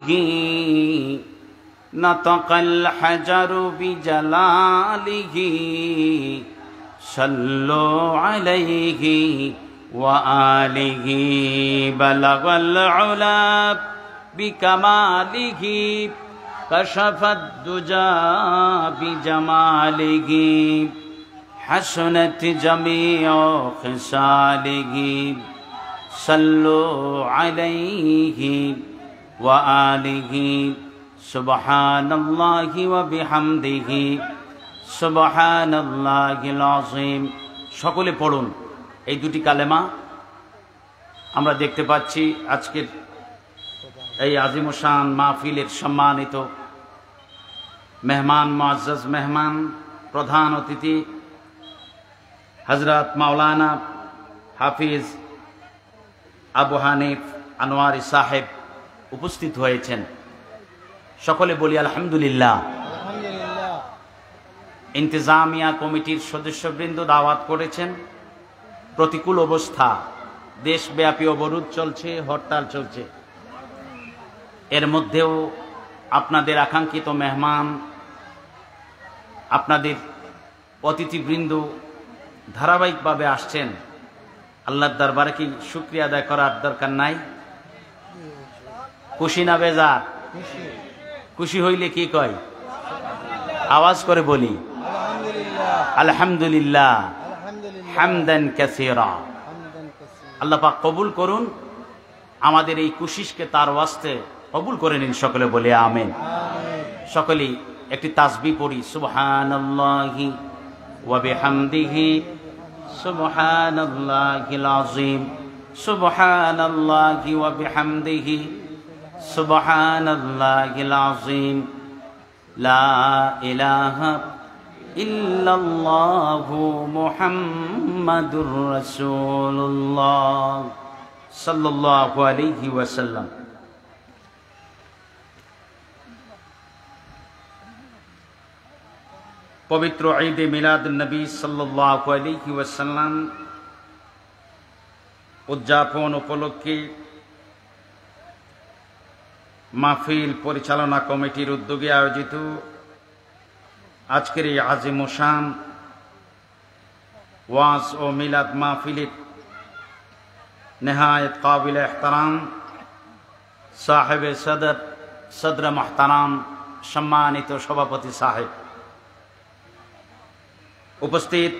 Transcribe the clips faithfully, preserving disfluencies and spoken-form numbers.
نطق الحجر بجلاله صلوا عليه وآله بلغ العلا بكماله كشف الدجى بجماله حسنت جميع خصاله صلوا عليه وآله سبحان الله وبحمده سبحان الله العظيم। সকলে পড়ুন এই দুটি কালেমা। আমরা দেখতে পাচ্ছি আজকের এই আজিমুশান মাহফিলের সম্মানিত মেহমান, মুআজ্জাজ মেহমান, প্রধান অতিথি হযরত মাওলানা হাফিজ আবু হানিফ আনোয়ারি সাহেব উপস্থিত হয়েছেন। সকলে বলি আলহামদুলিল্লাহ। ইন্তেজামিয়া কমিটির সদস্যবৃন্দ দাওয়াত করেছেন। প্রতিকূল অবস্থা, দেশব্যাপী অবরোধ চলছে, হরতাল চলছে, এর মধ্যেও আপনাদের আকাঙ্ক্ষিত মেহমান, আপনাদের অতিথিবৃন্দ ধারাবাহিকভাবে আসছেন। আল্লাহর দরবারে কি শুকরিয়া আদায় করার দরকার নাই? খুশি না বেজার? খুশি হইলে কি কয়? আওয়াজ করে বলি আলহামদুলিল্লাহ হামদান কাসীরা। আল্লাহ পাক কবুল করুন আমাদের এই কোশিশকে, তার ওয়াস্তে কবুল করে নিন। সকলে বলে আমিন। সকলেই একটি তাসবিহ পড়ি। সুবহানাল্লাহি ওয়া বিহামদিহি সুবহানাল্লাহিল আযীম সুবহানাল্লাহি ওয়া বিহামদিহি সুবহানাল্লাহিল আযীম লা ইলাহা ইল্লাল্লাহু মুহাম্মাদুর রাসূলুল্লাহ সাল্লাল্লাহু আলাইহি ওয়াসাল্লাম। পবিত্র ঈদে মিলাদুন নবী সাল্লাল্লাহু আলাইহি ওয়াসাল্লাম উদযাপন উপলক্ষে মাহফিল পরিচালনা কমিটির উদ্যোগে আয়োজিত আজকের এই আজিমুশান ওয়াজ ও মিলাদ মাহফিলের নেহায়েত কাবিল এহতারাম সাহেবে সদর সদর মুহতারাম সম্মানিত সভাপতি সাহেব, উপস্থিত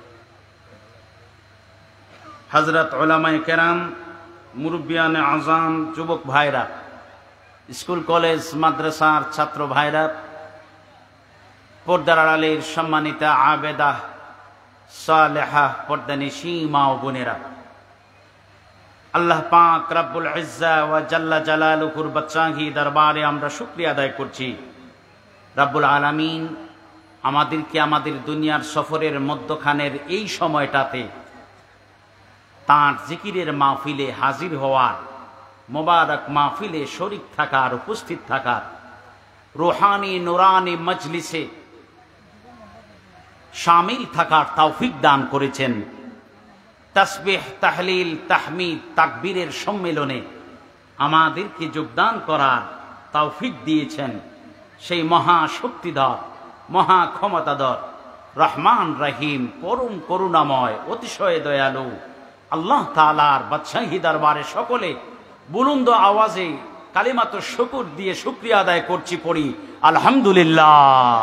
হযরত উলামায়ে কেরাম, মুরব্বিয়ানে আযম, যুবক ভাইরা, স্কুল কলেজ মাদ্রাসার ছাত্র ভাইরা, পর্দার আড়ালের সম্মানিতা আবেদা সালেহা পর্দানিশী মা ও বোনেরা, আল্লাহ পাক রব্বুল ইজ্জা ওয়া জাল্লা জালালুহুর বাদশাহী দরবারে আমরা শুকরিয়া আদায় করছি। রব্বুল আলামিন আমাদেরকে আমাদের দুনিয়ার সফরের মধ্যখানের এই সময়টাতে তাঁর জিকিরের মাহফিলে হাজির হওয়ার, মোবারক মাহফিলে শরীক থাকার, উপস্থিত থাকার, রুহানি নুরানি মজলিসে শামিল থাকার তৌফিক দান করেছেন। তাসবিহ, তাহলিল, তাহমিদ, তাকবীরের সম্মেলনে আমাদেরকে যোগদান করার তৌফিক দিয়েছেন সেই মহা শক্তিধর, মহা ক্ষমতাধর, রহমান রহিম, পরম করুণাময়, অতিশয় দয়ালু আল্লাহ তাআলার বাদশাহী দরবারে সকলে বুলন্দ আওয়াজে কালিমাত শুকর দিয়ে শুকরিয়া আদায় করছি। পড়ি আলহামদুলিল্লাহ।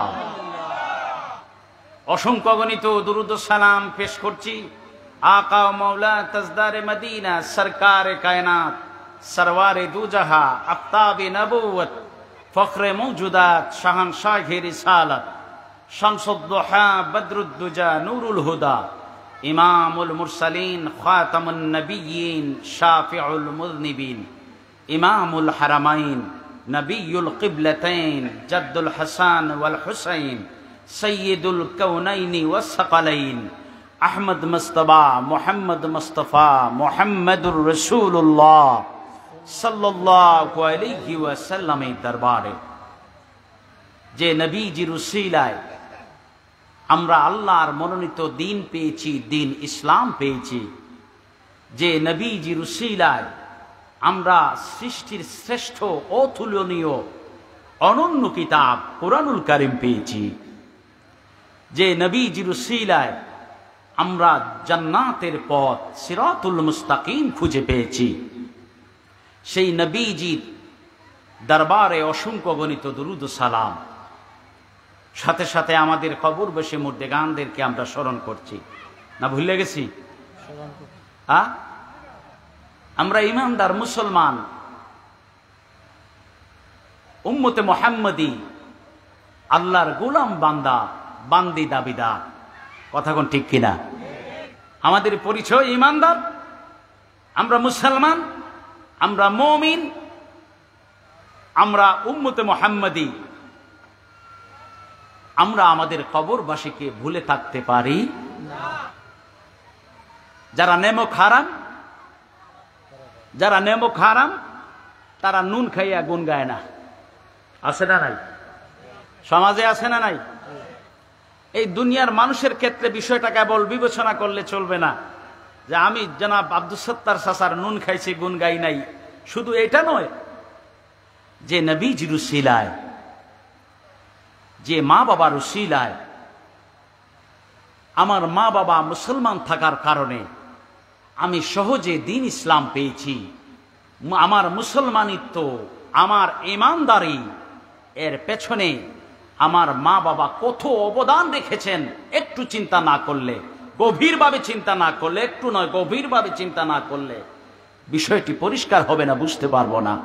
অসংখ্য গণিত দুরূদ ও সালাম পেশ করছি আকা ও মাওলা তাজদারে মদিনা সরকারে কায়নাত সরওয়ারে দুজাহা আফতাবে নবুয়ত ফখরে মওজুদাত শাহনশাহে রিসালাত শামসুদ্দোহা বদরুদ্দুজা নূরুল হুদা ইমামুল মুরসালিন খাতামুন নবিয়্যিন শাফিউল মুযনিবিন ইমামুল হারামাইন নবিয়ুল কিবলাতাইন জাদ্দুল হাসান ওয়াল হুসাইন সৈয়দুল কাউনাইনি ওয়াস সাকালাইন আহমদ মুস্তাফা মুহাম্মদ মুস্তাফা মুহাম্মদুর রাসূলুল্লাহ সাল্লাল্লাহু আলাইহি ওয়াসাল্লামের দরবারে যে নবীজির উসিলায় আমরা আল্লাহর মনোনীত দিন পেয়েছি, দিন ইসলাম পেয়েছি, যে নবীজির উসিলায় আমরা সৃষ্টির শ্রেষ্ঠ অতুলনীয় অনন্য কিতাব কোরআনুল কারীম পেয়েছি, যে নবীজির উসিলায় আমরা জান্নাতের পথ সিরাতুল মুস্তাকিম খুঁজে পেয়েছি। সেই নবীজির দরবারে অসংখ্য গণিত দুরূদ ও সালাম, সাথে সাথে আমাদের কবর বসে মুর্দেগানদেরকে আমরা স্মরণ করছি। না ভুলে গেছি? হ্যাঁ, আমরা ইমানদার মুসলমান, উম্মতে মুহাম্মদী, আল্লাহর গোলাম বান্দা বান্দি দাবিদার। কথা কোন ঠিক কিনা? আমাদের পরিচয় ইমানদার, আমরা মুসলমান, আমরা মুমিন, আমরা উম্মতে মুহাম্মদী। আমরা আমাদের কবরবাসীকে ভুলে থাকতে পারি না। যারা নেমক হারাম, যারা নেমক হারাম তারা নুন খাইয়া গুন গায় না। আছে না নাই? সমাজে আছে না নাই? এই দুনিয়ার মানুষের ক্ষেত্রে বিষয়টা কেবল বিবেচনা করলে চলবে না যে আমি জনাব আব্দুল সত্তার চাচার নুন খাইছি গুন গাই নাই। শুধু এটা নয়, যে নবীজির উসিলায়, যে মা বাবার উসিলায়, আমার মা বাবা মুসলমান থাকার কারণে আমি সহজে দ্বীন ইসলাম পেয়েছি। আমার মুসলমানিত্ব, আমার ইমানদারি, এর পেছনে আমার মা বাবা কত অবদান রেখেছেন একটু চিন্তা না করলে, গভীরভাবে চিন্তা না করলে, একটু নয় গভীরভাবে চিন্তা না করলে বিষয়টি পরিষ্কার হবে না, বুঝতে পারবো না।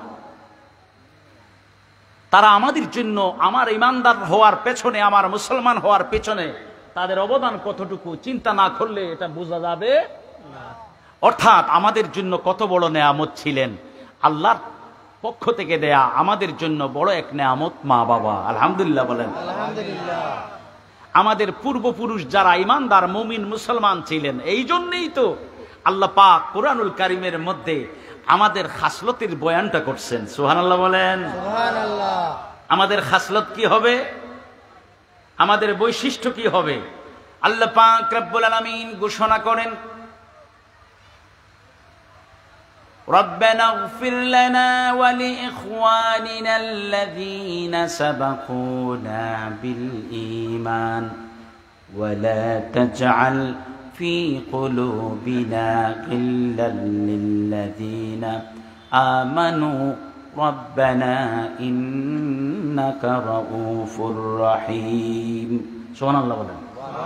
তারা আমাদের জন্য, আমার ইমানদার হওয়ার পেছনে, আমার মুসলমান হওয়ার পেছনে তাদের অবদান কতটুকু চিন্তা না করলে এটা বোঝা যাবে না। অর্থাৎ আমাদের জন্য কত বড় নেয়ামত ছিলেন, আল্লাহর পক্ষ থেকে দেয়া আমাদের জন্য বড় এক নেয়ামত মা বাবা। আলহামদুলিল্লাহ বলেন। আলহামদুলিল্লাহ। আমাদের পূর্বপুরুষ যারা ইমানদার মুমিন মুসলমান ছিলেন, এই জন্যই তো আল্লাহ পাক কোরআনুল কারীমের মধ্যে আমাদের খাসলতের বয়ানটা করছেন। সুবহানাল্লাহ বলেন। সুবহানাল্লাহ। আমাদের খাসলত কি হবে, আমাদের বৈশিষ্ট্য কি হবে, আল্লাহ পাক রব্বুল আলামিন ঘোষণা করেন, রব্বানা ইগফির লানা ওয়া লিইখওয়ানিনা আল্লাযীনা সাবাকুনা বিল ঈমান ওয়া লা তাজআল ফি কুলুবিনা গিল্লাল লিল্লাযীনা আমানু রব্বানা ইন্নাকা রাউফুর রহিম। সুবহানাল্লাহ বলেন।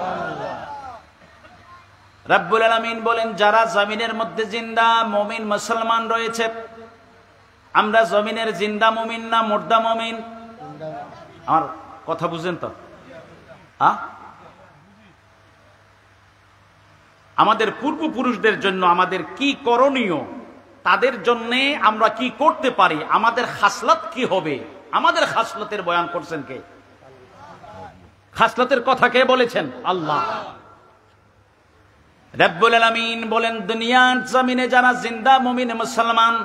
রব্বুল আলামিন বলেন, যারা জমিনের মধ্যে জিন্দা মুমিন মুসলমান রয়েছে, আমরা জমিনের জিন্দা মুমিন না মুর্দা মুমিন? আমার কথা বুঝেন তো? হ্যাঁ, আমাদের পূর্বপুরুষদের জন্য আমাদের কি করণীয়, তাদের জন্য আমরা কি করতে পারি, আমাদের খাসলত কি হবে, আমাদের খাসলতের বয়ান করছেন কে? খাসলতের কথা কে বলেছেন? আল্লাহ। রব্বুল আলামিন বলেন, দুনিয়ার জমিনে যারা জিন্দা মুমিন মুসলমান,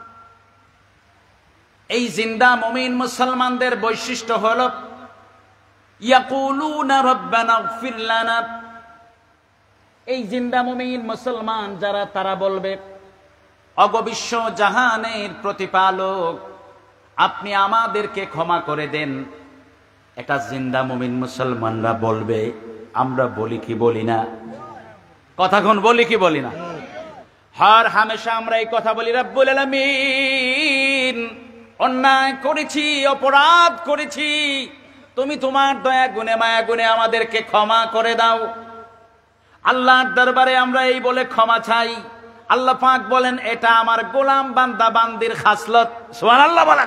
এই জিন্দা মুমিন মুসলমানদের বৈশিষ্ট্য হলো ইয়াকুলুনা রব্বানা ইগফির লানা। এই জিন্দা মুমিন মুসলমান যারা, তারা বলবে, অগো বিশ্ব জাহানের প্রতিপালক, আপনি আমাদেরকে ক্ষমা করে দেন। এটা জিন্দা মুমিন মুসলমানরা বলবে। আমরা বলি কি বলি না? কথাক্ষণ বলি কি বলি না? হর হামেশা আমরা এই কথা বলি, রব্বুল আলামিন, অন্যায় করেছি, অপরাধ করেছি, তুমি তোমার দয়া গুণে মায়া গুণে আমাদেরকে ক্ষমা করে দাও। আল্লাহর দরবারে আমরা এই বলে ক্ষমা চাই। আল্লাহ পাক বলেন, এটা আমার গোলাম বান্দা বান্দির খাসলত। সুবহানাল্লাহ বলেন।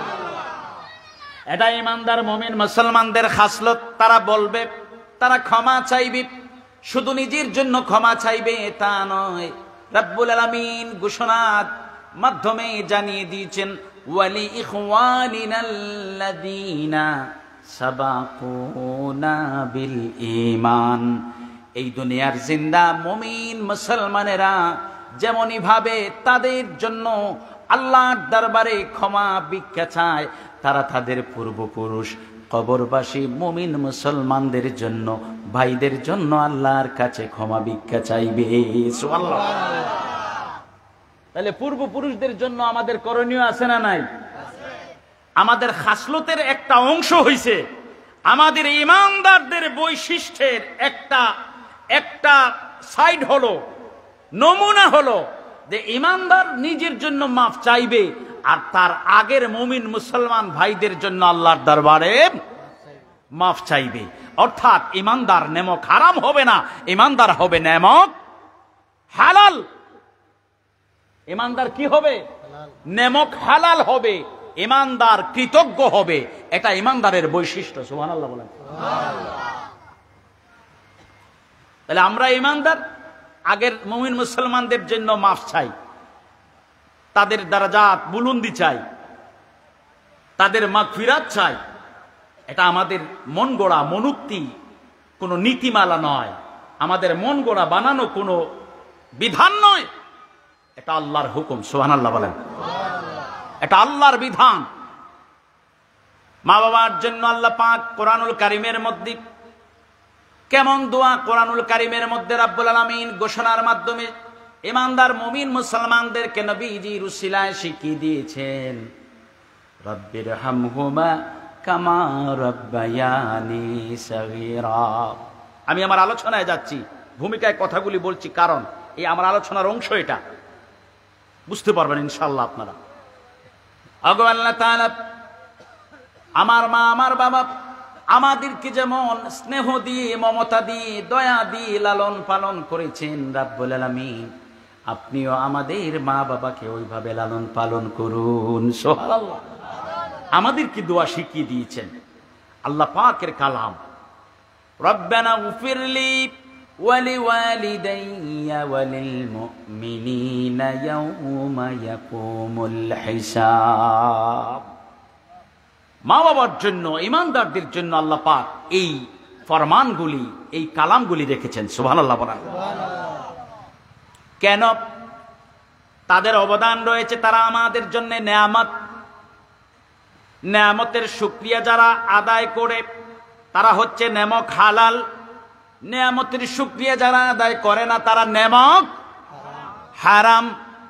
এটা ইমানদার মুমিন মুসলমানদের খাসলত। তারা বলবে, তারা ক্ষমা চাইবে, শুধু নিজের জন্য ক্ষমা চাইবে তা নয়। রব্বুল আলামিন ঘোষণার মাধ্যমে জানিয়ে দিয়েছেন, ওয়ালি ইখওয়ানিনাল্লাযীনা সাবাকুনা বিল ঈমান। এই দুনিয়ার জিন্দা মুমিন মুসলমানেরা যেমনই ভাবে তাদের জন্য আল্লাহর দরবারে ক্ষমা ভিক্ষা চায়, তারা তাদের পূর্বপুরুষ কবরবাসী মুমিন মুসলমানদের জন্য, ভাইদের জন্য আল্লাহর কাছে ক্ষমা ভিক্ষা চাইবে। সুবহানাল্লাহ। তাহলে পূর্বপুরুষদের জন্য আমাদের করণীয় আছে না নাই? আমাদের খাসলতের একটা অংশ হইছে আমাদের ইমানদারদের বৈশিষ্ট্যের একটা একটা সাইড হলো, নমুনা হলো যে ইমানদার নিজের জন্য মাফ চাইবে আর তার আগের মুমিন মুসলমান ভাইদের জন্য আল্লাহর দরবারে মাফ চাইবে। অর্থাৎ ইমানদার নেমক হারাম হবে না, ইমানদার হবে নেমক হালাল। ইমানদার কি হবে? নেমক হালাল হবে, ইমানদার কৃতজ্ঞ হবে। এটা ইমানদারের বৈশিষ্ট্য। সুবহানাল্লাহ বলেন। তাহলে আমরা ইমানদার, আগের মুমিন মুসলমানদের জন্য মাফ চাই, তাদের দারাজাত বুলন্দি চাই, তাদের মাগফিরাত চাই। এটা আমাদের মন গড়া মনোক্তি, কোনো নীতিমালা নয়, আমাদের মন গড়া বানানো কোনো বিধান নয়, এটা আল্লাহর হুকুম। সুবহানাল্লাহ বলেন। এটা আল্লাহর বিধান। মা বাবার জন্য আল্লাহ পাক কোরআনুল কারীমের মধ্যে কেমন দোয়া, কোরআনুল কারীমের মধ্যে রাব্বুল আলামিন ঘোষণার মাধ্যমে ইমানদার মুমিন মুসলমানদেরকে নবীজির উসিলায় শিখিয়ে দিয়েছেন, রব্বির হামহুমা কামা রাব্বায়ানি সগীরা। আমি আমার আলোচনায় যাচ্ছি, ভূমিকায় কথাগুলি বলছি, কারণ এই আমার আলোচনার অংশ, এটা বুঝতে পারবেন ইনশাআল্লাহ আপনারা। আগো আল্লাহ তাআলা আমার মা আমার বাবা আমাদেরকে যেমন স্নেহ দিয়ে, মমতা দিয়ে, দয়া দিয়ে লালন পালন করেছেন রাব্বুল আলামিন, আপনিও আমাদের মা বাবাকে ওইভাবে লালন পালন করুন। সুবহানাল্লাহ। আমাদেরকে দোয়া শিখিয়ে দিয়েছেন আল্লাহ পাকের কালাম, রব্বানা গফিরলি ওয়ালিওয়ালিদাইয়া ওয়ালিল মুমিনিনা ইয়াওমা ইয়াকুমুল হিসাব। মা বাবার জন্য, ইমানদারদের জন্য আল্লাহ পাক এই ফরমানগুলি, এই কালামগুলি রেখেছেন। সুবহানাল্লাহ বলেন। কেন? তাদের অবদান রয়েছে, তারা আমাদের জন্য নেয়ামত, নেয়ামতের শুকরিয়া যারা আদায় করে তারা হচ্ছে নেমক হালাল, নেয়ামতের শুকরিয়া যারা আদায় করে না তারা নেমক হারাম।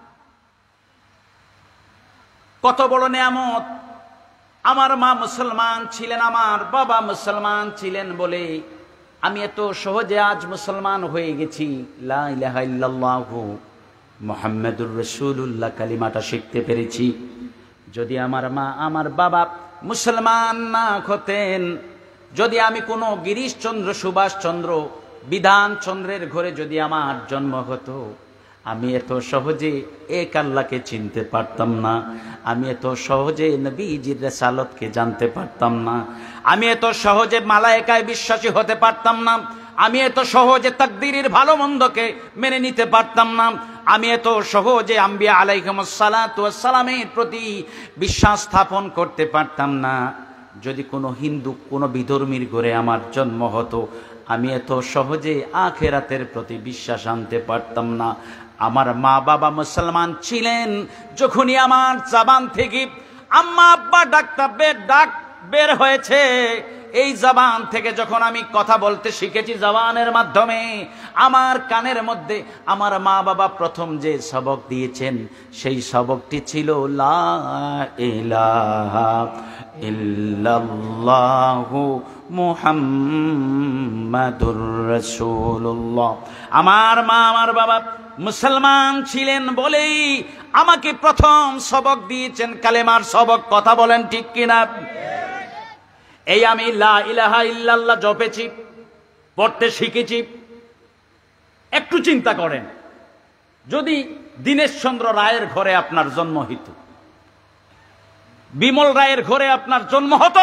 কত বড় নেয়ামত! আমার মা মুসলমান ছিলেন, আমার বাবা মুসলমান ছিলেন বলে আমি এত সহজে আজ মুসলমান হয়ে গেছি। লা ইলাহা ইল্লাল্লাহু মুহাম্মাদুর রাসূলুল্লাহ কালিমাটা শিখতে পেরেছি। যদি আমার মা আমার বাবা মুসলমান না হতেন, যদি আমি কোনো গিরিশচন্দ্র, সুভাষচন্দ্র, বিধানচন্দ্রের ঘরে যদি আমার জন্ম হতো, আমি এত সহজে এক আল্লাহকে চিনতে পারতাম না, আমি এত সহজে নবীজির রিসালাতকে জানতে পারতাম না, আমি এত সহজে মালায়েকায় বিশ্বাসী হতে পারতাম না, আমি এত সহজে তাকদীরের ভালো মন্দকে মেনে নিতে পারতাম না, আমি এত সহজে আম্বিয়া আলাইহিমুস সালাতু ওয়াস সালামের প্রতি বিশ্বাস স্থাপন করতে পারতাম না যদি কোনো হিন্দু, কোনো বিধর্মীর ঘরে আমার জন্ম হতো। আমি এত সহজে আখিরাতের প্রতি বিশ্বাস আনতে পারতাম না। আমার মা বাবা মুসলমান ছিলেন, যখনই আমার জবান থেকে আম্মা আব্বা ডাকটা বের ডাক বের হয়েছে, এই জবান থেকে যখন আমি কথা বলতে শিখেছি জবানের মাধ্যমে, আমার কানের মধ্যে আমার মা বাবা প্রথম যে সবক দিয়েছেন সেই সবকটি ছিল লা ইলাহা ইল্লাল্লাহু মুহাম্মাদুর রাসূলুল্লাহ। আমার মা আমার বাবা মুসলমান ছিলেন বলেই আমাকে প্রথম সবক দিয়েছেন কালেমার সবক। কথা বলেন ঠিক কিনা? এই আমি লা ইলাহা ইল্লাল্লাহ জপেছি, পড়তে শিখেছি। একটু চিন্তা করেন, যদি দীনেশচন্দ্র রায়ের ঘরে আপনার জন্ম হইত, বিমল রায়ের ঘরে আপনার জন্ম হতো,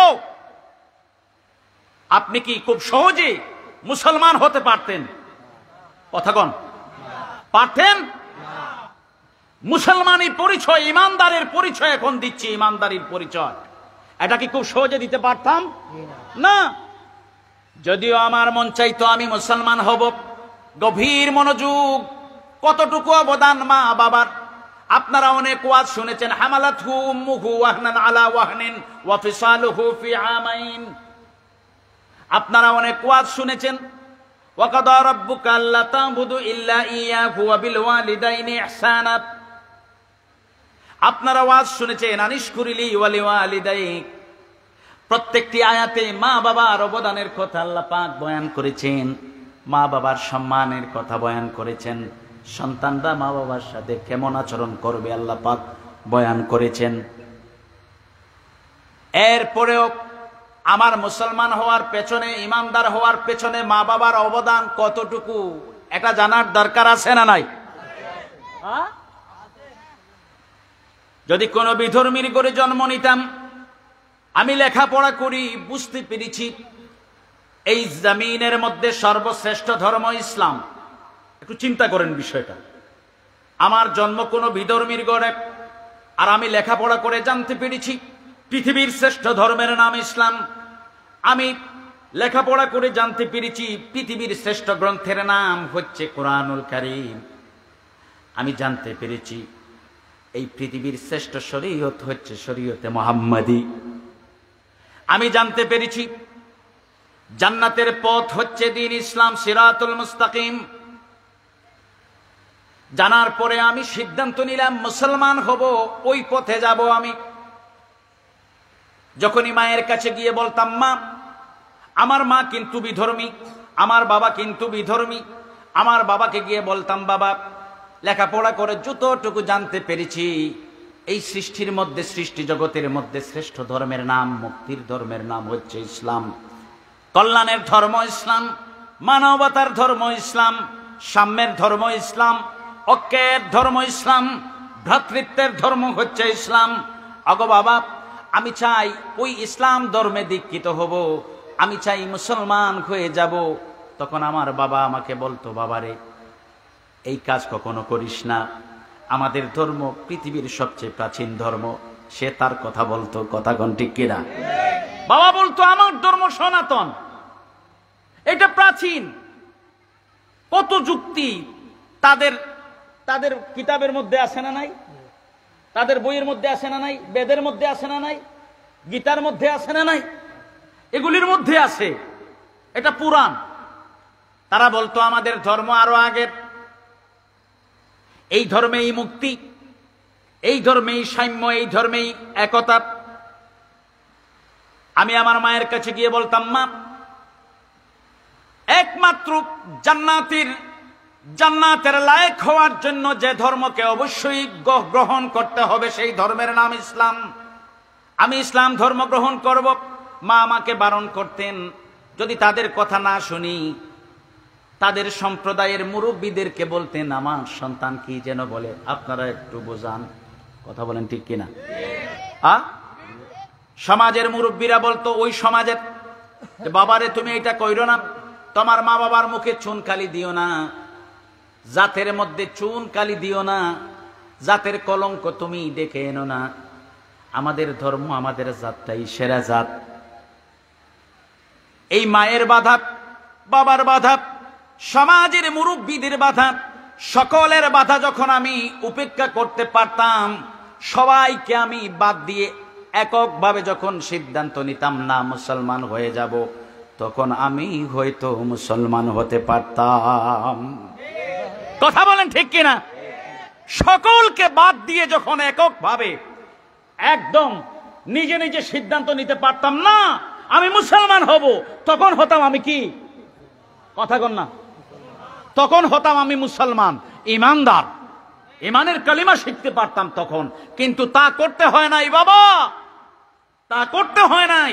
আপনি কি খুব সহজে মুসলমান হতে পারতেন? কথা কন, পারতেন? মুসলমানের পরিচয়, ইমানদারের পরিচয় এখন দিচ্ছি, ইমানদারির পরিচয়, এটা কি খুব সহজে দিতে পারতাম না? যদিও আমার মন চাইতো আমি মুসলমান হব। গভীর মনোযোগ, কতটুকু অবদান মা বাবার। আপনারা অনেক ওয়াজ শুনেছেন, হামালাতহু উম্মুহু ওয়াহনান আলা ওয়াহনিন ওয়া ফিসালুহু ফি আমাইন। আপনারা অনেক ওয়াজ শুনেছেন, ওয়া কাদা রাব্বুকা আল্লা তা'বুদু ইল্লা ইয়্যাহু ওয়া বিল ওয়ালিদাইনি ইহসানা। আপনারা ওয়াজ শুনেছেন আনিশকুরিলি ওয়ালি ওয়ালিদাইক, প্রত্যেকটি আয়াতে মা বাবার অবদানের কথা আল্লাহ পাক বয়ান করেছেন, মা বাবার সম্মানের কথা বয়ান করেছেন, সন্তানরা মা বাবার সাথে কেমন আচরণ করবে আল্লাহ পাক বয়ান করেছেন। এরপরেও আমার মুসলমান হওয়ার পেছনে, ইমানদার হওয়ার পেছনে মা বাবার অবদান কতটুকু এটা জানার দরকার আছে না নাই? যদি কোনো বিধর্মীর করে জন্ম নিতাম, আমি লেখাপড়া করি, বুঝতে পেরেছি এই জমিনের মধ্যে সর্বশ্রেষ্ঠ ধর্ম ইসলাম। একটু চিন্তা করেন বিষয়টা। আমার জন্ম কোনো বিধর্মীর গড়ে, আর আমি লেখাপড়া করে জানতে পেরেছি পৃথিবীর শ্রেষ্ঠ ধর্মের নাম ইসলাম। আমি লেখাপড়া করে জানতে পেরেছি পৃথিবীর শ্রেষ্ঠ গ্রন্থের নাম হচ্ছে কোরআনুল কারীম। আমি জানতে পেরেছি এই পৃথিবীর শ্রেষ্ঠ শরীয়ত হচ্ছে শরীয়তে মুহাম্মাদী। আমি জানতে পেরেছি জান্নাতের পথ হচ্ছে দ্বীন ইসলাম, সিরাতুল মুস্তাকিম। জানার পরে আমি সিদ্ধান্ত নিলাম মুসলমান হব, ওই পথে যাব আমি। যখনই মায়ের কাছে গিয়ে বলতাম, মা, আমার মা কিন্তু বিধর্মী, আমার বাবা কিন্তু বিধর্মী, আমার বাবাকে গিয়ে বলতাম, বাবা, লেখাপড়া করে যতটুকু জানতে পেরেছি এই সৃষ্টির মধ্যে, সৃষ্টি জগতের মধ্যে শ্রেষ্ঠ ধর্মের নাম, মুক্তির ধর্মের নাম হচ্ছে ইসলাম, কল্যাণের ধর্ম ইসলাম, মানবতার ধর্ম ইসলাম, সাম্যের ধর্ম ইসলাম, ঐক্যের ধর্ম ইসলাম, ভ্রাতৃত্বের ধর্ম হচ্ছে ইসলাম। আগো বাবা, আমি চাই ওই ইসলাম ধর্মে দীক্ষিত হব, আমি চাই মুসলমান হয়ে যাব। তখন আমার বাবা আমাকে বলতো, বাবারে, এই কাজ কখনো করিস না, আমাদের ধর্ম পৃথিবীর সবচেয়ে প্রাচীন ধর্ম। সে তার কথা বলতো, কথা কোন ঠিক কিনা? বাবা বলতো আমার ধর্ম সনাতন, এটা প্রাচীন। কত যুক্তি তাদের তাদের কিতাবের মধ্যে আছে না নাই? তাদের বইয়ের মধ্যে আছে না নাই? বেদের মধ্যে আছে না নাই? গীতার মধ্যে আছে না নাই? এগুলির মধ্যে আছে, এটা পুরাণ। তারা বলতো আমাদের ধর্ম আরো আগের, এই ধর্মেই মুক্তি, এই ধর্মেই সাম্য, এই ধর্মেই একতা। আমি আমার মায়ের কাছে গিয়ে বলতাম, মা, একমাত্র জান্নাতের জান্নাতের লায়ক হওয়ার জন্য যে ধর্মকে অবশ্যই গ্রহণ করতে হবে সেই ধর্মের নাম ইসলাম। আমি ইসলাম ধর্ম গ্রহণ করব। মা আমাকে বারণ করতেন, যদি তাদের কথা না শুনি তাদের সম্প্রদায়ের মুরব্বীদেরকে বলতেন, আমার সন্তান কি যেন বলে, আপনারা একটু বোঝান, কথা বলেন ঠিক কিনা? আ সমাজের মুরব্বীরা বলতো, ওই সমাজের, বাবারে তুমি এটা কইরো না, তোমার মা বাবার মুখে চুন কালি দিও না, জাতের মধ্যে চুন কালি দিও না, জাতের কলঙ্ক তুমি ডেকে এনো না, আমাদের ধর্ম, আমাদের জাতটাই সেরা জাত। এই মায়ের বাধা, বাবার বাধা, সমাজের মুরব্বীদের বাধা, সকলের বাধা যখন আমি উপেক্ষা করতে পারতাম, সবাইকে আমি বাদ দিয়ে এককভাবে যখন সিদ্ধান্ত নিতাম না মুসলমান হয়ে যাব, তখন আমি হয়তো মুসলমান হতে পারতাম। কথা বলেন ঠিক কিনা? সকলকে বাদ দিয়ে যখন এককভাবে একদম নিজে নিজে সিদ্ধান্ত নিতে পারতাম না আমি মুসলমান হব, তখন হতাম আমি কি? কথা কন না, তখন হতাম আমি মুসলমান, ইমানদার, ইমানের কালিমা শিখতে পারতাম তখন। কিন্তু তা করতে হয় নাই বাবা, তা করতে হয় নাই।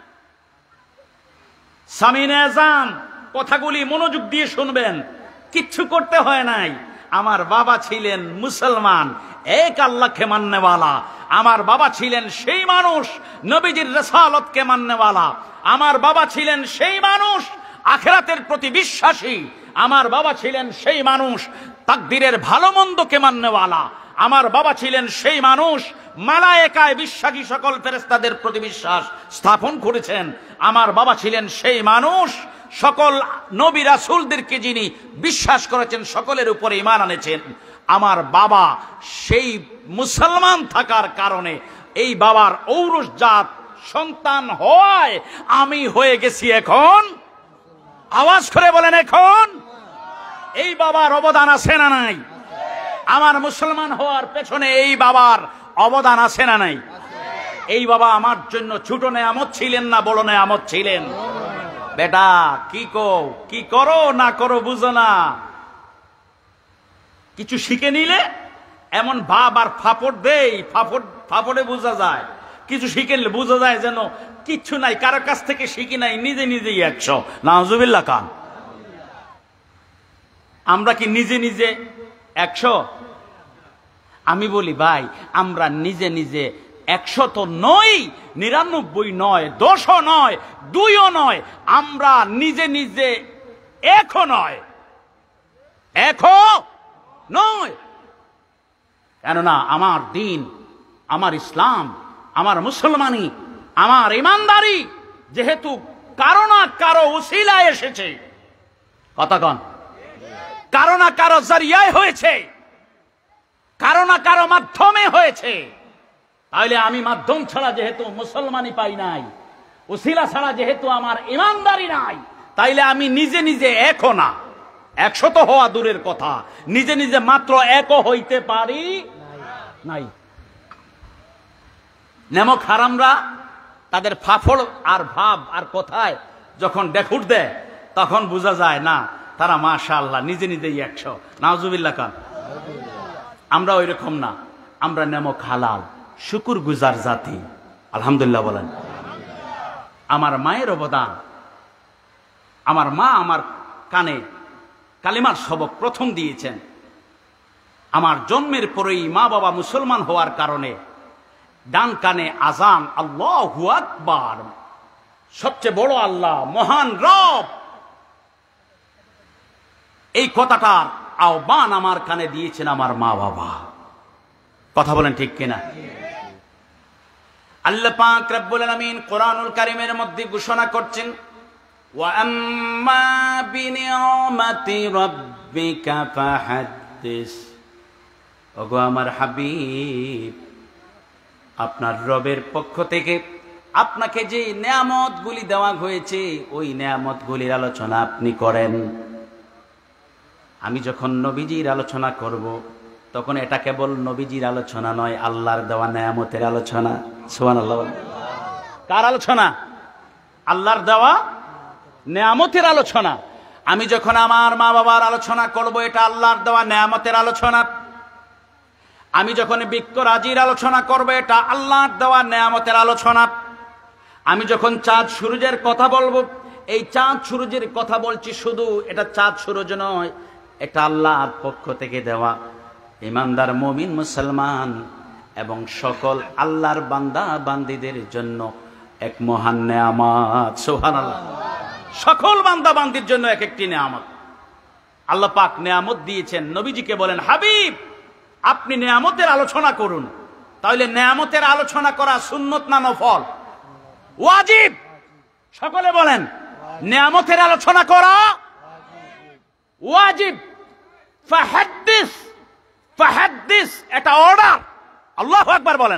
সামিনে আযান, কথাগুলি মনোযোগ দিয়ে শুনবেন, কিচ্ছু করতে হয় নাই। আমার বাবা ছিলেন মুসলমান, এক আল্লাহকে মাননেওয়ালা। আমার বাবা ছিলেন সেই মানুষ নবীজির রিসালাতকে মাননেওয়ালা। আমার বাবা ছিলেন সেই মানুষ আখিরাতের প্রতি বিশ্বাসী। আমার বাবা ছিলেন সেই মানুষ তাকদীরের ভালো মন্দকে মাননেওয়ালা। আমার বাবা ছিলেন সেই মানুষ মালায়েকায় বিশ্বাসী, সকল ফেরেশতাদের প্রতি বিশ্বাস স্থাপন করেছেন। আমার বাবা ছিলেন সেই মানুষ সকল নবী রাসূলদেরকে যিনি বিশ্বাস করেছেন, সকলের উপরে ঈমান আনেছেন। আমার বাবা সেই মুসলমান থাকার কারণে, এই বাবার ঔরস জাত সন্তান হওয়ায় আমি হয়ে গেছি এখন, আওয়াজ করে বলেন এখন। এই বাবার অবদান আছে না নাই? আমার মুসলমান হওয়ার পেছনে এই বাবার অবদান আছে না নাই? এই বাবা আমার জন্য ছোট নেয়ামত ছিলেন না বড় নেয়ামত ছিলেন? বেটা কি কো কি করো না করো বুঝো না, কিছু শিখে নিলে এমন ভাব আর ফাপড় দেই, ফাপড় ফাপড়ে বোঝা যায়। কিছু শিখে নিলে বোঝা যায় যেন কিচ্ছু নাই, কারো কাছ থেকে শিখি নাই, নিজে নিজেই একশো। নাউজুবিল্লাহ খান। আমরা কি নিজে নিজে একশো? আমি বলি ভাই, আমরা নিজে নিজে একশো তো নই, নিরানব্বই নয়, দশও নয়, দুইও নয়, আমরা নিজে নিজে একও নয়, একও নয়। কেননা আমার দিন, আমার ইসলাম, আমার মুসলমানি, আমার ইমানদারি যেহেতু কারো না কারো উসিলায় এসেছে, কথা কন, কারো না কারো জরিয়ায় হয়েছে, কারো না কারো মাধ্যমে হয়েছে, তাহলে আমি মাধ্যম ছাড়া যেহেতু মুসলমানি পাই নাই, উসিলা ছাড়া যেহেতু আমার ইমানদারি নাই, তাইলে আমি নিজে নিজে একও না, একশো তো হওয়া দূরের কথা, নিজে নিজে মাত্র একও হইতে পারি নাই। নেমক হারামরা তাদের ফাফড় আর ভাব আর কথায় যখন দেখুট দেয় তখন বোঝা যায় না তারা মাশাআল্লাহ নিজে নিজেই একশো। নাউজুবিল্লাহ খান। আমরা ওই রকম না, আমরা নেমক হালাল, শুকুর গুজার জাতি। আলহামদুলিল্লাহ বলেন। আমার মায়ের অবদান, আমার মা আমার কানে কালিমার সবক প্রথম দিয়েছেন। আমার জন্মের পরেই মা বাবা মুসলমান হওয়ার কারণে ডান কানে আজান, আল্লাহু আকবার, সবচেয়ে বড় আল্লাহ, মহান রব, এই কথাটার আহ্বান আমার কানে দিয়েছেন আমার মা বাবা। কথা বলেন ঠিক কিনা? আল্লাহ পাক রব্বুল আলামিন কোরআনুল কারীমের মধ্যে ঘোষণা করছেন, ওয়া আম্মা বিনিয়ামাতি রাব্বিকা ফাহাদ্দিস। ওগো আমার হাবিব, আপনার রবের পক্ষ থেকে আপনাকে যে নেয়ামতগুলি দেওয়া হয়েছে ওই নেয়ামতগুলির আলোচনা আপনি করেন। আমি যখন নবীজির আলোচনা করব তখন এটা কেবল নবীজির আলোচনা নয়, আল্লাহর দেওয়া নেয়ামতের আলোচনা। সুবহানাল্লাহ। কার আলোচনা? আল্লাহর দেওয়া নেয়ামতের আলোচনা। আমি যখন আমার মা বাবার আলোচনা করব এটা আল্লাহর দেওয়া নেয়ামতের আলোচনা। আমি যখন বৃক্ষ রাজির আলোচনা করব এটা আল্লাহর দেওয়া নেয়ামতের আলোচনা। আমি যখন চাঁদ সূর্যের কথা বলবো, এই চাঁদ সূর্যের কথা বলছি শুধু, এটা চাঁদ সূর্য নয়, এটা আল্লাহর পক্ষ থেকে দেওয়া ইমানদার মুমিন মুসলমান এবং সকল আল্লাহর বান্দা বান্দীদের জন্য এক মহান নেয়ামত। সুবহানাল্লাহ। সকল বান্দা বান্দির জন্য এক একটি নেয়ামত আল্লাহ পাক নেয়ামত দিয়েছেন। নবীজিকে বলেন, হাবিব আপনি নেয়ামতের আলোচনা করুন। তাহলে নেয়ামতের আলোচনা করা সুন্নত না নফল? ওয়াজিব। সকলে বলেন, নেয়ামতের আলোচনা করা ওয়াজিব। ফাহাদ্দিস, ফাহাদ্দিস এটা অর্ডার। আল্লাহু আকবার বলেন।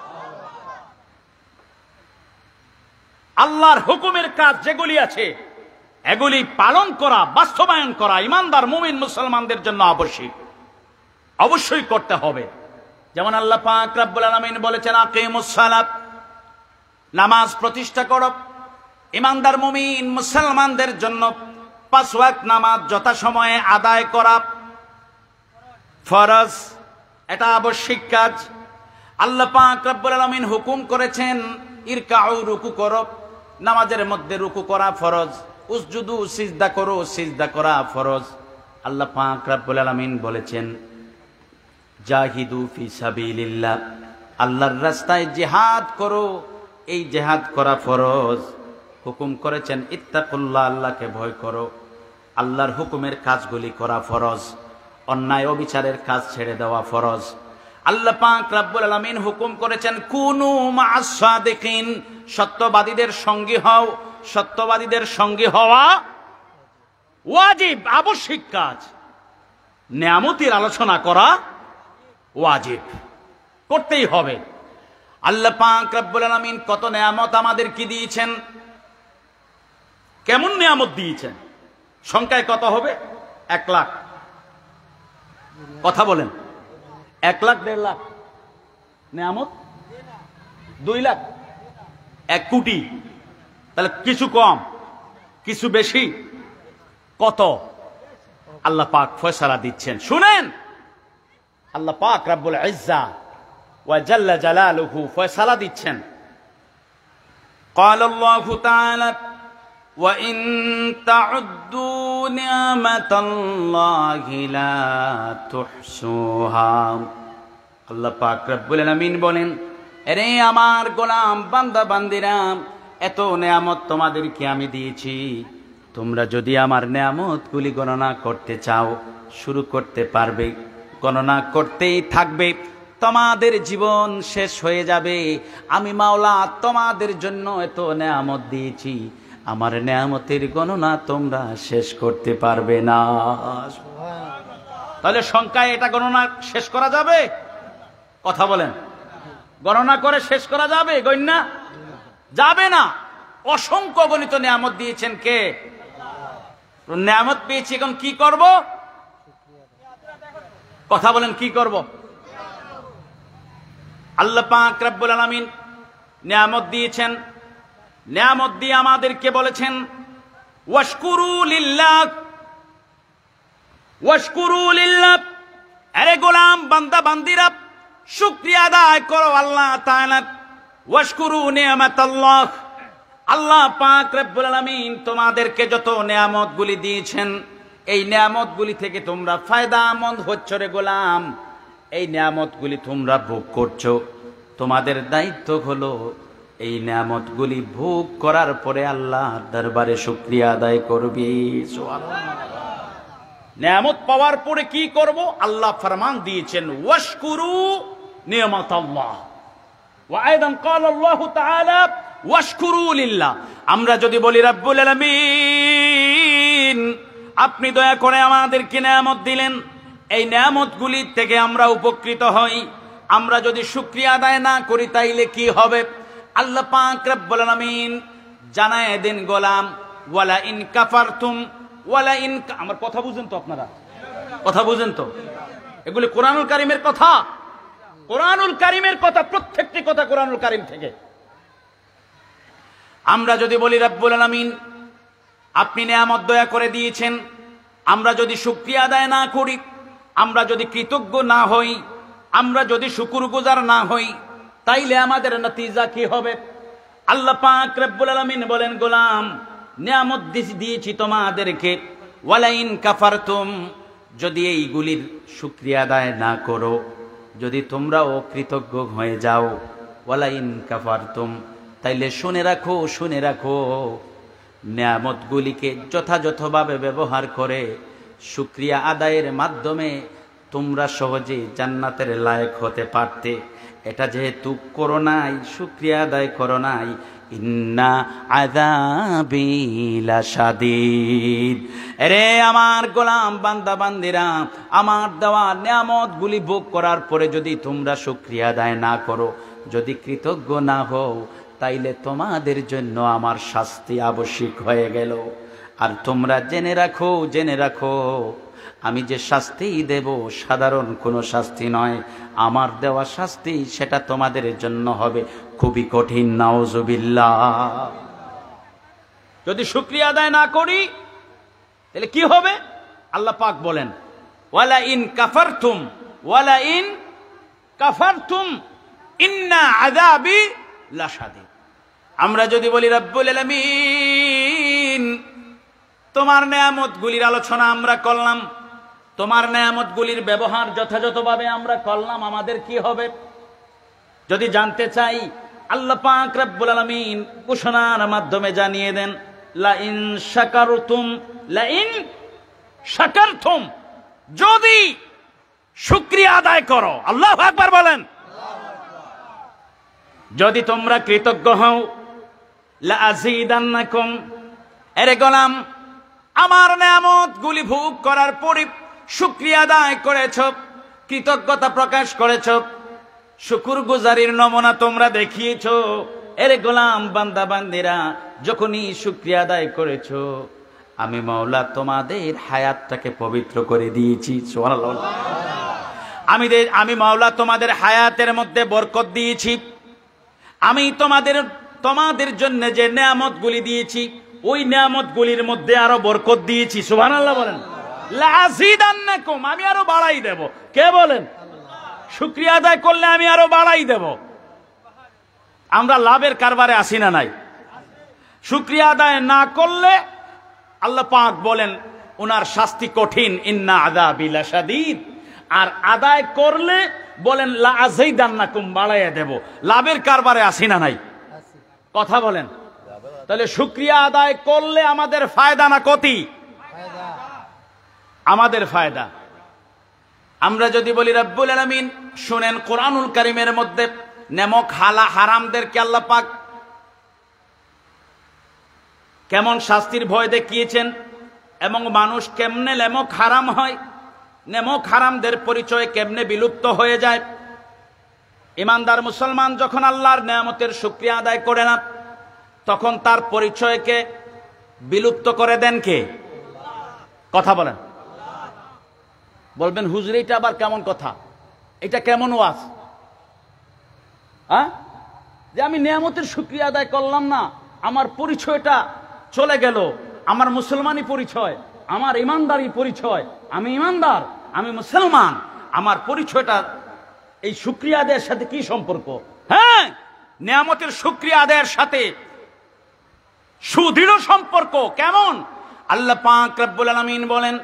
আল্লাহর হুকুমের কাজ যেগুলি আছে এগুলি পালন করা, বাস্তবায়ন করা ইমানদার মুমিন মুসলমানদের জন্য আবশ্যক, অবশ্যই করতে হবে। যেমন আল্লাহ পাক রব্বুল আলামিন বলেছেন, আকিমুস সালাত, নামাজ প্রতিষ্ঠা করো। ইমানদার মুমিন মুসলমানদের জন্য পাঁচ ওয়াক্ত নামাজ যথাসময়ে আদায় করা ফরজ, এটা আবশ্যক কাজ। আল্লাহ পাক রব্বুল আলামিন হুকুম করেছেন, ইরকাউ, রুকু করো। নামাজের মধ্যে রুকু করা ফরজ। উসজুদু, সিজদা করো, সিজদা করা ফরজ। আল্লাহ পাক রব্বুল আলামিন বলেছেন, জাহিদু ফি সাবিলিল্লাহ, আল্লাহর রাস্তায় জিহাদ করো, এই জিহাদ করা ফরজ। হুকুম করেছেন ইত্তাকুল্লাহ, আল্লাহকে ভয় করো। আল্লাহর হুকুমের কাজগুলি করা ফরজ, অন্যায় অবিচারের কাজ ছেড়ে দেওয়া ফরজ। আল্লাহ পাক রব্বুল আলামিন হুকুম করেছেন, কুনু মা'আস সাদিকিন, সত্যবাদীদের সঙ্গী হও। সত্যবাদীদের সঙ্গী হওয়া ওয়াজিব, আবশ্যক কাজ। নেয়ামতের আলোচনা করা ওয়াজিব, করতেই হবে। আল্লাহ পাক রব্বুল আলামিন কত নেয়ামত আমাদের কি দিয়েছেন, কেমন নেয়ামত দিয়েছেন, সংখ্যায় কত হবে? এক লাখ। কথা বলেন, এক লাখ দেড় লাখ? নেয়ামত দুই লাখ, এক কোটি, তাহলে কিছু কম কিছু বেশি, কত? আল্লাহ পাক ফয়সালা দিচ্ছেন, শুনেন। আল্লাহ পাক রব্বুল ইজ্জা ওয়া জাল্লা জালালুহু ফয়সালা দিচ্ছেন। قال الله تعالى وإن تعدوا نعمة الله لا تحصوها। আল্লাহ পাক রব্বুল আলামিন বলেন, আরে আমার গোলাম বান্দা বান্দিরা, এত নেয়ামত তোমাদেরকে আমি দিয়েছি, তোমরা যদি আমার নেয়ামতগুলি গণনা করতে চাও শুরু করতে পারবে, গণনা করতেই থাকবে, তোমাদের জীবন শেষ হয়ে যাবে। আমি মাওলা তোমাদের জন্য এত নেয়ামত দিয়েছি, আমার নেয়ামতের গণনা তোমরা শেষ করতে পারবে না। তাহলে সংখ্যায় এটা গণনা শেষ করা যাবে? কথা বলেন, গণনা করে শেষ করা যাবে? গণ্যা যাবে না। অসংখ্য গণিত নেয়ামত দিয়েছেন কে? নেয়ামত পেয়েছি, এখন কি করব? কথা বলেন, কি করব? আল্লাহ পাক রব্বুল আলামিন নেয়ামত দিয়েছেন, নেয়ামত দিয়ে আমাদেরকে বলেছেন ওয়াশকুরু লিল্লাহ, ওয়াশকুরু লিল্লাহ। আরে গোলাম বান্দা বান্দিরা, শুকরিয়া আদায় করো আল্লাহ তাআলার। ওয়াশকুরু নিয়ামাতাল্লাহ, আল্লাহ পাক রব্বুল আলামিন তোমাদেরকে যত নেয়ামতগুলি দিয়েছেন, এই নেয়ামতগুলি থেকে তোমরা ফায়দামন্দ হচ্ছ রে গোলাম। এই নেয়ামতগুলি তোমরা ভোগ করছো, তোমাদের দায়িত্ব হলো এই নেয়ামতগুলি ভোগ করার পরে আল্লাহর দরবারে শুকরিয়া আদায় করবি। নেয়ামত পাওয়ার পরে কি করব? আল্লাহ ফরমান দিয়েছেন ওয়াশকুরু নিয়ামাতাল্লাহ। ওয়া আইদান ক্বালা আল্লাহু তাআলা ওয়াশকুরু লিল্লাহ। আমরা যদি বলি রব্বুল আলামিন আপনি দয়া করে আমাদেরকে নেয়ামত দিলেন, এই নেয়ামতগুলি থেকে আমরা উপকৃত হই, আমরা যদি শুকরিয়া আদায় না করি তাইলে কি হবে? আল্লাহ পাক রব্বুল আলামিন জানায় দেন গোলাম ওয়ালা ইন কাফারতুম ওয়ালা ইন, আমার কথা বুঝেন তো আপনারা? কথা বুঝেন তো? এগুলি কোরআনুল কারীমের কথা, কোরআনুল কারীমের কথা, প্রত্যেকটি কথা কোরআনুল কারীম থেকে। আমরা যদি বলি রব্বুল আলামিন আপনি নেয়ামত দয়া করে দিয়েছেন, আমরা যদি শুকরিয়া আদায় না করি, আমরা যদি কৃতজ্ঞ না হই, আমরা যদি শুকরগুজার না হই, তাইলে আমাদের নতিজা কি হবে? আল্লাহ পাক রব্বুল আলামিন বলেন গোলাম নিয়ামত দিয়েছি তোমাদেরকে, ওয়ালা ইন কাফারতুম, যদি এইগুলির শুকরিয়া আদায় না করো, যদি তোমরা অকৃতজ্ঞ হয়ে যাও, ওয়ালা ইন কাফারতুম, তাইলে শুনে রাখো, শুনে রাখো, নেয়ামতগুলিকে যথাযথভাবে ব্যবহার করে শুকরিয়া আদায়ের মাধ্যমে তোমরা সহজে জান্নাতের লায়ক হতে পারতে। এটা যেহেতু করো নাই, শুকরিয়া আদায় করো নাই, ইন্না আযাবি লাশাদীদ। আরে আমার গোলাম বান্দা বান্দিরা, আমার দেওয়া নেয়ামতগুলি ভোগ করার পরে যদি তোমরা শুকরিয়া আদায় না করো, যদি কৃতজ্ঞ না হও, তাইলে তোমাদের জন্য আমার শাস্তি আবশ্যক হয়ে গেল। আর তোমরা জেনে রাখো, জেনে রাখো, আমি যে শাস্তি দেব সাধারণ কোনো শাস্তি নয়, আমার দেওয়া শাস্তি সেটা তোমাদের জন্য হবে খুবই কঠিন। নাউজুবিল্লাহ। যদি শুকরিয়া আদায় না করি তাহলে কি হবে? আল্লাহ পাক বলেন ওয়ালা ইন কাফারতুম, ওয়ালা ইন কাফারতুম ইন্না আযাবি লাশাদীদ। আমরা যদি বলি রব্বুল আলামিন তোমার নেয়ামতগুলির আলোচনা আমরা করলাম, তোমার নেয়ামতগুলির ব্যবহার যথাযথভাবে আমরা করলাম, আমাদের কি হবে? যদি জানতে চাই, আল্লাহ পাক রব্বুল আলামিন ঘোষণার মাধ্যমে জানিয়ে দেন লা ইন শাকারতুম, লা ইন শাকারতুম, যদি শুকরিয়া আদায় করো, আল্লাহু আকবার বলেন, যদি তোমরা কৃতজ্ঞ হও, লা আযীদান্নাকুম। আরে গোলাম, আমার নেয়ামতগুলি ভোগ করার পরে শুকরিয়া আদায় করেছ, কৃতজ্ঞতা প্রকাশ করেছ, শুকরগুজারির নমুনা তোমরা দেখিয়েছ। এরে গোলাম বান্দা বান্দিরা, যখনই শুকরিয়া আদায় করেছ, আমি মাওলা তোমাদের হায়াতটাকে পবিত্র করে দিয়েছি। সুবহানাল্লাহ। আমি আমি মাওলা তোমাদের হায়াতের মধ্যে বরকত দিয়েছি, আমি তোমাদের তোমাদের জন্য যে নেয়ামতগুলি দিয়েছি ওই নেয়ামতগুলির মধ্যে আরো বরকত দিয়েছি। সুবহানাল্লাহ বলেন। লাযিদান্নাকুম, আমি আরো বাড়াই দেব। কে বলেন? শুকরিয়া আদায় করলে আমি আরো বাড়াই দেব। আমরা লাভের কারবারে আসি না নাই? শুকরিয়া আদায় না করলে আল্লাহ পাক বলেন ওনার শাস্তি কঠিন, ইন্না আযাবি লাশাদীদ। আর আদায় করলে বলেন লাযিদান্নাকুম, বাড়াইয়া দেব। লাভের কারবারে আসি না নাই? কথা বলেন। তাহলে শুকরিয়া আদায় করলে আমাদের ফায়দা না ক্ষতি? আমাদের ফায়দা। আমরা যদি বলি রব্বুল আলামিন শুনেন, কোরআনুল কারীমের মধ্যে নেমক হালা হারামদেরকে আল্লাহ পাক কেমন শাস্তির ভয় দেখিয়েছেন এবং মানুষ কেমনে নেমক হারাম হয়, নেমক হারামদের পরিচয় কেমনে বিলুপ্ত হয়ে যায়। ইমানদার মুসলমান যখন আল্লাহর নেয়ামতের শুকরিয়া আদায় করে না, তখন তার পরিচয়কে বিলুপ্ত করে দেন কে? কথা বলেন। বলবেন হুজুর এটা আবার কেমন কথা, এটা কেমন ওয়াজ? হ্যাঁ, যে আমি নেয়ামতের শুকরিয়া আদায় করলাম না, আমার পরিচয়টা চলে গেল, আমার মুসলমানি পরিচয়, আমার ইমানদারি পরিচয়, আমি ইমানদার, আমি মুসলমান, আমার পরিচয়টা এই শুকরিয়া আদায়ের সাথে কি সম্পর্ক? হ্যাঁ, নেয়ামতের শুকরিয়া আদায়ের সাথে সুদৃঢ় সম্পর্ক। কেমন? আল্লাহ পাক রব্বুল আলামিন বলেন,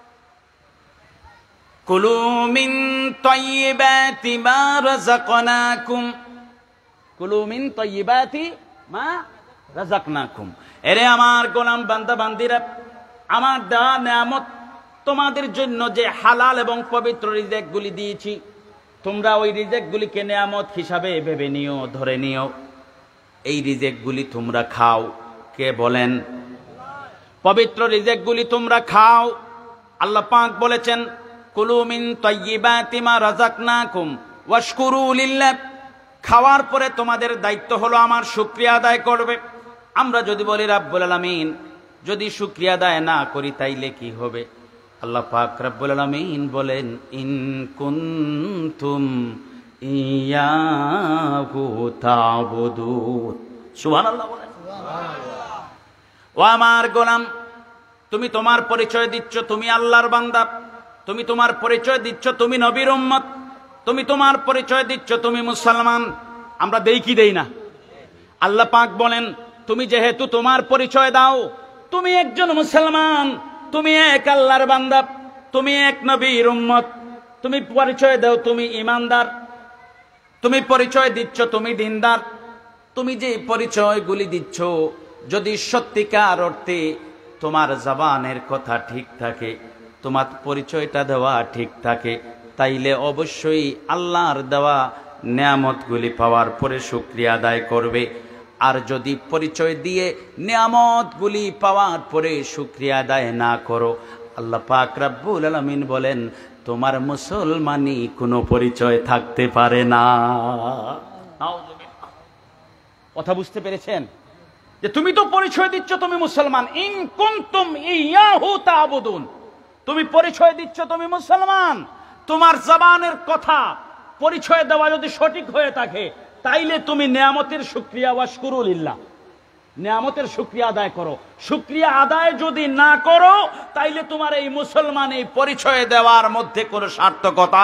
কুলু মিন তাইয়্যিবাতি মা রাযাকনাকুম, কুলু মিন তাইয়্যিবাতি মা রাযাকনাকুম। এরে আমার গোলাম বান্দা বান্দিরা, আমার দেওয়া নেয়ামত তোমাদের জন্য যে হালাল এবং পবিত্র রিজিকগুলি দিয়েছি, তোমরা ওই রিজিকগুলিকে নেয়ামত হিসাবে ভেবে নিও, ধরে নিও। এই রিজিকগুলি তোমরা খাও। কে বলেন? পবিত্র রিজিকগুলি তোমরা খাও। আল্লাহ পাক বলেছেন, কুলু মিন তাইয়্যিবাতি মা রাযাকনাকুম ওয়াশকুরু লিল্লাহ। খাওয়ার পরে তোমাদের দায়িত্ব হলো আমার শুকরিয়া আদায় করবে। আমরা যদি বলি রব্বুল আলামিন যদি শুকরিয়া আদায় না করি তাইলে কি হবে? আল্লাহ পাক রব্বুল আলামিন বলেন, ইন কুনতুম ইয়াহু তা'বুদুন। সুবহানাল্লাহ বলেন। ও আমার গোলাম, তুমি তোমার পরিচয় দিচ্ছ তুমি আল্লাহর বান্দা, তুমি তোমার পরিচয় দিচ্ছ তুমি নবীর উম্মত, তুমি তোমার পরিচয় দিচ্ছ তুমি মুসলমান। আমরা দেই কি দেই না? আল্লাহ পাক বলেন, তুমি যেহেতু তোমার পরিচয় দাও তুমি একজন মুসলমান, তুমি এক আল্লাহর বান্দা, তুমি এক নবীর উম্মত, তুমি পরিচয় দাও তুমি ইমানদার, তুমি পরিচয় দিচ্ছ তুমি দিনদার, তুমি যে পরিচয়গুলি দিচ্ছ যদি সত্যিকার অর্থে তোমার জবানের কথা ঠিক থাকে, তোমার পরিচয়টা দেওয়া ঠিক থাকে, তাইলে অবশ্যই আল্লাহর দেওয়া নেয়ামতগুলি পাওয়ার পরে শুকরিয়া আদায় করবে। আর যদি পরিচয় দিয়ে নেয়ামতগুলি পাওয়ার পরে শুকরিয়া আদায় না করো, আল্লাহ পাক রব্বুল আলামিন বলেন তোমার মুসলমানি কোনো পরিচয় থাকতে পারে না। কথা বুঝতে পেরেছেন? যে তুমি তো পরিচয় দিচ্ছ তুমি মুসলমান, ইন কুনতুম ইয়াহু তা'বুদুন, তুমি পরিচয় দিচ্ছ তুমি মুসলমান, তোমার জবানের কথা পরিচয় দেওয়া যদি সঠিক হয়ে থাকে তাইলে তুমি নেয়ামতের শুকরিয়া ওয়াশকুরু লিল্লাহ, নেয়ামতের শুকরিয়া আদায় করো। শুকরিয়া আদায় যদি না করো তাইলে তোমার এই মুসলমান এই পরিচয় দেওয়ার মধ্যে কোনো সার্থকতা।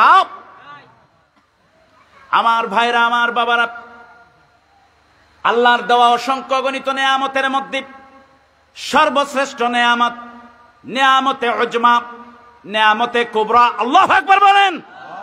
আমার ভাইরা, আমার বাবারা, আল্লাহর দেওয়া অসংখ্য গণিত নেয়ামতের মধ্যে সর্বশ্রেষ্ঠ নেয়ামত নেয়ামতে উজমা, নেয়ামতে কুবরা। আল্লাহু আকবার বলেন।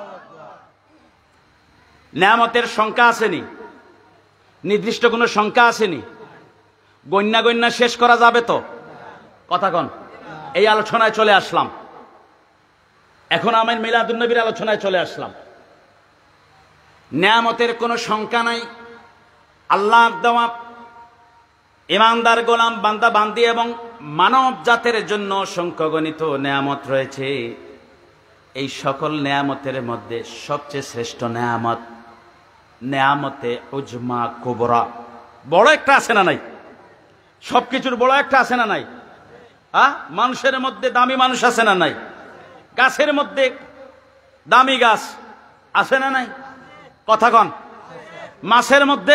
নেয়ামতের সংখ্যা আসেনি, নির্দিষ্ট কোনো সংখ্যা আসেনি, গণ্যা গণ্যা শেষ করা যাবে তো? কথা কন। এই আলোচনায় চলে আসলাম, এখন আমি মিলাদুন নবীর আলোচনায় চলে আসলাম। নেয়ামতের কোনো সংখ্যা নাই। আল্লাহর দেওয়া ইমানদার গোলাম বান্দা বান্দি এবং মানব জাতের জন্য সংখ্যাগণিত নেয়ামত রয়েছে। এই সকল নেয়ামতের মধ্যে সবচেয়ে শ্রেষ্ঠ নেয়ামত নেয়ামতে উজমা কুবরা। বড় একটা আছে না নাই? সবকিছুর বড় একটা আছে না নাই? হ্যাঁ, মানুষের মধ্যে দামি মানুষ আছে না নাই? গাছের মধ্যে দামি গাছ, আছে না নাই? কথা কন। মাছের মধ্যে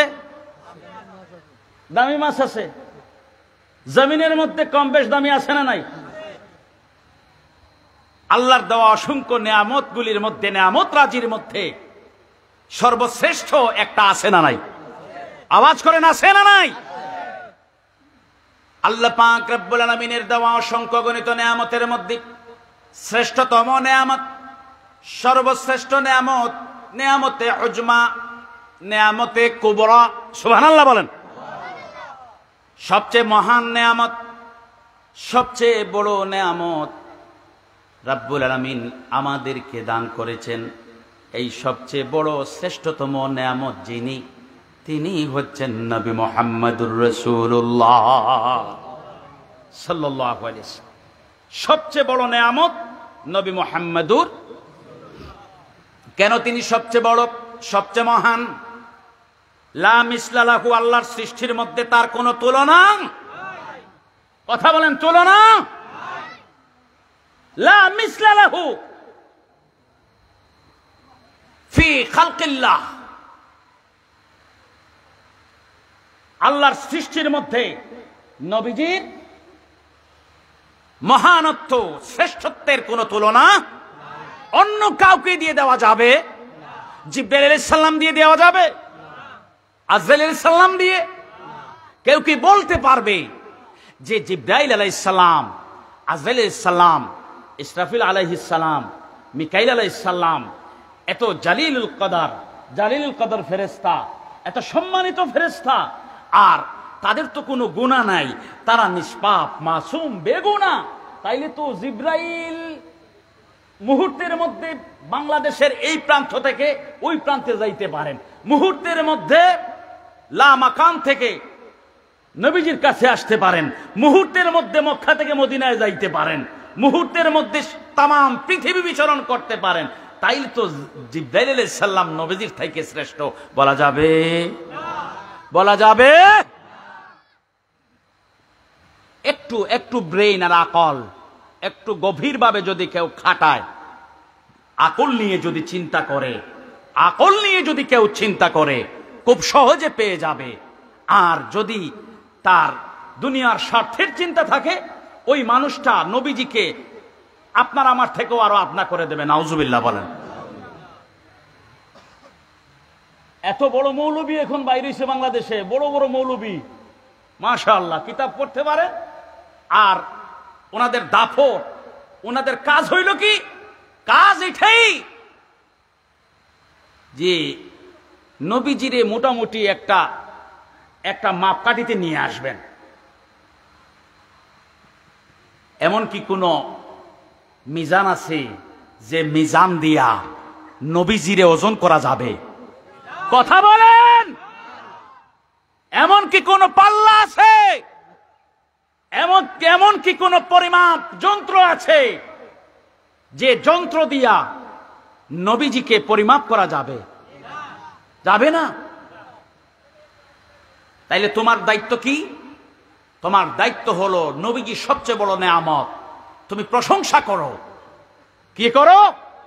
দামি মাছ আছে, জমিনের মধ্যে কম বেশ দামি আছে না নাই? আল্লাহর দেওয়া অসংখ্য নেয়ামত গুলির মধ্যে, নেয়ামত রাজির মধ্যে সর্বশ্রেষ্ঠ একটা আছে না নাই? আওয়াজ করেন, আছে না নাই? আল্লাহ পাক রব্বুল আলামিনের দেওয়া অসংখ্য গণিত নেয়ামতের মধ্যে শ্রেষ্ঠতম নেয়ামত, সর্বশ্রেষ্ঠ নেয়ামত, নেয়ামতে উজমা, নেয়ামতে কুবরা, সুবহানাল্লাহ বলেন। সবচেয়ে মহান নেয়ামত, সবচেয়ে বড় নেয়ামত রব্বুল আলামিন আমাদেরকে দান করেছেন। এই সবচেয়ে বড় শ্রেষ্ঠতম নেয়ামত যিনি, তিনি হচ্ছেন নবী মুহাম্মদুর রাসূলুল্লাহ সাল্লাল্লাহু আলাইহি ওয়াসাল্লাম। সবচেয়ে বড় নেয়ামত নবী মুহাম্মদুর। কেন তিনি সবচেয়ে বড়, সবচেয়ে মহান? লা মিসলা লাহু, আল্লাহর সৃষ্টির মধ্যে তার কোনো তুলনা। কথা বলেন, তুলনা। লা মিসলা লাহু ফি খালকিল্লাহ, আল্লাহর সৃষ্টির মধ্যে নবীজির মহানত্ব, শ্রেষ্ঠত্বের কোন তুলনা অন্য কাউকে দিয়ে দেওয়া যাবে? জিবরাইল আলাইহিস সালাম দিয়ে দেওয়া যাবে? আজরাইল আলাইহিস সালাম দিয়ে? কেউ কি বলতে পারবে যে জিবরাইল আলাইহিস সালাম, আজরাইল আলাইহিস সালাম, ইসরাফিল আলাইহিস সালাম, মিকাইল আলাইহিস সালাম এত জালিলুল কদর, জালিলুল কদর ফেরেশতা, এত সম্মানিত ফেরেশতা, আর তাদের তো কোনো গুনাহ নাই, তারা নিষ্পাপ, মাসুম, বেগুনা, তাইলে তো জিবরাইল মুহূর্তের মধ্যে বাংলাদেশের এই প্রান্ত থেকে ওই প্রান্তে যাইতে পারেন, মুহূর্তের মধ্যে লা মাকান থেকে নবীজির কাছে আসতে পারেন, মুহূর্তের মধ্যে মক্কা থেকে মদিনায় যাইতে পারেন, মুহূর্তের মধ্যে তামাম পৃথিবী বিচরণ করতে পারেন। তাইলে তো জিবরাইল আলাইহিস সালাম নবীজির থেকে শ্রেষ্ঠ বলা যাবে? বলা যাবে? একটু একটু ব্রেইন আর আকল একটু গভীরভাবে যদি কেউ খাটায়, আকল নিয়ে যদি চিন্তা করে, আকল নিয়ে যদি কেউ চিন্তা করে, খুব সহজে পেয়ে যাবে। আর যদি তার দুনিয়ার স্বার্থের চিন্তা থাকে, ওই মানুষটা নবীজিকে আপনার আমার থেকেও আরো আপনা করে দেবে। নাউজুবিল্লাহ বলেন। এত বড় মৌলবী এখন বাইরে হয়েছে বাংলাদেশে, বড় বড় মৌলবী, মাশাআল্লাহ, কিতাব পড়তে পারে। আর ওনাদের দাফর, ওনাদের কাজ হইল কি? কাজ এটাই যে নবীজিরে মোটামুটি একটা একটা মাপকাঠিতে নিয়ে আসবেন। এমন কি কোন মিজান আছে যে মিজান দিয়া নবীজিরে ওজন করা যাবে? কথা বলেন। এমন কি কোন পাল্লা আছে? এমন এমন কি কোন পরিমাপ যন্ত্র আছে যে যন্ত্র দিয়া নবীজিকে পরিমাপ করা যাবে? যাবে না। তাইলে তোমার দায়িত্ব কি? তোমার দায়িত্ব হলো নবীজি সবচেয়ে বড় নেয়ামত, তুমি প্রশংসা করো। কি করো?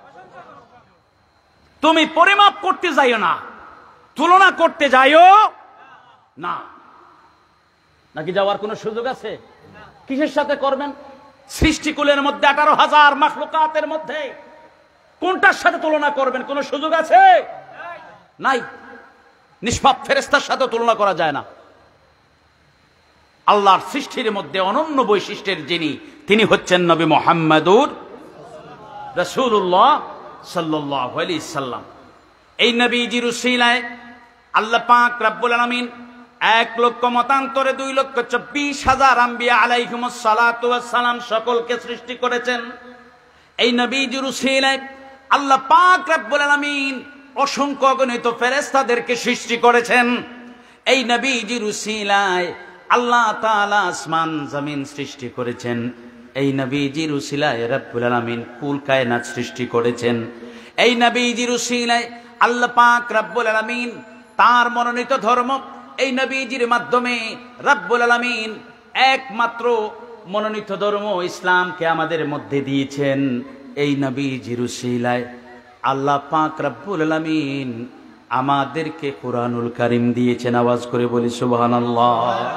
তুমি পরিমাপ করতে যাইও না, তুলনা করতে যাইও না। নাকি যাওয়ার কোন সুযোগ আছে? কিসের সাথে করবেন? সৃষ্টিকুলের মধ্যে আঠারো হাজার মাখলুকাতের মধ্যে কোনটার সাথে তুলনা করবেন? কোন সুযোগ আছে? নাই। নিষ্পাপ ফেরেশতার সাথে তুলনা করা যায় না। আল্লাহর সৃষ্টির মধ্যে অনন্য বৈশিষ্ট্যের যিনি, তিনি হচ্ছেন নবী মুহাম্মদুর রাসূলুল্লাহ সাল্লাল্লাহু আলাইহি সাল্লাম। এই নবীজির উসিলায় আল্লাহ পাক রব্বুল আলামিন এক লক্ষ মতান্তরে দুই লক্ষ চব্বিশ হাজার আম্বিয়া আলাইহিমুস সালাতু ওয়াস সালাম সকলকে সৃষ্টি করেছেন। এই নবীজির উসিলায় আল্লাহ পাক রব্বুল আলামিন অসংখ্য অগণিত ফেরেশতাদেরকে সৃষ্টি করেছেন। এই নবীজির উসিলায় আল্লাহ তাআলা আসমান জমিন সৃষ্টি করেছেন। এই নবীজির উসিলায় রব্বুল আলামিন কুল কায়নাত সৃষ্টি করেছেন। এই নবীজির উসিলায় আল্লাহ পাক রব্বুল আলামিন তার মনোনীত ধর্ম, এই নবীজির মাধ্যমে রব্বুল আলামিন একমাত্র মনোনীত ধর্ম ইসলামকে আমাদের মধ্যে দিয়েছেন। এই নবীজির উসিলায় আল্লাহ পাক রব্বুল আলামিন আমাদেরকে কোরআনুল কারীম দিয়েছেন। আওয়াজ করে বলি সুবহানাল্লাহ।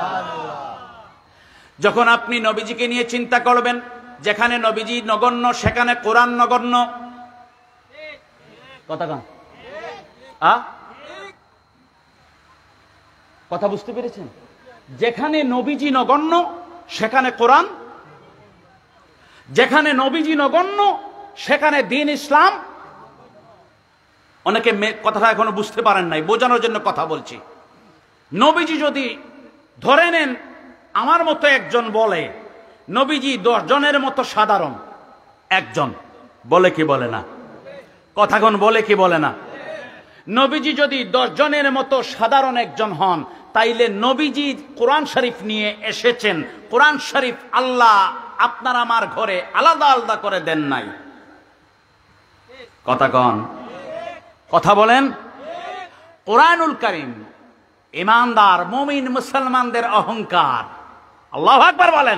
যখন আপনি নবীজিকে নিয়ে চিন্তা করবেন, যেখানে নবীজি নগণ্য সেখানে কোরআন নগণ্য। কথা কন আ কথা বুঝতে পেরেছেন? যেখানে নবীজি নগণ্য সেখানে কোরআন, যেখানে নবীজি নগণ্য সেখানে দ্বীন ইসলাম। অনেকে কথাটা এখনো বুঝতে পারেন নাই, বোঝানোর জন্য কথা বলছি। নবীজি যদি ধরে নেন আমার মতো একজন বলে, নবীজি দশ জনের মতো সাধারণ একজন, বলে কি বলে না? কথাক্ষণ বলে কি বলে না? নবীজি যদি দশ জনের মতো সাধারণ একজন হন, তাইলে নবীজি কোরআন শরীফ নিয়ে এসেছেন। কোরআন শরীফ আল্লাহ আপনার আমার ঘরে আলাদা আলাদা করে দেন নাই। কথা কন, কথা বলেন। কোরআনুল কারীম ঈমানদার মুমিন মুসলমানদের অহংকার। আল্লাহু আকবার বলেন।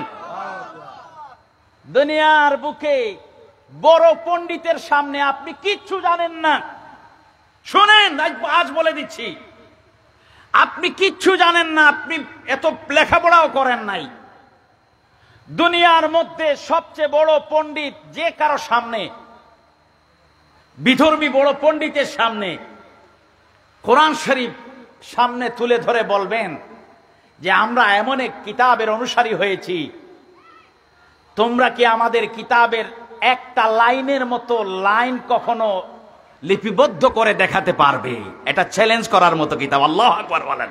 দুনিয়ার বুকে বড় পণ্ডিতের সামনে আপনি কিচ্ছু জানেন না। শুনেন, আজ বলে দিচ্ছি, আপনি কিচ্ছু জানেন না, আপনি এত লেখাপড়াও করেন নাই। দুনিয়ার মধ্যে সবচেয়ে বড় পণ্ডিত যে কারো সামনে, বিধর্মী বড় পণ্ডিতের সামনে কোরআন শরীফ সামনে তুলে ধরে বলবেন যে আমরা এমন এক কিতাবের অনুসারী হয়েছি, তোমরা কি আমাদের কিতাবের একটা লাইনের মতো লাইন কখনো লিপিবদ্ধ করে দেখাতে পারবে? এটা চ্যালেঞ্জ করার মতো কিতাব। আল্লাহু আকবার বলেন।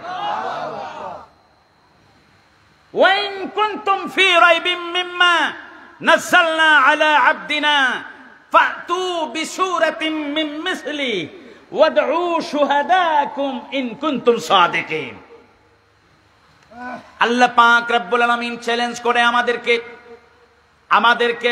ওয়াইন কুনতুম ফি রাইবিম মিম্মা নাযালনা আলা আবদিনা ফাতু বিসূরাতিন মিন মিসলি ওয়াদউ শুহাদাকুম ইন কুনতুম সাদিকিন। আল্লাহ পাক রব্বুল আলামিন চ্যালেঞ্জ করে আমাদেরকে আমাদেরকে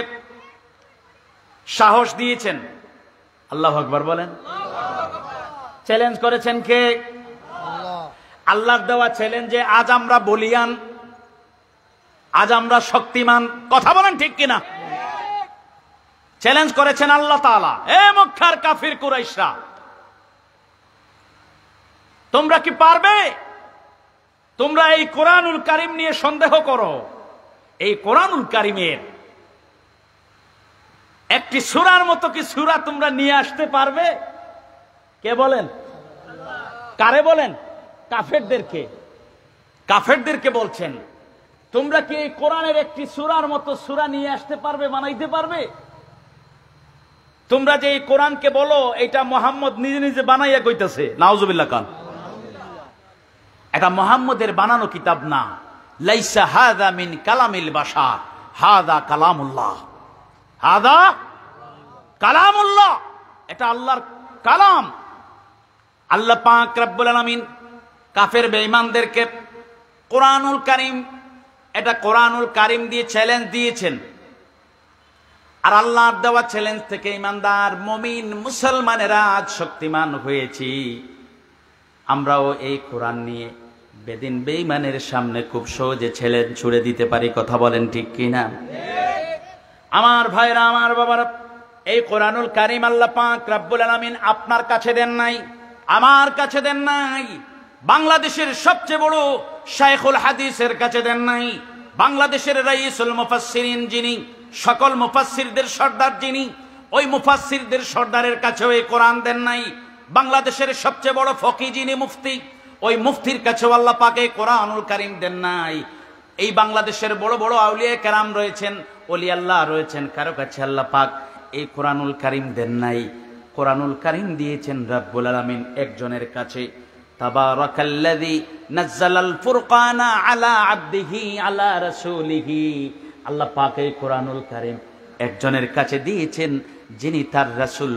সাহস দিয়েছেন। আল্লাহু আকবার বলেন। চ্যালেঞ্জ করেছেন কে? আল্লাহ। আল্লাহর দেওয়া চ্যালেঞ্জে আজ আমরা বলিয়ান, আজ আমরা শক্তিমান। কথা বলেন ঠিক কিনা? চ্যালেঞ্জ করেছেন আল্লাহ তাআলা। এ মক্কার কাফির কুরাইশরা, তোমরা কি পারবে? তোমরা এই কোরআনুল কারীম নিয়ে সন্দেহ করো, এই কোরআনুল কারীমের একটি সূরার মতো কি সূরা তোমরা নিয়ে আসতে পারবে? কে বলেন? কারে বলেন? কাফেরদেরকে। কাফেরদেরকে বলছেন, তোমরা কি এই কোরআনের একটি সূরার মতো সূরা নিয়ে আসতে পারবে, বানাইতে পারবে? তোমরা যে এই কোরআনকে বলো এটা মুহাম্মদ নিজে নিজে বানাইয়া কইতাছে, নাউজুবিল্লাহ কান। এটা মুহাম্মদের বানানো কিতাব না। লাইসা হাযা মিন কালামিল বাশার, হাযা কালামুল্লাহ। হাযা কালামুল্লাহ, এটা আল্লাহর কালাম। আল্লাহ পাক রব্বুল আলামিন কাফের বেঈমানদেরকে কোরআনুল কারীম, এটা কোরআনুল কারীম দিয়ে চ্যালেঞ্জ দিয়েছেন। আর আল্লাহর দেওয়া চ্যালেঞ্জ থেকে ইমানদার মুমিন মুসলমানেরা আজ শক্তিমান হয়েছি। আমরাও এই কোরআন নিয়ে বেদিন বেঈমানের সামনে খুব সহজে চ্যালেঞ্জ ছুড়ে দিতে পারি। কথা বলেন ঠিক কিনা? আমার ভাইরা, আমার বাবারা, এই কোরআনুল কারীম আল্লাহ পাক রব্বুল আলামিন আপনার কাছে দেন নাই, আমার কাছে দেন নাই, বাংলাদেশের সবচেয়ে বড় শাইখুল হাদিসের কাছে দেন নাই, বাংলাদেশের রাইসুল মুফাসসিরিন যিনি, সকল মুফাসসিরদের সর্দার যিনি, ওই মুফাসসিরদের সর্দারের কাছেও এই কোরআন দেন নাই। বাংলাদেশের সবচেয়ে বড় ফকি যিনি, মুফতি, ওই মুফতির কাছেও আল্লাহ পাক এই কোরআনুল কারীম দেন নাই। এই বাংলাদেশের বড় বড় আউলিয়া কেরাম রয়েছেন, ওলি আল্লাহ রয়েছেন, কারো কাছে আল্লাহ পাক এই কোরআনুল কারীম দেন নাই। কোরআনুল কারীম দিয়েছেন রব্বুল আলামিন একজনের কাছে। তাবারাকাল্লাযী নাযালাল ফুরকানা আলা আবদিহি আলা রাসূলিহি। আল্লাহ পাক এই কোরআনুল কারীম একজনের কাছে দিয়েছেন যিনি তার রাসূল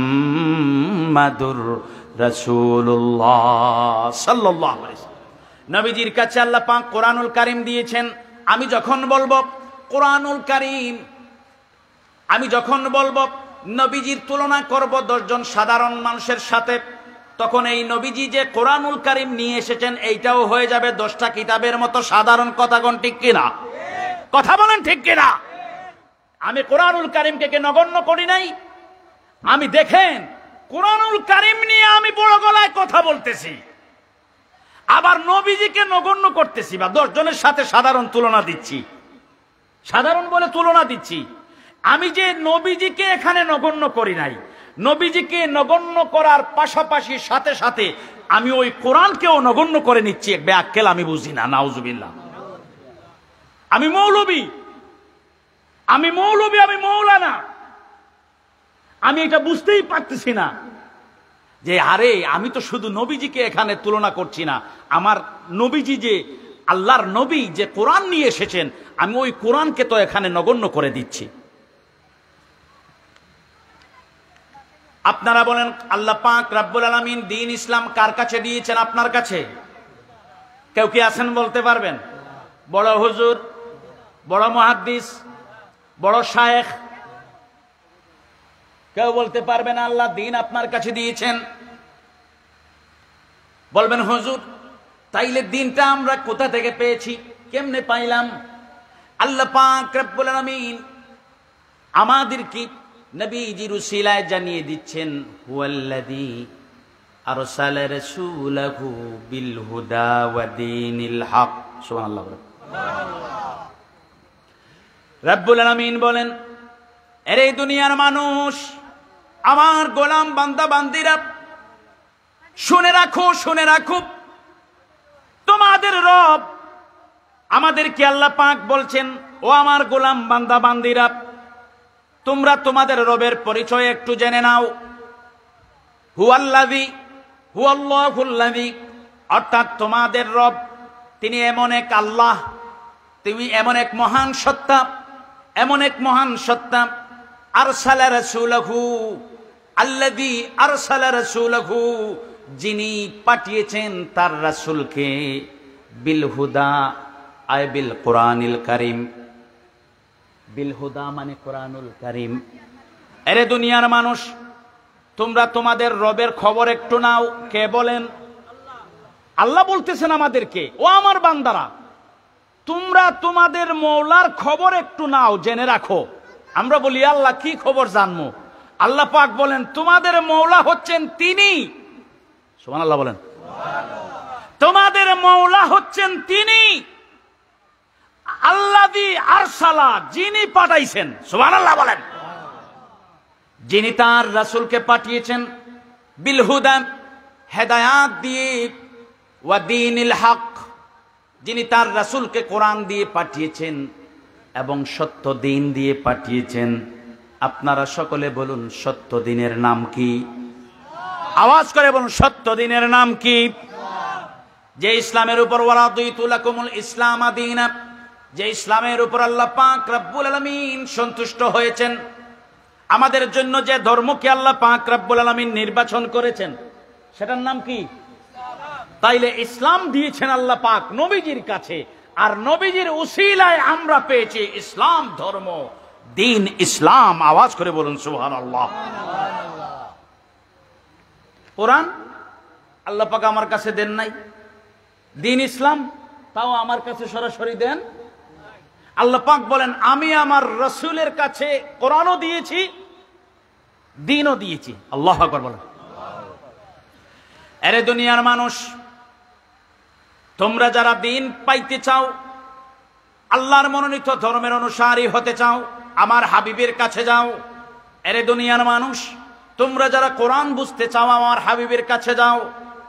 মুহাম্মাদুর রাসূলুল্লাহ সাল্লাল্লাহু আলাইহি ওয়াসাল্লাম। নবীজির কাছে আল্লাহ পাক কোরআনুল কারীম দিয়েছেন। আমি যখন বলবো কোরআনুল কারীম, আমি যখন বলবো নবীজির তুলনা করব দশজন সাধারণ মানুষের সাথে, তখন এই নবীজি যে কোরআনুল কারীম নিয়ে এসেছেন এইটাও হয়ে যাবে দশটা কিতাবের মতো সাধারণ। কথা কোন ঠিক কিনা? কথা বলেন ঠিক কিনা? আমি কোরআনুল কারীমকে কে নগণ্য করি নাই, আমি দেখেন কোরআনুল কারীম নিয়ে আমি বড় গলায় কথা বলতেছি, আবার নবীজিকে নগণ্য করতেছি বা দশ জনের সাথে সাধারণ তুলনা দিচ্ছি, সাধারণ বলে তুলনা দিচ্ছি। আমি যে নবীজিকে এখানে নগণ্য করি নাই, নবীজিকে নগণ্য করার পাশাপাশি সাথে সাথে আমি ওই কোরআনকেও নগণ্য করে নিচ্ছি। এক বেআক্কেল আমি বুঝি না, নাউজুবিল্লাহ। আমি মৌলবী, আমি মৌলবী, আমি মৌলানা, আমি এটা বুঝতেই পারতেছি না যে আরে আমি তো শুধু নবীজিকে এখানে তুলনা করছি না, আমার নবীজি যে আল্লাহর নবী যে কোরআন নিয়ে এসেছেন, আমি ওই কোরআনকে তো এখানে নগণ্য করে দিচ্ছি। আপনারা বলেন আল্লাহ পাক রব্বুল আলামিন দ্বীন ইসলাম কার কাছে দিয়েছেন? আপনার কাছে। কেউ কি আছেন বলতে পারবেন? বড় হুজুর, বড় মুহাদ্দিস, বড় শায়েখ, কেউ বলতে পারবেন আল্লাহ দ্বীন আপনার কাছে দিয়েছেন? বলবেন হুজুর তাইলে দ্বীনটা আমরা কোথা থেকে পেয়েছি, কেমনে পাইলাম? আল্লাহ পাক রব্বুল আলামিন আমাদেরকে নবীজির উসিলায় জানিয়ে দিচ্ছেন, হুয়াল্লাযী আরসালা রাসূলাহু বিল হুদা ওয়া দীনিল হক। সুবহানাল্লাহ। রব্বুল আলামিন বলেন, এরে দুনিয়ার মানুষ, আমার গোলাম বান্দা বান্দিরা, শুনে রাখো, শুনে রাখো, তোমাদের রব আমাদেরকে আল্লাহ পাক বলছেন, ও আমার গোলাম বান্দা বান্দিরা, তোমরা তোমাদের রবের পরিচয় একটু জেনে নাও। হুয়াল্লাযী হুয়াল্লাহুল্লাযী, অর্থাৎ তোমাদের রব তিনি এমন এক আল্লাহ, তিনি এমন এক মহান সত্তা, এমন এক মহান সত্তা। আরসালা রাসূলাহু, আল্লাযী আরসালা রাসূলাহু, যিনি পাঠিয়েছেন তার রাসূলকে, বিল হুদা আয় বিল কোরআনিল কারীম। বিল হুদা মানে কোরআনুল কারীম। এরে দুনিয়ার মানুষ, তোমরা তোমাদের রবের খবর একটু নাও। কে বলেন? আল্লাহ বলতেছেন আমাদেরকে, ও আমার বান্দারা, তোমরা তোমাদের মওলার খবর একটু নাও, জেনে রাখো। আমরা বলি আল্লাহ কি খবর জানবো? আল্লাহ পাক বলেন, তোমাদের মওলা হচ্ছেন তিনি। সুবহানাল্লাহ বলেন। তোমাদের মওলা হচ্ছেন তিনি, আল্লাযী আরসালা, যিনি পাঠাইছেন। সুবহানাল্লাহ বলেন। যিনি তার রাসূলকে পাঠিয়েছেন, বিল হুদা, হেদায়াত দিয়ে, ওয়া দীনিল হক, যিনি তার রাসূলকে কোরআন দিয়ে পাঠিয়েছেন এবং সত্য দিন দিয়ে পাঠিয়েছেন। আপনারা সকলে বলুন, সত্য দিনের নাম কি? আওয়াজ করে বলুন, সত্য দিনের নাম কি? যে ইসলামের উপর ওয়ারাদিতু লাকুমুল ইসলাম দীনা, যে ইসলামের উপর আল্লাহ পাক রব্বুল আলামিন সন্তুষ্ট হয়েছেন, আমাদের জন্য যে ধর্মকে আল্লাহ পাক রব্বুল আলামিন নির্বাচন করেছেন, সেটার নাম কি? তাইলে ইসলাম দিয়েছেন আল্লাহ পাক নবীজির কাছে, আর নবীজির উসিলায় আমরা পেয়েছি ইসলাম ধর্ম, দিন ইসলাম। আওয়াজ করে বলুন সুবহানাল্লাহ। কোরআন আল্লাহ পাক আমার কাছে দেন নাই, দিন ইসলাম তাও আমার কাছে সরাসরি দেন। আল্লাহ পাক বলেন, আমি আমার রাসূলের কাছে কোরআনও দিয়েছি, দিনও দিয়েছি। আল্লাহু আকবার বলেন। আরে দুনিয়ার মানুষ, তোমরা যারা দিন পাইতে চাও, আল্লাহর মনোনীত ধর্মের অনুসারী হতে চাও, আমার হাবিবের কাছে যাও। আরে দুনিয়ার মানুষ, তোমরা যারা কোরআন বুঝতে চাও, আমার হাবিবের কাছে যাও।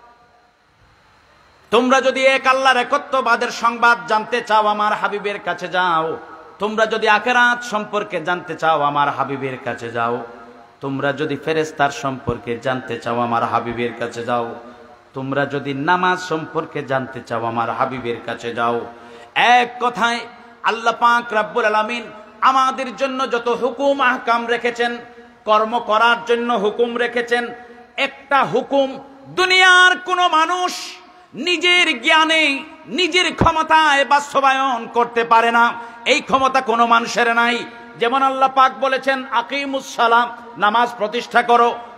তোমরা যদি এক আল্লাহর একত্ববাদের সংবাদ জানতে চাও, আমার হাবিবের কাছে যাও। তোমরা যদি আখিরাত সম্পর্কে জানতে চাও, আমার হাবিবের কাছে যাও। তোমরা যদি ফেরেশতার সম্পর্কে জানতে চাও, আমার হাবিবের কাছে যাও। তোমরা যদি নামাজ সম্পর্কে জানতে চাও, আমার হাবিবের কাছে যাও। এক কথায় আল্লাহ পাক রব্বুল আলামিন আমাদের জন্য যত হুকুম আহকাম রেখেছেন, কর্ম করার জন্য হুকুম রেখেছেন, একটা হুকুম দুনিয়ার কোনো মানুষ নিজের জ্ঞানে, নিজের ক্ষমতায় বাস্তবায়ন করতে পারে না। এই ক্ষমতা কোনো মানুষের নাই। যেমন আল্লাহ পাক বলেছেন, আকিমুস সালাম, নামাজ প্রতিষ্ঠা করো।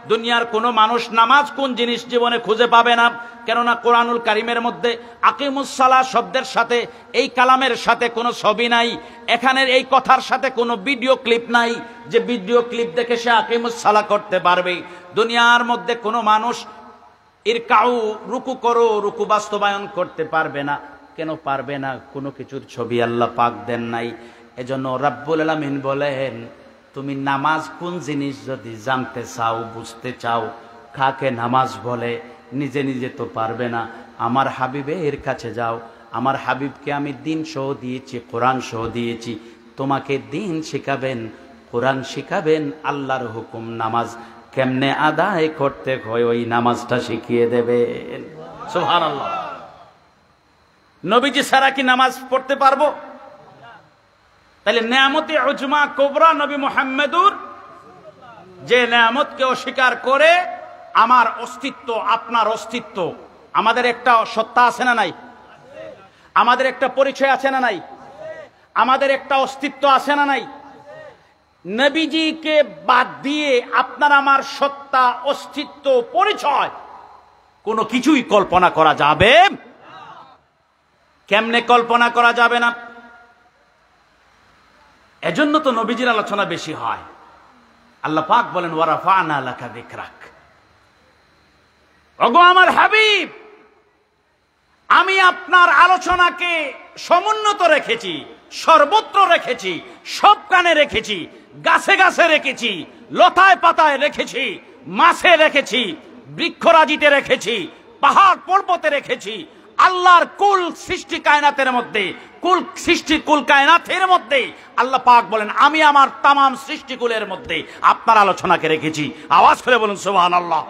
দুনিয়ার কোনো মানুষ নামাজ কোন জিনিস জীবনে খুঁজে পাবে না, কেননা কোরআনুল কারীমের মধ্যে আকিমুস সালাহ শব্দের সাথে এই কালামের সাথে কোনো ছবি নাই, এখানের এই কথার সাথে কোনো ভিডিও ক্লিপ নাই যে ভিডিও ক্লিপ দেখে সে আকিমুস সালাহ করতে পারবে। দুনিয়ার মধ্যে কোনো মানুষ ইরকাউ রুকু করো রুকু বাস্তবায়ন করতে পারবে না। কেন পারবে না? কোনো কিছুর ছবি আল্লাহ পাক দেন নাই। এজন্য রাব্বুল আলামিন বলেন, তুমি নামাজ কোন জিনিস যদি জানতে চাও, বুঝতে চাও, কাকে নামাজ বলে, নিজে নিজে তো পারবে না, আমার হাবিবের কাছে যাও। আমার হাবিবকে আমি দিন সহ দিয়েছি, কোরআন সহ দিয়েছি, তোমাকে দিন শিখাবেন, কোরআন শিখাবেন, আল্লাহর হুকুম নামাজ কেমনে আদায় করতে হয় ওই নামাজটা শিখিয়ে দেবেন। সুবহানাল্লাহ। নবীজি ছাড়া কি নামাজ পড়তে পারবো? তাহলে নেয়ামতে উজমা কোবরা নবী মুহাম্মদুর, যে নেয়ামতকে অস্বীকার করে আমার অস্তিত্ব, আপনার অস্তিত্ব, আমাদের একটা সত্তা আছে না নাই? আমাদের একটা পরিচয় আছে না নাই? আমাদের একটা অস্তিত্ব আছে না নাই? নবীজিকে বাদ দিয়ে আপনার আমার সত্তা, অস্তিত্ব, পরিচয় কোনো কিছুই কল্পনা করা যাবে? কেমনে কল্পনা করা যাবে না? এজন্য তো নবীজির আলোচনা বেশি হয়। আল্লাহ পাক বলেন, ওয়ারাফা'না লাকা যিকরাক। ওগো আমার হাবিব, আমি আপনার আলোচনাকে সমুন্নত রেখেছি, সর্বত্র রেখেছি, সব কানে রেখেছি, গাছে গাছে রেখেছি, লতায় পাতায় রেখেছি, মাছে রেখেছি, বৃক্ষরাজিতে রেখেছি, পাহাড় পর্বতে রেখেছি। আল্লাহর কুল সৃষ্টি কায়নাতের মধ্যে, কুল সৃষ্টি কুল কায়নাতের মধ্যে আল্লাহ পাক বলেন, আমি আমার তামাম সৃষ্টিকুলের মধ্যে আপনার আলোচনাকে রেখেছি। আওয়াজ করে বলুন সুবহানাল্লাহ।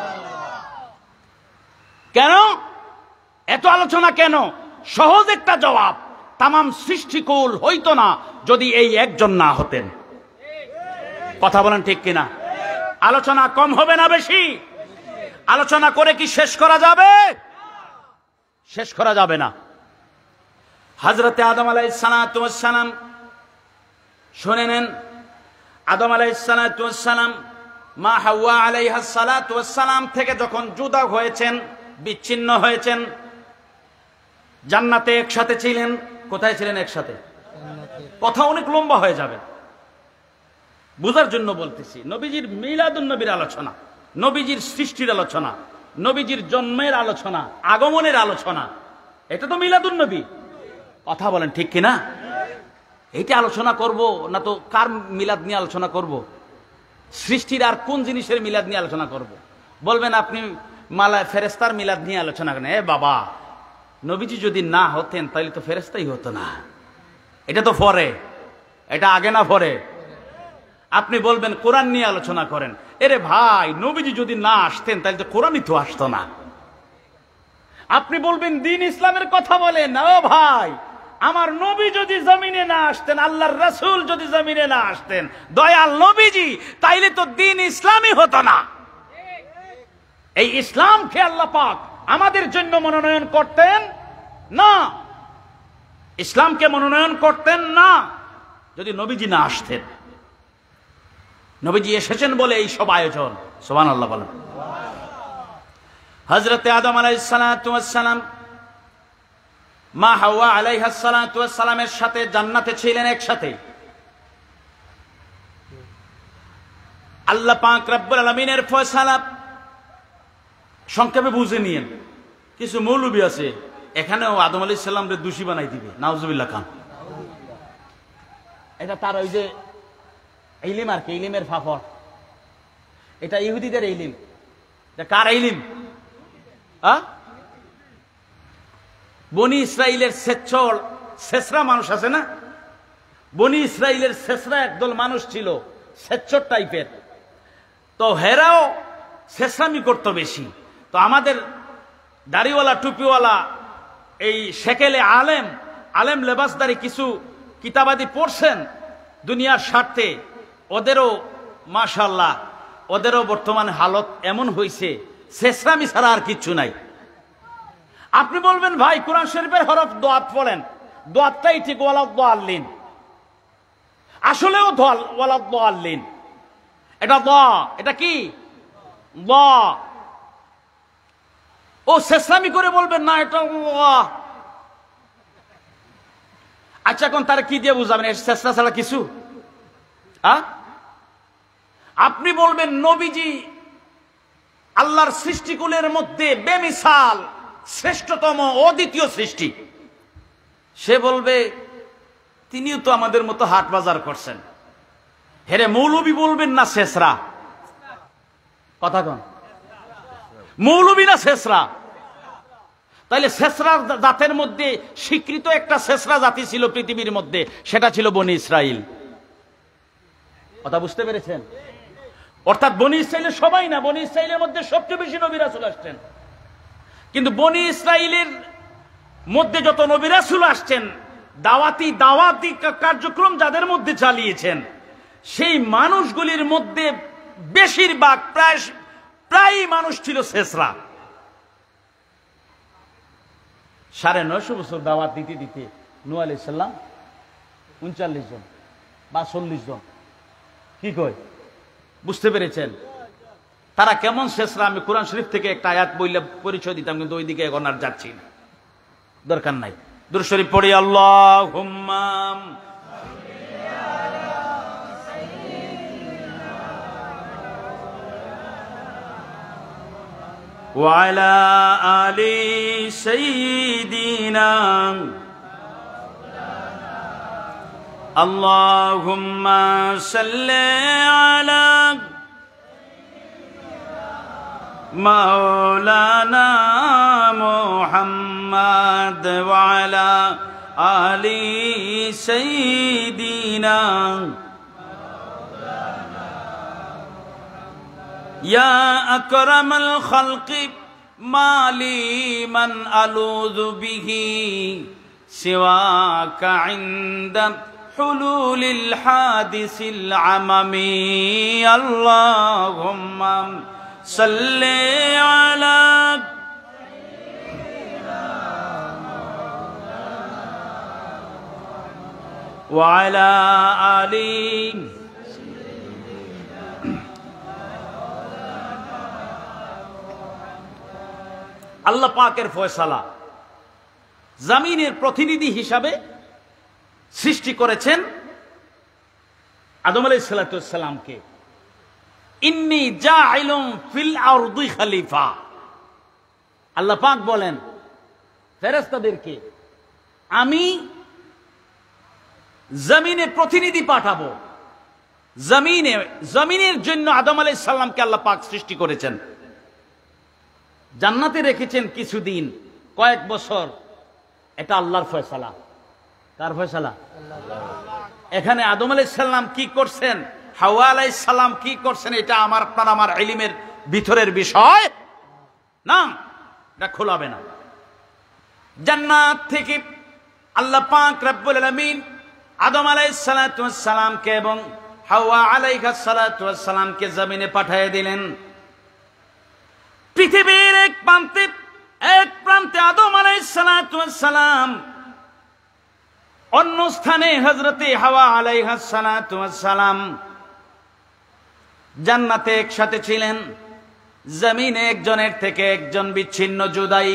কেন এত আলোচনা? কেন? সহজ একটা জবাব, তামাম সৃষ্টিকুল হইতো না যদি এই একজন না হতেন। কথা বলেন ঠিক কিনা? আলোচনা কম হবে না বেশি? আলোচনা করে কি শেষ করা যাবে? শেষ করা যাবে না। হযরতে আদম আলাইহিস সালাতু ওয়াস সালাম, শুনে নেন, আদম আলাইহিস সালাতু ওয়াস সালাম মা হাওয়া আলাইহাস সালাতু ওয়াস সালাম থেকে যখন জুদা হয়েছেন, বিচ্ছিন্ন হয়েছেন, জান্নাতে একসাথে ছিলেন। কোথায় ছিলেন? একসাথে। কথা অনেক লম্বা হয়ে যাবে, বুঝার জন্য বলতেছি। নবীজির মিলাদুন নবীর আলোচনা, নবীজির সৃষ্টির আলোচনা, নবীজির জন্মের আলোচনা, আগমনের আলোচনা, এটা তো মিলাদুন নবী। কথা বলেন ঠিক কিনা? এইটা আলোচনা করব না তো কার মিলাদ নিয়ে আলোচনা করব? সৃষ্টির আর কোন জিনিসের মিলাদ নিয়ে আলোচনা করব? বলবেন আপনি মালা ফেরেস্তার মিলাদ নিয়ে আলোচনা করেন। এ বাবা, নবীজি যদি না হতেন তাহলে তো ফেরেস্তাই হতো না। এটা তো পরে, এটা আগে না পরে? আপনি বলবেন কোরআন নিয়ে আলোচনা করেন। এরে ভাই, নবীজি যদি না আসতেন তাহলে তো কোরআনই তো আসতো না। আপনি বলবেন দ্বীন ইসলামের কথা বলেন। ও ভাই, আমার নবী যদি জমিনে না আসতেন, আল্লাহর রাসূল যদি জমিনে না আসতেন, দয়াল নবীজি, তাইলে তো দ্বীন ইসলামই হতো না। এই ইসলামকে আল্লাহ পাক আমাদের জন্য মনোনয়ন করতেন না, ইসলামকে মনোনয়ন করতেন না যদি নবীজি না আসতেন। নবীজি এসেছেন বলে এই সব আয়োজন। সুবহানাল্লাহ বলেন। হযরতে আদম আলাইহিস সালাতু ওয়াস সালাম মা হাওয়া আলাইহাস সালাতু ওয়াস সালামের সাথে জান্নাতে ছিলেন একসাথে। আল্লাহ পাক রব্বুল আলামিনের ফয়সালা সংক্ষেপে বুঝে নিয়েন। কিছু মৌলবী আছে এখানেও আদম আলাইহিস সালামকে দোষী বানাই দিবে, নাউজুবিল্লাহ খান। এটা তার ওই যে ইলম আর কি, ইলমের ফাফর। এটা ইহুদিদের ইলম। এটা কার ইলম? বনি ইসরাইলের শেষর শেষরা মানুষ আছে না, বনি ইসরাইলের শেষরা একদল মানুষ ছিল শেষর টাইপের। তো হেরাও শেষরামি করতো বেশি। তো আমাদের দাড়িওয়ালা টুপিওয়ালা এই সেকেলে আলেম আলেম লেবাসদারি কিছু কিতাবাদি পড়ছেন দুনিয়ার স্বার্থে, ওদেরও মাশাআল্লাহ, ওদেরও বর্তমানে হালত এমন হয়েছে শেষরামি ছাড়া আর কিচ্ছু নাই। আপনি বলবেন ভাই কোরআন শরীফের হরফ দোয়াত পড়েন, দোয়াতটাই ঠিক, ওয়ালাদ দাল্লিন। আসলেও ওয়ালাদ দাল্লিন, এটা দোয়া। এটা কি? আল্লাহ। ও শেষরামি করে বলবেন না এটা আল্লাহ। আচ্ছা এখন তারা কি দিয়ে বুঝাবেন? শেষরা ছাড়া কিছু? আপনি বলবেন নবীজি আল্লাহর সৃষ্টিকুলের মধ্যে বেমিসাল শ্রেষ্ঠতম অদ্বিতীয় সৃষ্টি। সে বলবে তিনিও তো আমাদের মতো হাট বাজার করছেন। হেরে মৌলবী বলবেন না শেষরা? কথা কন, মৌলবী না শেষরা? তাইলে শেষরা জাতের মধ্যে স্বীকৃত একটা শেষরা জাতি ছিল পৃথিবীর মধ্যে, সেটা ছিল বনি ইসরাইল। কথা বুঝতে পেরেছেন? অর্থাৎ বনি ইসরাইলের সবাই না, বনি ইসরাইলের মধ্যে সবচেয়ে বেশি নবী রাসূল আসছেন। কিন্তু বনি ইসরাইলের মধ্যে যত নবী রাসূল আসছেন, দাওয়াতি দাওয়াতি কার্যক্রম যাদের মধ্যে চালিয়েছেন, সেই মানুষগুলির মধ্যে বেশিরভাগ প্রায় প্রায় মানুষ ছিল শেষরা। সাড়ে নয়শো বছর দাওয়াত দিতে দিতে নূহ আলাইহিস সালাম উনচল্লিশ জন বা চল্লিশ জন। কি কয়? বুঝতে পেরেছেন তারা কেমন শেষরা? আমি কোরআন শরীফ থেকে একটা আয়াত বইলে পরিচয় দিতাম, কিন্তু ওই দিকে এখন আর যাচ্ছি না, দরকার নাই। দুরূদ শরীফ পড়ি, আল্লাহুম্মা ওয়া আলা আলি সাইয়্যিদিনা আল্লাহুম্মা সাল্লি আলা মাওলানা মুহাম্মদ ওয়া আলা আলি সাইয়্যিদিনা ইয়া আকরামাল খালকি মালি মান আলুযু বিহি সিওয়াকা ইনদা হুলুলিল হাদিসিল আমামি আল্লাহুম্মা সাল্লি আলা ওয়া আলা আলি। আল্লাহ পাকের ফয়সালা, জমিনের প্রতিনিধি হিসাবে সৃষ্টি করেছেন আদম আলাইহিস সালাতু ওয়াস সালামকে। ইন্নী জাইলুম ফিল আরদি খলিফা। আল্লাহ পাক বলেন ফেরেশতাদেরকে আমি জমিনে প্রতিনিধি পাঠাবো। জমিনে জমিনের জন্য আদম আলাইহিস সালামকে আল্লাহ পাক সৃষ্টি করেছেন। জান্নাতে রেখেছেন কিছুদিন, কয়েক বছর। এটা আল্লাহর ফয়সালা। কার ফয়সালা? এখানে আদম আলাইহিস সালাম কি করছেন, হাওয়া আলাইহিস সালাম কি করছেন, এটা আমার আপনার আমার ইলমের ভিতরের বিষয় না, এটা খোলাবে না। জান্নাত থেকে আল্লাহ পাক রব্বুল আলামিন আদম আলাইহিস সালাতু ওয়াস সালামকে এবং হাওয়া আলাইহাস সালাতু ওয়াস সালামকে জমিনে পাঠিয়ে দিলেন। পৃথিবীর এক প্রান্তে এক প্রান্তে আদম আলাইহিস সালাতু ওয়াস সালাম, অন্য স্থানে হযরতে হাওয়া আলাইহাস সালাতু ওয়াস সালাম জান্নাতে একসাথে ছিলেন। জমিনে একজনের থেকে একজন বিচ্ছিন্ন, জুদাই।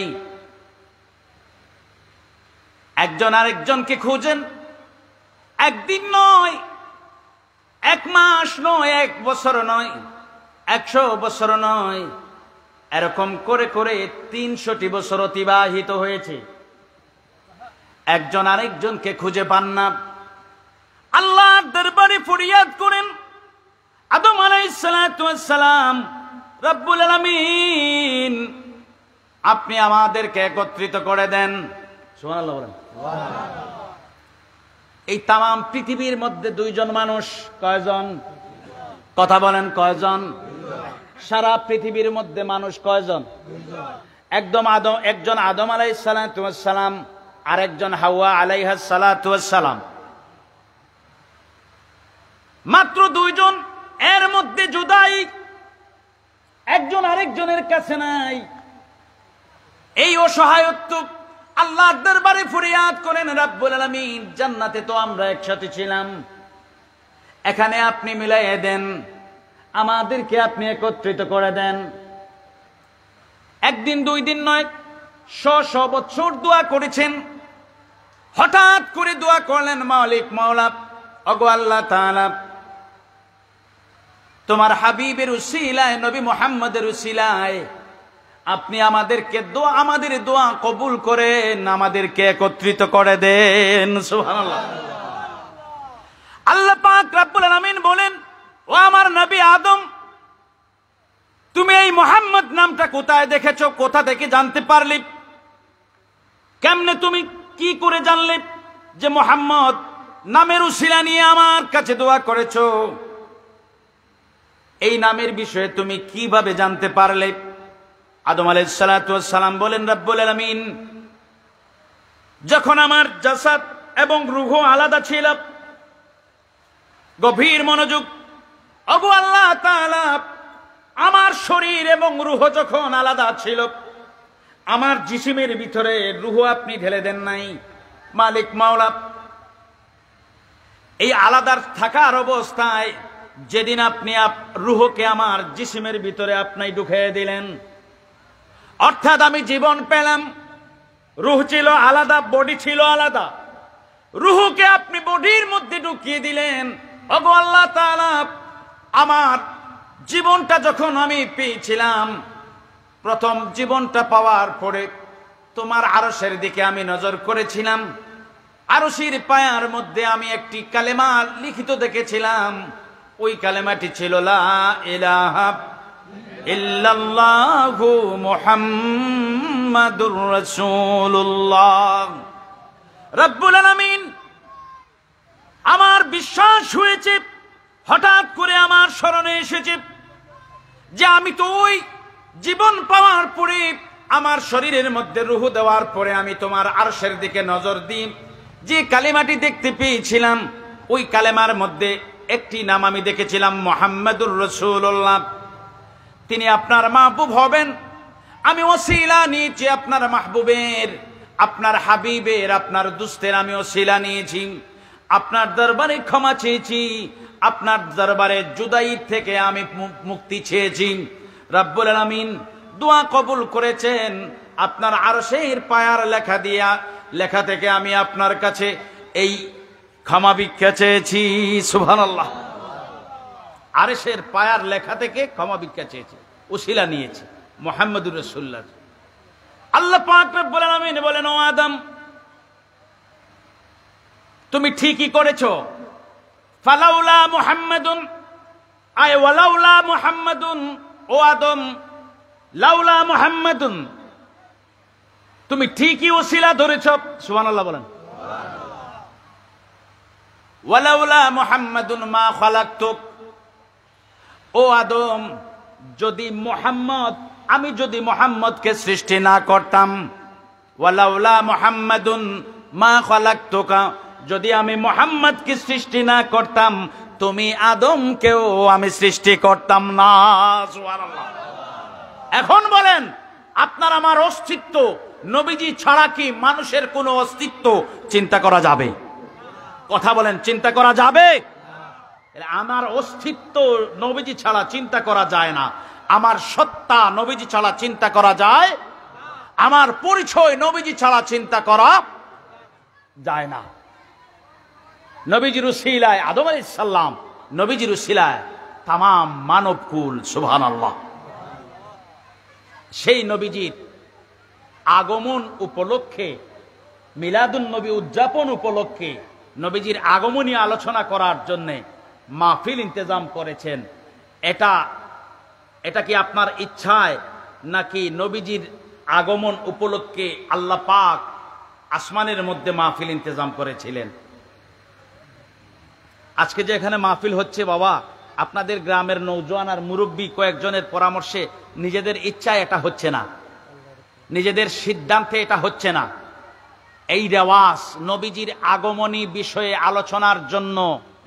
একজন আরেকজনকে খুঁজেন। একদিন নয়, এক মাস নয়, এক বছর নয়, একশো বছর নয়, এরকম করে করে তিনশোটি বছর অতিবাহিত হয়েছে। একজন আরেকজনকে খুঁজে পান না। আল্লাহর দরবারে ফরিয়াদ করেন, আদম আলাইহিস সালাতু ওয়াস সালাম, রব্বুল আলামিন আপনি আমাদেরকে একত্রিত করে দেন। সুবহানাল্লাহ বলেন। এই তাম পৃথিবীর মধ্যে দুইজন মানুষ, কয়জন? কথা বলেন, কয়জন? সারা পৃথিবীর মধ্যে মানুষ কয়জন? একদম আদম, একজন আদম আলাইহিস সালাতু ওয়াস সালাম, আর একজন হাওয়া আলাইহাস সালাতু ওয়াস সালাম। মাত্র দুইজন। এর মধ্যে জুদাই, একজন আরেকজনের কাছে নাই। এই অসহায়ত্ব আল্লাহর দরবারে ফরিয়াদ করেন, রব্বুল আলামিন জান্নাতে তো আমরা একসাথে ছিলাম, এখানে আপনি মিলাইয়ে দেন। আমাদেরকে আপনি একত্রিত করে দেন। একদিন দুই দিন নয়, শ শ বছর দোয়া করেছেন। হঠাৎ করে দোয়া করলেন, মালিক মাওলা, ওগো আল্লাহ তাআলা, তোমার হাবিবের উসিলায়, নবী মুহাম্মদের উসিলায় আপনি আমাদেরকে দোয়া আমাদের দোয়া কবুল করেন, আমাদেরকে একত্রিত করে দেন। সুবহানাল্লাহ। আল্লাহ পাক রব্বুল আলামিন বলেন, ও আমার নবী আদম, তুমি এই মুহাম্মদ নামটা কোথায় দেখেছো? কোথা থেকে জানতে পারলে? কেমনে তুমি কি করে জানলে যে মুহাম্মদ নামের উসিলা নিয়ে আমার কাছে দোয়া করেছো? এই নামের বিষয়ে তুমি কিভাবে জানতে পারলে? আদম আলাইহিস সালাতু ওয়াস সালাম বলেন, রব্বুল আলামিন যখন আমার জাসাদ এবং রূহ আলাদা ছিল, গভীর মনোযোগ, ওগো আল্লাহ তাআলা, আমার শরীর এবং রূহ যখন আলাদা ছিল, আমার জিসিমের ভিতরে রূহ আপনি ঢেলে দেন নাই। মালিক মাওলা, এই আলাদা থাকার অবস্থায় যেদিন আপনি রূহকে আমার জিসিমের ভিতরে আপনি ঢুকিয়ে দিলেন, অর্থাৎ আমি জীবন পেলাম। রূহ ছিল আলাদা, বডি ছিল আলাদা, রূহকে আপনি বডির মধ্যে ঢুকিয়ে দিলেন। ওগো আল্লাহ তাআলা, আমার জীবনটা যখন আমি পেয়েছিলাম, প্রথম জীবনটা পাওয়ার পরে তোমার আরশের দিকে আমি নজর করেছিলাম। আরশের পায়ার মধ্যে আমি একটি কালেমা লিখিত দেখেছিলাম। ওই কালেমাটি ছিল লা ইলাহা ইল্লাল্লাহু মুহাম্মাদুর রাসূলুল্লাহ। রব্বুল আলামিন, আমার বিশ্বাস হয়েছে, হঠাৎ করে আমার স্মরণে এসেছে যে আমি তো ওই জীবন পাওয়ার পরে, আমার শরীরের মধ্যে রূহ দেওয়ার পরে আমি তোমার আরশের দিকে নজর দিই, যে কালেমাটি দেখতে পেয়েছিলাম, ওই কালেমার মধ্যে একটি নাম আমি দেখেছিলাম, মুহাম্মাদুর রাসূলুল্লাহ। তিনি আপনার মাহবুব হবেন। আমি ওসিলা নিয়েছি আপনার মাহবুবের, আপনার হাবিবের, আপনার দুস্তের আমি ওসিলা নিয়েছি। আপনার দরবারে ক্ষমা চেয়েছি, আপনার দরবারে জুদাই থেকে আমি মুক্তি চেয়েছি। রব্বুল আলামিন দোয়া কবুল করেছেন। আপনার আরশের পায়ার লেখা দিয়া লেখা থেকে আমি আপনার কাছে এই ক্ষমা ভিক্ষা চেয়েছি। সুবহানাল্লাহ। আরশের পায়ার লেখা থেকে ক্ষমা ভিক্ষা চেয়েছি, উসিলা নিয়েছি মুহাম্মদুর রাসূলুল্লাহ। আল্লাহ পাক রব্বুল আলামিন বলেন, ও আদম, তুমি ঠিকই করেছো। ফালাউলা মুহাম্মাদুন, আয় ওয়ালাউলা মুহাম্মাদুন, ও আদম, লাউলা মুহাম্মাদুন, তুমি ঠিকই ওসিলা ধরেছ। সুবহানাল্লাহ বলেন। ওয়ালাউলা মুহাম্মাদুন মা খালাকতুক, ও আদম, যদি মুহাম্মদ, আমি যদি মুহাম্মদকে সৃষ্টি না করতাম, ওয়ালাউলা মুহাম্মাদুন মা খালাকতুকা, যদি আমি মুহাম্মদকে সৃষ্টি না করতাম, তুমি আদমকেও আমি সৃষ্টি করতাম না। সুবহানাল্লাহ। এখন বলেন, আপনার আমার অস্তিত্ব নবীজি ছাড়া কি মানুষের কোনো অস্তিত্ব চিন্তা করা যাবে? কথা বলেন, চিন্তা করা যাবে? আমার অস্তিত্ব নবীজি ছাড়া চিন্তা করা যায় না। আমার সত্তা নবীজি ছাড়া চিন্তা করা যায়, আমার পরিচয় নবীজি ছাড়া চিন্তা করা যায় না। নবীজির উসিলায় আদম আলাইহিস সালাম, নবীজির উসিলায় তামাম মানবকুল। সুবহানাল্লাহ। সেই নবীজির আগমন উপলক্ষে, মিলাদুন নবী উদযাপন উপলক্ষে নবীজির আগমনী আলোচনা করার জন্য মাহফিল ইন্তজাম করেছেন। এটা এটা কি আপনার ইচ্ছায়, নাকি নবীজির আগমন উপলক্ষে আল্লাহ পাক আসমানের মধ্যে মাহফিল ইন্তজাম করেছিলেন? আজকে যে এখানে মাহফিল হচ্ছে, বাবা, আপনাদের গ্রামের নৌজওয়ান আর মুরব্বী কয়েকজনের পরামর্শে, নিজেদের ইচ্ছায় এটা হচ্ছে না, নিজেদের সিদ্ধান্তে এটা হচ্ছে না। এই রেওয়াজ নবীজির আগমনী বিষয়ে আলোচনার জন্য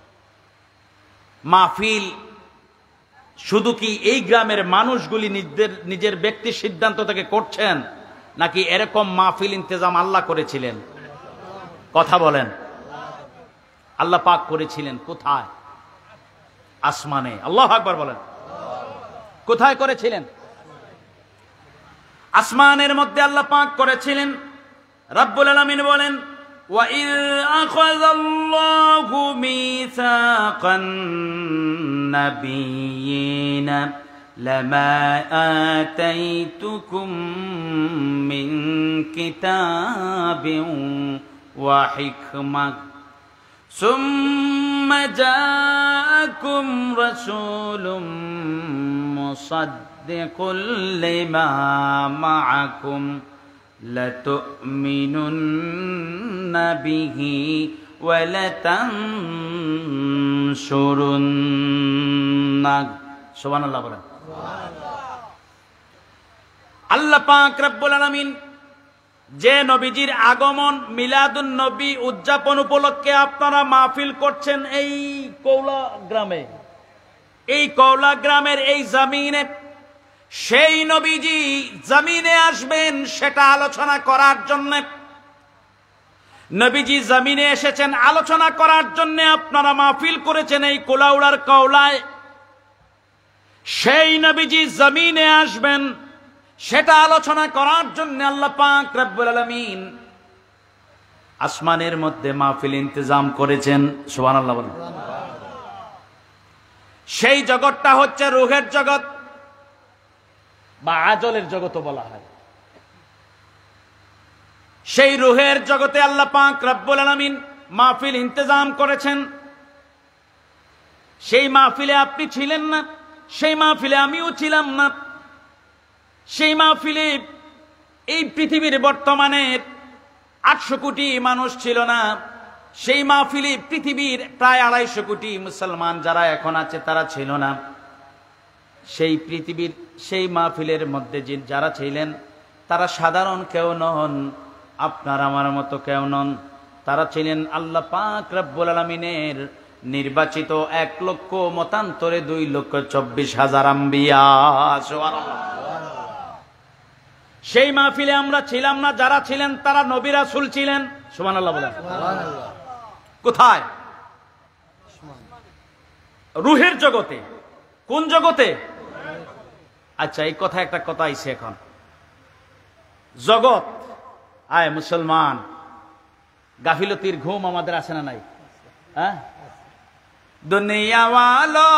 মাহফিল শুধু কি এই গ্রামের মানুষগুলি নিজেদের নিজের ব্যক্তি সিদ্ধান্ত থেকে করছেন, নাকি এরকম মাহফিল ইন্তজাম আল্লাহ করেছিলেন? কথা বলেন। আল্লাহ পাক করেছিলেন কোথায়? আসমানে। আল্লাহু আকবার বলেন। কোথায় করেছিলেন? আসমানের মধ্যে আল্লাহ পাক করেছিলেন। রব্বুল আলামিন বলেন, وَإِذْ أَخَذَ اللَّهُ مِيثَاقَ النَّبِيِّينَ لَمَا آتَيْتُكُم مِّن كِتَابٍ وَحِكْمَةٍ ثُمَّ جَاءَكُمْ رَسُولٌ مُصَدِّقٌ لِّمَا مَعَكُمْ لَتُؤْمِنُنَّ بِهِ وَلَتَنصُرُنَّهُ সুবহানাল্লাহ বলেন। আল্লাহ পাক রব্বুল আলামিন যে নবীজির আগমন মিলাদুন নবী উদযাপন উপলক্ষে আপনারা মাহফিল করছেন এই কৌলা গ্রামে, এই কৌলা গ্রামের এই জমিনে, সেই নবীজি জমিনে আসবেন সেটা আলোচনা করার জন্য। নবীজি জমিনে এসেছেন আলোচনা করার জন্য আপনারা মাহফিল করেছেন এই কোলাউড়ার কওলায়। সেই নবীজি জমিনে আসবেন সেটা আলোচনা করার জন্য আল্লাহ পাক রব্বুল আলামিন আসমানের মধ্যে মাহফিল ইন্তজাম করেছেন। সুবহানাল্লাহ বলেন। সেই জগৎটা হচ্ছে রূহের জগৎ বা আজলের জগৎও বলা হয়। সেই রূহের জগতে আল্লাহ পাক রব্বুল আলামিন মাহফিল ইন্তজাম করেছেন। সেই মাহফিলে আপনি ছিলেন না, সেই মাহফিলে আমিও ছিলাম না। সেই মাহফিলে এই পৃথিবীর বর্তমানে আটশো কোটি মানুষ ছিল না। সেই মাহফিলে পৃথিবীর প্রায় আড়াইশো কোটি মুসলমান যারা এখন আছে তারা ছিল না। সেই পৃথিবীর সেই মাহফিলের মধ্যে যে যারা ছিলেন তারা সাধারণ কেউ নন, আপনার আমার মতো কেউ নন। তারা ছিলেন আল্লাহ পাক রব্বুল আলামিনের নির্বাচিত এক লক্ষ মতান্তরে দুই লক্ষ চব্বিশ হাজার আম্বিয়া। সুবহানাল্লাহ। সেই মাহফিলে আমরা ছিলাম না, যারা ছিলেন তারা নবী রাসূল ছিলেন। সুবহানাল্লাহ বলেন। কোথায়? রূহের জগতে। কোন জগতে? আচ্ছা, এই কথা একটা কথা আইছে এখন। জগৎ আয় মুসলমান, গাফিলতির ঘুম আমাদের আছে না নাই? হ্যাঁ, দুনিয়া ওয়ালো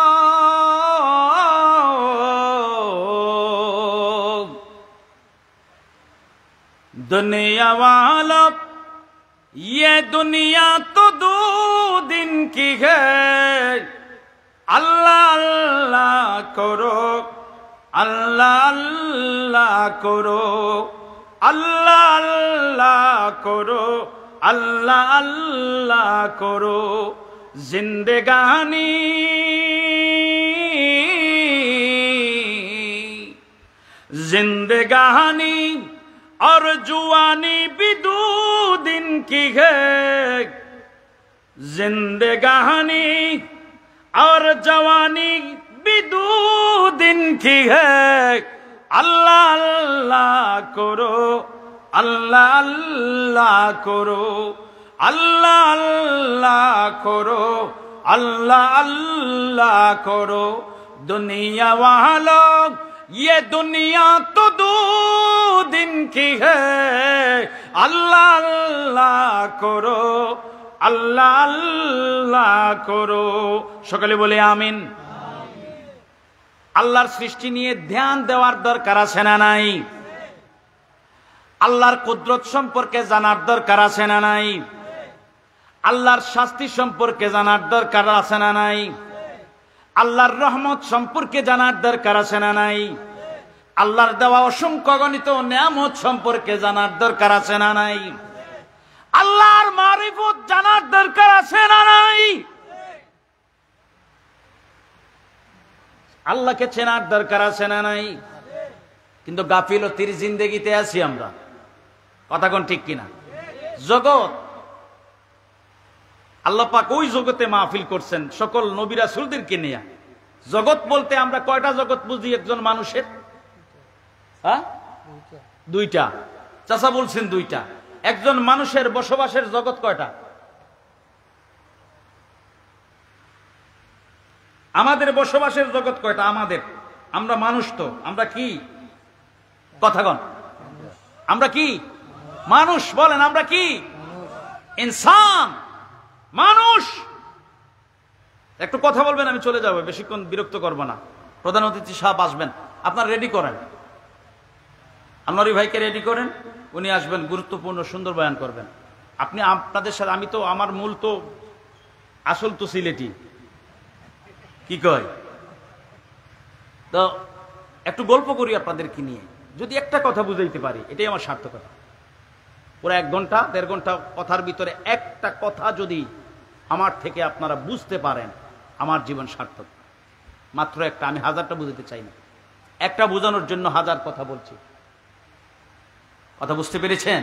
दुनिया वालों ये दुनिया तो दो दिन की है, अल्लाह अल्लाह करो, अल्लाह अल्लाह करो, अल्लाह अल्लाह करो, अल्लाह अल्लाह करो। जिंदगानी जिंदगानी और जुआनी भी दो दिन की है, जिंदगानी और जवानी भी दो दिन की है। अल्लाह अल्लाह करो, अल्लाह अल्लाह करो, अल्लाह अल्लाह करो, अल्लाह अल्लाह करो। दुनिया वालों ये दुनिया तो दो दिन की है, अल्लाह अल्लाह करो, अल्लाह अल्लाह करो। সকলে বলে আমিন। আল্লাহর সৃষ্টি নিয়ে ধ্যান দেওয়ার দরকার আছে না নাই? আল্লাহর কুদরত সম্পর্কে জানার দরকার আছে না নাই? আল্লাহর শাস্তি সম্পর্কে জানার দরকার আছে না নাই? আল্লাহর রহমত সম্পর্কে জানার দরকার আছে না নাই? আল্লাহর দেওয়া অসংখ্য গণিত নিয়ামত সম্পর্কে জানার দরকার আছে না নাই? আল্লাহর মারিফত জানার দরকার আছে না নাই? আল্লাহকে চেনার দরকার আছে না নাই? কিন্তু গাফিলতির জিন্দেগিতে আছি আমরা। কথা কোন ঠিক কিনা? জগৎ আল্লাহ পাক ওই জগতে মাহফিল করছেন সকল নবী রাসূলদেরকে নিয়ে। জগৎ বলতে আমরা কয়টা জগৎ বুঝি একজন মানুষের? হ্যাঁ, দুইটা। চাচা বলছেন দুইটা। একজন মানুষের বসবাসের জগৎ কয়টা? আমাদের বসবাসের জগৎ কয়টা? আমাদের আমরা মানুষ তো, আমরা কি কথাগণ, আমরা কি মানুষ? বলেন আমরা কি ইনসান, মানুষ। একটু কথা বলবেন, আমি চলে যাবো, বেশিক্ষণ বিরক্ত করব না। প্রধান অতিথি সাহেব আসবেন, আপনার রেডি করেন, আনোয়ারি ভাইকে রেডি করেন, উনি আসবেন, গুরুত্বপূর্ণ সুন্দর বয়ান করবেন। আপনি আপনাদের সাথে, আমি তো আমার মূল তো আসল তো সিলেটি, কি কয়, তো একটু গল্প করি আপনাদেরকে নিয়ে, যদি একটা কথা বুঝাইতে পারি, এটাই আমার সার্থকতা। পুরো এক ঘন্টা দেড় ঘন্টা কথার ভিতরে একটা কথা যদি আমার থেকে আপনারা বুঝতে পারেন, আমার জীবন সার্থক। মাত্র একটা, আমি হাজারটা বুঝাতে চাই না, একটা বোঝানোর জন্য হাজার কথা বলছি। কথা বুঝতে পেরেছেন?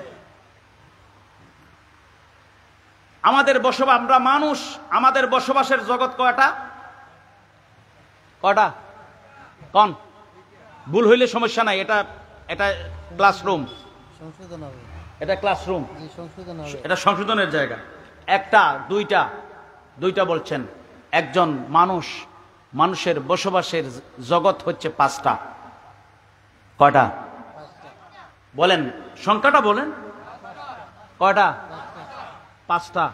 আমাদের বসবাস, আমরা মানুষ, আমাদের বসবাসের জগৎ কয়টা? কয়টা? কোন ভুল হইলে সমস্যা নাই, এটা এটা ক্লাসরুম, এটা ক্লাসরুম, এটা সংশোধনের জায়গা। একটা, দুইটা, দুইটা বলছেন। একজন মানুষ, মানুষের বসবাসের জগৎ হচ্ছে পাঁচটা। কয়টা বলেন? সংখ্যাটা বলেন, কয়টা? পাঁচটা।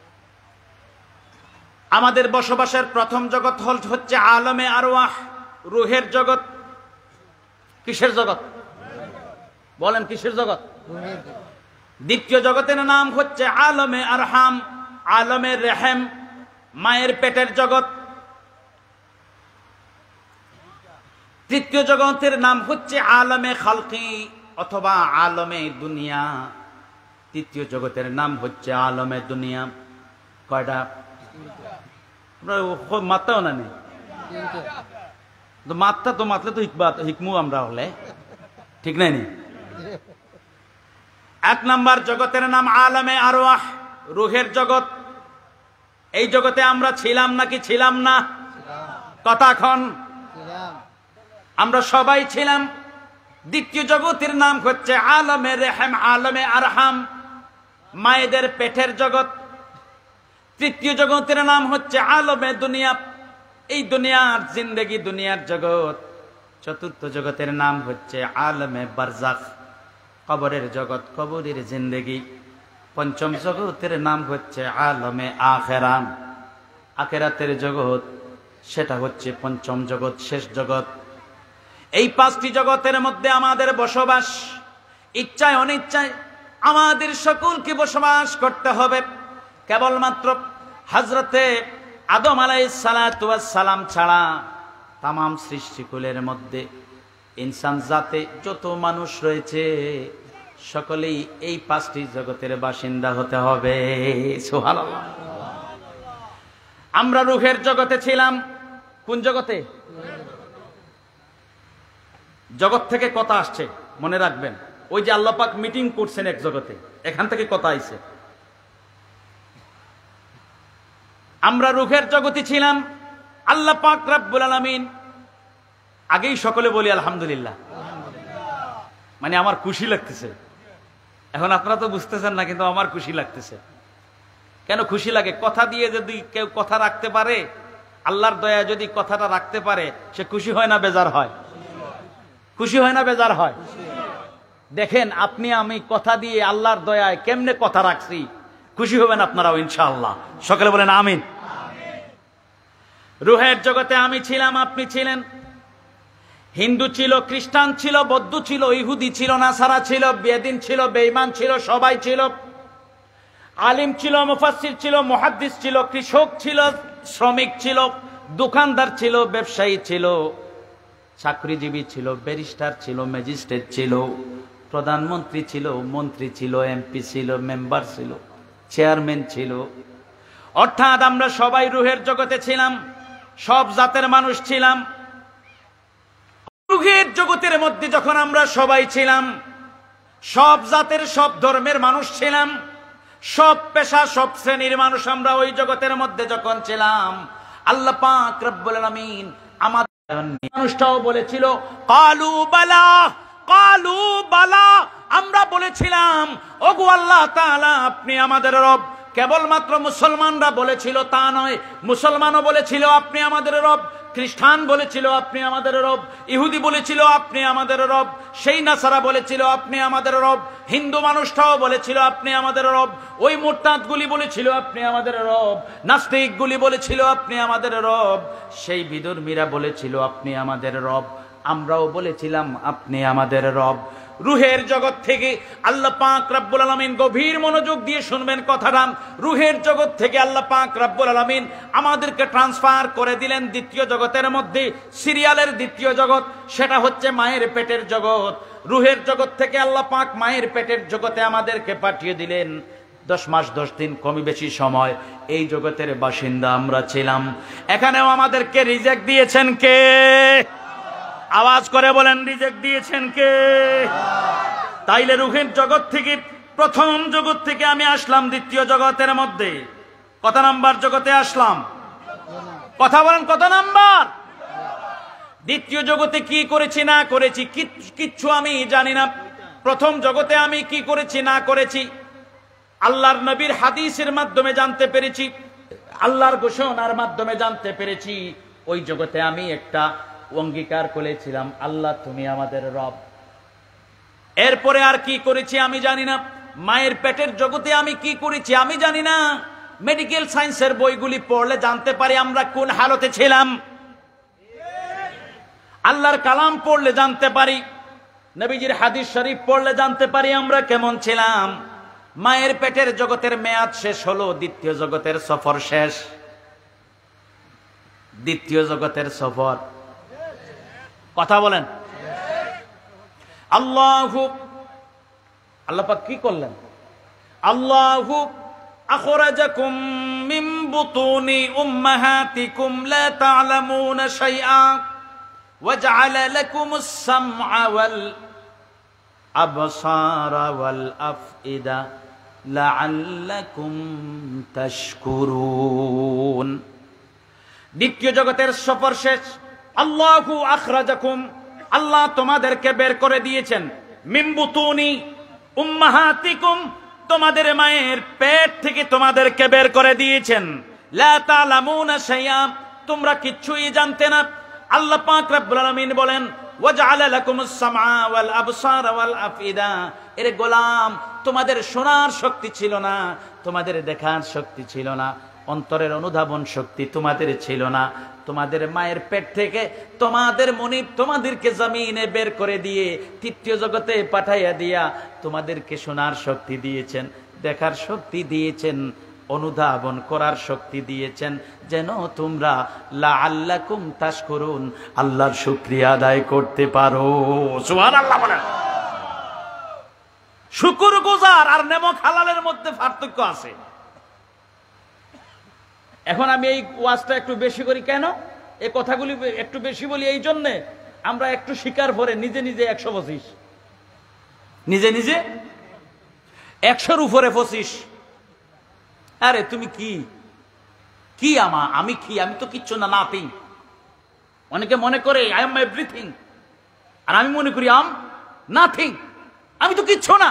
আমাদের বসবাসের প্রথম জগৎ হচ্ছে আলমে আরওয়াহ, রুহের জগৎ। কিসের জগৎ? বলেন কিসের জগৎ? দ্বিতীয় জগতের নাম হচ্ছে আলমে আরহাম, আলমে রেহেম, মায়ের পেটের জগৎ। তৃতীয় জগতের নাম হচ্ছে আলমে খালকি অথবা আলমে দুনিয়া। তৃতীয় জগতের নাম হচ্ছে আলমে দুনিয়া। কয়টা? মাত্রাও না নেই, মাত্রা তো মাতলে তো হিকবা হিকমু আমরা হলে, ঠিক নাই নি? এক নাম্বার জগতের নাম আলমে আরওয়াহ, রুহের জগৎ। এই জগতে আমরা ছিলাম নাকি ছিলাম না? কতক্ষণ? আমরা সবাই ছিলাম। দ্বিতীয় জগতের নাম হচ্ছে আলমে রেহেম, আলমে আরহাম, মায়েদের পেটের জগৎ। তৃতীয় জগতের নাম হচ্ছে আলমে দুনিয়া, এই দুনিয়ার জিন্দেগি, দুনিয়ার জগৎ। চতুর্থ জগতের নাম হচ্ছে আলমে বারজাখ, কবরের জগৎ, কবরের জিন্দেগি। পঞ্চম জগতের নাম হচ্ছে আলমে আখেরাত, আখেরাতের জগৎ, সেটা হচ্ছে পঞ্চম জগৎ, শেষ জগৎ। এই পাঁচটি জগতের মধ্যে আমাদের বসবাস। ইচ্ছায় অনিচ্ছায় আমাদের সকলকে বসবাস করতে হবে। কেবলমাত্র হযরতে আদম আলাইহিস সালাতু ওয়াস সালাম ছাড়া তামাম সৃষ্টিকুলের মধ্যে ইনসান জাতে যত মানুষ রয়েছে সকলেই এই পাঁচটি জগতের বাসিন্দা হতে হবে। সুবহানাল্লাহ। আমরা রূহের জগতে ছিলাম। কোন জগতে? জগৎ থেকে কথা আসছে, মনে রাখবেন। ওই যে আল্লাহ পাক মিটিং করছেন এক জগতে, এখান থেকে কথা আইছে। আমরা রূহের জগতে ছিলাম। আল্লাহ পাক রব্বুল আলামিন, আগেই সকলে বলি আলহামদুলিল্লাহ, মানে আমার খুশি লাগতেছে। এখন আপনারা তো বুঝতেছেন না, কিন্তু আমার খুশি লাগতেছে। কেন খুশি লাগে? কথা দিয়ে যদি কেউ কথা রাখতে পারে, আল্লাহর দয়া যদি কথাটা রাখতে পারে, সে খুশি হয় না বেজার হয়? খুশি হয় না বেজার হয়? দেখেন আপনি আমি কথা দিয়ে আল্লাহর দয়ায় কেমনে কথা রাখছি, খুশি হবেন আপনারাও ইনশাআল্লাহ। সকলে বলেন আমিন। রূহের জগতে আমি ছিলাম, আপনি ছিলেন। হিন্দু ছিল, খ্রিস্টান ছিল, বৌদ্ধ ছিল, ইহুদি ছিল, নাসারা ছিল, বেদিন ছিল, বেঈমান ছিল, সবাই ছিল। আলিম ছিল, মুফাসসির ছিল, মুহাদ্দিস ছিল, কৃষক ছিল, শ্রমিক ছিল, দোকানদার ছিল, ব্যবসায়ী ছিল, চাকরিজীবী ছিল, ব্যারিস্টার ছিল, ম্যাজিস্ট্রেট ছিল, প্রধানমন্ত্রী ছিল, মন্ত্রী ছিল, এমপি ছিল, মেম্বার ছিল, চেয়ারম্যান ছিল। অর্থাৎ আমরা সবাই রূহের জগতে ছিলাম, সব জাতের মানুষ ছিলাম। রূহের জগতের মধ্যে যখন আমরা সবাই ছিলাম, সব জাতের সব ধর্মের মানুষ ছিলাম, সব পেশা সব শ্রেণীর মানুষ আমরা ওই জগতের মধ্যে যখন ছিলাম, আল্লাহ পাক রব্বুল আলামিন আমাদের মানুষটাও বলেছিল কালু বালা, কালু বালা, আমরা বলেছিলাম ওগো আল্লাহ তাআলা আপনি আমাদের রব। কেবলমাত্র মুসলমানরা বলেছিল তা নয়, মুসলমানও বলেছিল আপনি আমাদের রব, খ্রিস্টান বলেছিল আপনি আমাদের রব, ইহুদি বলেছিল আপনি আমাদের রব, সেই নাসারা বলেছিল আপনি আমাদের রব, হিন্দু মানুষটাও বলেছিল আপনি আমাদের রব, ওই মুরতাদগুলি বলেছিল আপনি আমাদের রব, নাস্তিকগুলি বলেছিল আপনি আমাদের রব, সেই বিধর্মীরা বলেছিল আপনি আমাদের রব, আমরাও বলেছিলাম আপনি আমাদের রব। রুহের জগৎ থেকে আল্লাহ পাক রব্বুল আলামিন, গভীর মনোযোগ দিয়ে শুনবেন কথাটা, রুহের জগৎ থেকে আল্লাহ পাক রব্বুল আলামিন আমাদেরকে ট্রান্সফার করে দিলেন দ্বিতীয় জগতের মধ্যে, সিরিয়ালের দ্বিতীয় জগৎ, সেটা হচ্ছে মায়ের পেটের জগৎ। রুহের জগৎ থেকে আল্লাহ পাক মায়ের পেটের জগতে আমাদেরকে পাঠিয়ে দিলেন। দশ মাস দশ দিন কমই বেশি সময় এই জগতের বাসিন্দা আমরা ছিলাম। এখানেও আমাদেরকে রিজেক্ট দিয়েছেন কে? আওয়াজ করে বলেন, রিজেক্ট দিয়েছেন কে? তাইলে রুহের জগৎ থেকে, প্রথম জগৎ থেকে আমি আসলাম দ্বিতীয় জগতের মধ্যে, কত নাম্বার জগতে আসলাম? কথা বলেন, কত নাম্বার? দ্বিতীয় জগতে কি করেছি না করেছি কিচ্ছু আমি জানি না। প্রথম জগতে আমি কি করেছি না করেছি আল্লাহর নবীর হাদিসের মাধ্যমে জানতে পেরেছি, আল্লাহর ঘোষণার মাধ্যমে জানতে পেরেছি। ওই জগতে আমি একটা অঙ্গীকার করেছিলাম, আল্লাহ তুমি আমাদের রব। এরপরে আর কি করেছি আমি জানি না। মায়ের পেটের জগতে আমি কি করেছি আমি জানি না। মেডিকেল সায়েন্সের বইগুলি পড়লে জানতে পারি আমরা কোন হালতে ছিলাম। আল্লাহর কালাম পড়লে জানতে পারি, নবীজির হাদিস শরীফ পড়লে জানতে পারি আমরা কেমন ছিলাম। মায়ের পেটের জগতের মেয়াদ শেষ হলো, দ্বিতীয় জগতের সফর শেষ। দ্বিতীয় জগতের সফর, কথা বলেন। আল্লাহু, আল্লাহ পাক কি করলেন? আল্লাহু আখরাজাকুম মিন বুতুনি উম্মাহাতিকুম লা তা'লামুনা শাইআ ওয়া জা'আলা লাকুমুস সামআ ওয়াল আবসারা ওয়াল আফইদা লাআল্লাকুম তাশকুরুন। দ্বিতীয় জগতের সফর শেষ। আল্লাহু আখরাজাকুম, আল্লাহ তোমাদেরকে বের করে দিয়েছেন, মিন বুতুনি উম্মাহাতিকুম, তোমাদের মায়ের পেট থেকে তোমাদেরকে বের করে দিয়েছেন। লা তা'লামুনা শাইআ, তোমরা কিচ্ছুই জানতে না। আল্লাহ পাক রব্বুল আলামিন বলেন, ওয়া জা'আলা লাকুমুস সামআ ওয়াল আবসারা ওয়াল আফইদা, এর গোলাম তোমাদের শোনার শক্তি ছিল না, তোমাদের দেখার শক্তি ছিল না, অন্তরের অনুধাবন শক্তি তোমাদের ছিল না। তোমাদের মায়ের পেট থেকে তোমাদের মনিব তোমাদেরকে জমিনে বের করে দিয়ে তৃতীয় জগতে পাঠাইয়া দিয়া তোমাদেরকে শোনার শক্তি দিয়েছেন, দেখার শক্তি দিয়েছেন, অনুধাবন করার শক্তি দিয়েছেন, যেন তোমরা লাআল্লাকুম তাশকুরুন, আল্লাহর শুকরিয়া আদায় করতে পারো। সুবহানাল্লাহ বলেন। শুকর গুজার আর নেমক হালালের মধ্যে পার্থক্য আছে। এখন আমি এই ওয়াজটা একটু বেশি করি কেন? এই কথাগুলি একটু বেশি বলি এই জন্যে, আমরা একটু শিকার পরে নিজে নিজে একশো পঁচিশ, নিজে নিজে একশোর উপরে পঁচিশ। আরে তুমি কি কি আমা আমি কি? আমি তো কিচ্ছু না, নাথিং। অনেকে মনে করে আই এম এভরিথিং, আর আমি মনে করি আম নাথিং, আমি তো কিচ্ছু না।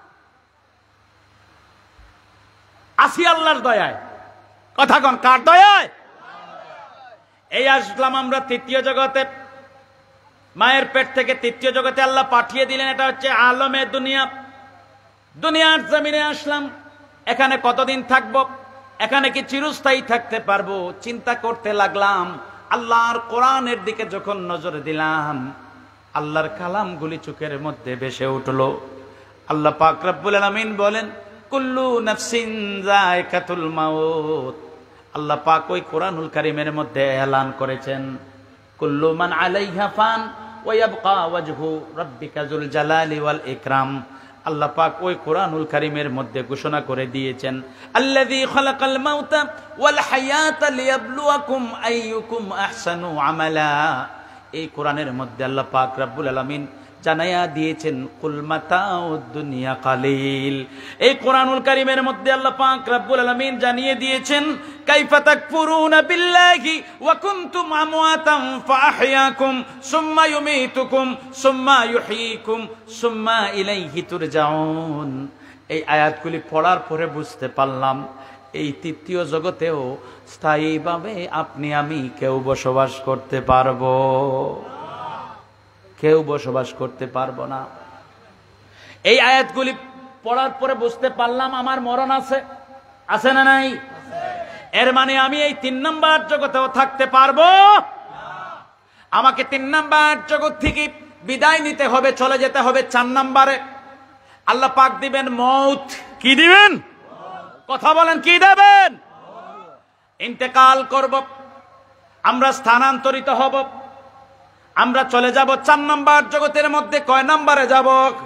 আসি আল্লাহর দয়ায়। কথা কন, কার দয়ায়? এই আসলাম আমরা তৃতীয় জগতে, মায়ের পেট থেকে তৃতীয় জগতে আল্লাহ পাঠিয়ে দিলেন। এটা হচ্ছে আলমে দুনিয়া। দুনিয়ার জমিনে আসলাম, এখানে কতদিন থাকবো, এখানে কি চিরস্থায়ী থাকতে পারবো? চিন্তা করতে লাগলাম। আল্লাহর কোরআনের দিকে যখন নজর দিলাম, আল্লাহর কালামগুলি চোখের মধ্যে ভেসে উঠলো। আল্লাহ পাক রব্বুল আলামিন বলেন, কুল্লু নাফসিন যায়কাতুল মাউত। আল্লাহ পাক ওই কোরআনুল কারীমের মধ্যে এলান করেছেন, কুল্লু মান আলাইহা ফান ওয়া ইয়াবকা ওয়াজহু রাব্বিকা যুল জালালি ওয়াল ইকরাম। আল্লাহ পাক ওই কোরআনুল কারীমের মধ্যে ঘোষণা করে দিয়েছেন, আল্লাযী খালাকাল মাউতা ওয়াল হায়াতা লিয়াবলুয়াকুম আইয়ুকুম আহসানু আমালা। এই কোরআনের মধ্যে আল্লাহ পাক রব্বুল আলামিন জানাইয়া দিয়েছেন, কুল মাতাউদ দুনিয়া কালিল। এই কোরআনুল কারীমের মধ্যে আল্লাহ পাক রব্বুল আলামিন জানিয়ে দিয়েছেন, কাইফা তাকফুরুনা বিল্লাহি ওয়া কুনতুম আমওয়াতান ফাআহইয়াকুম সুম্মা ইউমীতুকুম সুম্মা ইউহয়ীকুম সুম্মা ইলাইহি তুরজাউন। এই আয়াতগুলি পড়ার পরে বুঝতে পারলাম এই তৃতীয় জগতেও স্থায়ীভাবে আপনি আমি কেউ বসবাস করতে পারবো? কেউ বসবাস করতে পারবো না। এই আয়াতগুলি পড়ার পরে বুঝতে পারলাম আমার মরণ আছে, আছে না নাই? এর মানে আমি এই তিন নম্বর জগতেও থাকতে পারবো? আমাকে তিন নম্বর জগৎ থেকে বিদায় নিতে হবে, চলে যেতে হবে চার নম্বরে। আল্লাহ পাক দিবেন মৌত। কি দিবেন? কথা বলেন, কি দেবেন? ইন্তেকাল করব, আমরা স্থানান্তরিত হব, আমরা চলে যাব চার নম্বর জগতের মধ্যে। কয় নম্বরে যাব?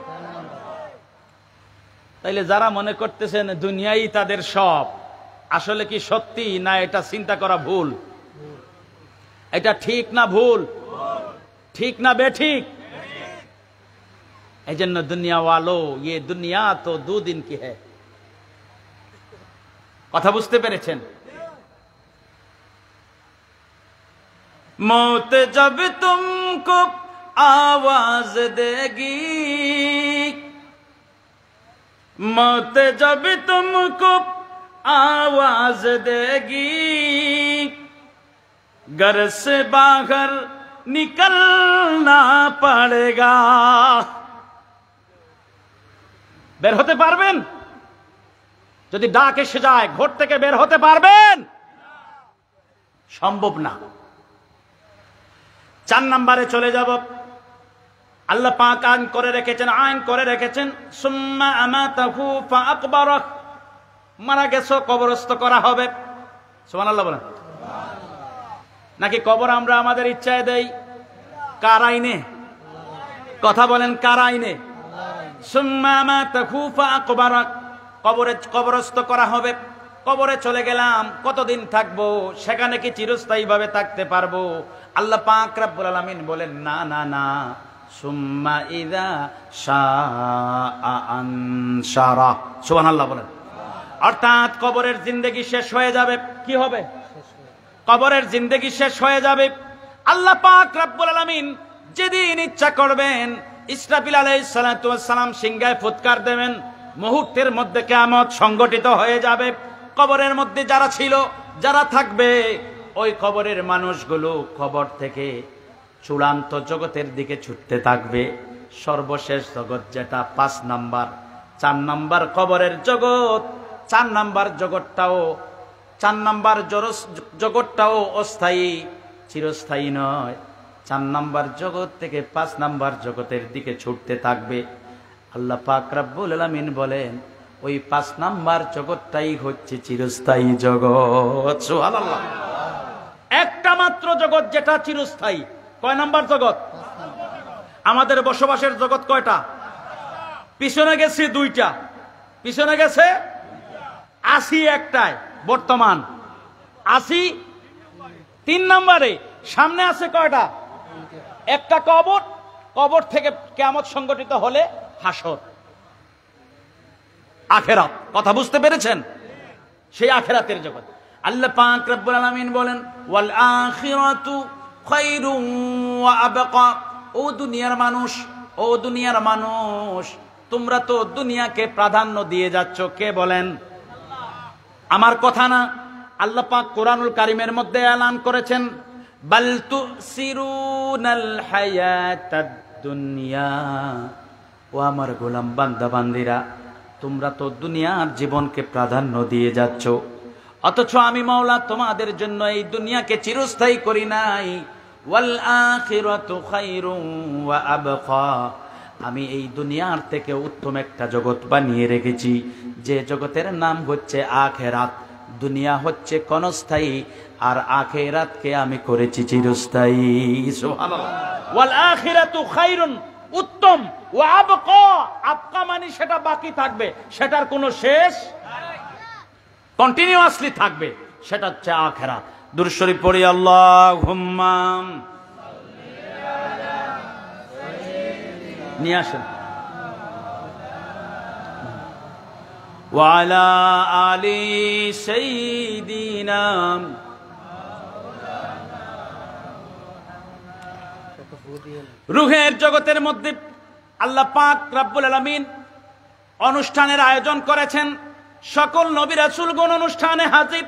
তাইলে যারা মনে করতেছেন দুনিয়াই তাদের সব, আসলে কি সত্যি না এটা চিন্তা করা ভুল? এটা ঠিক না ভুল? ঠিক না বেঠিক? এই জন্য দুনিয়া ওয়ালো, ये दुनिया तो दो दिन की है। কথা বুঝতে পেরেছেন? मौत जब तुमको आवाज देगी, मौत जब तुमको आवाज देगी, घर से बाहर निकलना पड़ेगा। বের হতে পারবেন? যদি ডাক এসে যায়, ঘর থেকে বের হতে পারবেন? সম্ভব না। চার নম্বরে চলে যাব। আল্লাহ পাক আইন করে রেখেছেন, আইন করে রেখেছেন সুম্মা আমাতাহু ফাআকবারাহ, মারা গেছো কবরস্থ করা হবে। সুবহানাল্লাহ বলেন। নাকি কবর আমরা আমাদের ইচ্ছায় দেই? কার আইনে? কথা বলেন, কার আইনে? সুম্মা আমাতাহু ফাআকবারাহ, কবরে কবরস্থ করা হবে। কবরে চলে গেলাম, কতদিন থাকবো? সেখানে কি চিরস্থায়ী ভাবে থাকতে পারবো? আল্লাহ পাক রব্বুল আলামিন বলেন না না না, সুম্মা ইযা শাআ আনশারা। সুবহানাল্লাহ বলেন। অর্থাৎ কবরের জিন্দেগি শেষ হয়ে যাবে। কি হবে? কবরের জিন্দেগি শেষ হয়ে যাবে। আল্লাহ পাক রব্বুল আলামিন যেদিন ইচ্ছা করবেন, ইসরাফিল আলাইহিস সালাতু ওয়াস সালাম সিংহায় ফুৎকার দেবেন, মুহূর্তের মধ্যে কিয়ামত সংগঠিত হয়ে যাবে। কবরের মধ্যে যারা ছিল, যারা থাকবে, ওই কবরের মানুষগুলো কবর থেকে চূড়ান্ত জগতের দিকে ছুটতে থাকবে। সর্বশেষ জগৎ যেটা পাঁচ নাম্বার, চার নাম্বার কবরের জগৎ। চার নাম্বার জগৎটাও চার নাম্বার জগৎটাও অস্থায়ী, চিরস্থায়ী নয়। চার নাম্বার জগৎ থেকে পাঁচ নাম্বার জগতের দিকে ছুটতে থাকবে। আল্লাহ পাক রব্বুল আলামিন বলেন ওই পাঁচ নাম্বার জগৎটাই হচ্ছে চিরস্থায়ী জগৎ। সুবহানাল্লাহ। একটা মাত্র জগৎ যেটা চিরস্থায়ী। কয় নাম্বার জগৎ? আমাদের বসবাসের জগৎ কয়টা? পিছনে গেছে দুইটা, পিছনে গেছে আশি একটায়, বর্তমান আশি তিন নম্বরে। সামনে আছে কয়টা? একটা কবর। কবর থেকে কিয়ামত সংগঠিত হলে হাসর, আখেরাত। কথা বুঝতে পেরেছেন? সেই আখেরাতের জগৎ। আল্লাহ পাক রব্বুল আলামিন বলেন ওয়াল আখিরাতু খায়রুন ওয়া আবকা। ও দুনিয়ার মানুষ, ও দুনিয়ার মানুষ, তোমরা তো দুনিয়াকে প্রাধান্য দিয়ে যাচ্ছ। কে বলেন? আমার কথা না। আল্লাহ পাক কোরআনুল কারীমের মধ্যে এলান করেছেন বাল তুসিরুনাল হায়াতাদ দুনিয়া। ও আমার গোলাম বান্দা বান্দিরা, তোমরা তো দুনিয়ার জীবনকে প্রাধান্য দিয়ে যাচ্ছ, অথচ আমি মাওলা তোমাদের জন্য এই দুনিয়াকে চিরস্থায়ী করি নাই। ওয়াল আখিরাতু খায়রুন ওয়া আবকা। আমি এই দুনিয়ার থেকে উত্তম একটা জগৎ বানিয়ে রেখেছি, যে জগতের নাম হচ্ছে আখিরাত। দুনিয়া হচ্ছে ক্ষণস্থায়ী, আর আখিরাতকে আমি করেছি চিরস্থায়ী। সুবহানাল্লাহ। ওয়াল আখিরাতু খায়রুন, উত্তম, ওয়া আবকা, আবকা মানে সেটা বাকি থাকবে, সেটার কোনো শেষ কন্টিনিউয়াসলি থাকবে, সেটা হচ্ছে আখিরাত। দুরূদ শরীফ পড়ি আল্লাহুম্মা নিয়ে আসেন। ওয়া আলা আলি সাইয়্যিদিনা। রূহের জগতের মধ্যে আল্লাহ পাক রব্বুল আলামিন অনুষ্ঠানের আয়োজন করেছেন। সকল নবী রাসূলগণ অনুষ্ঠানে হাজির।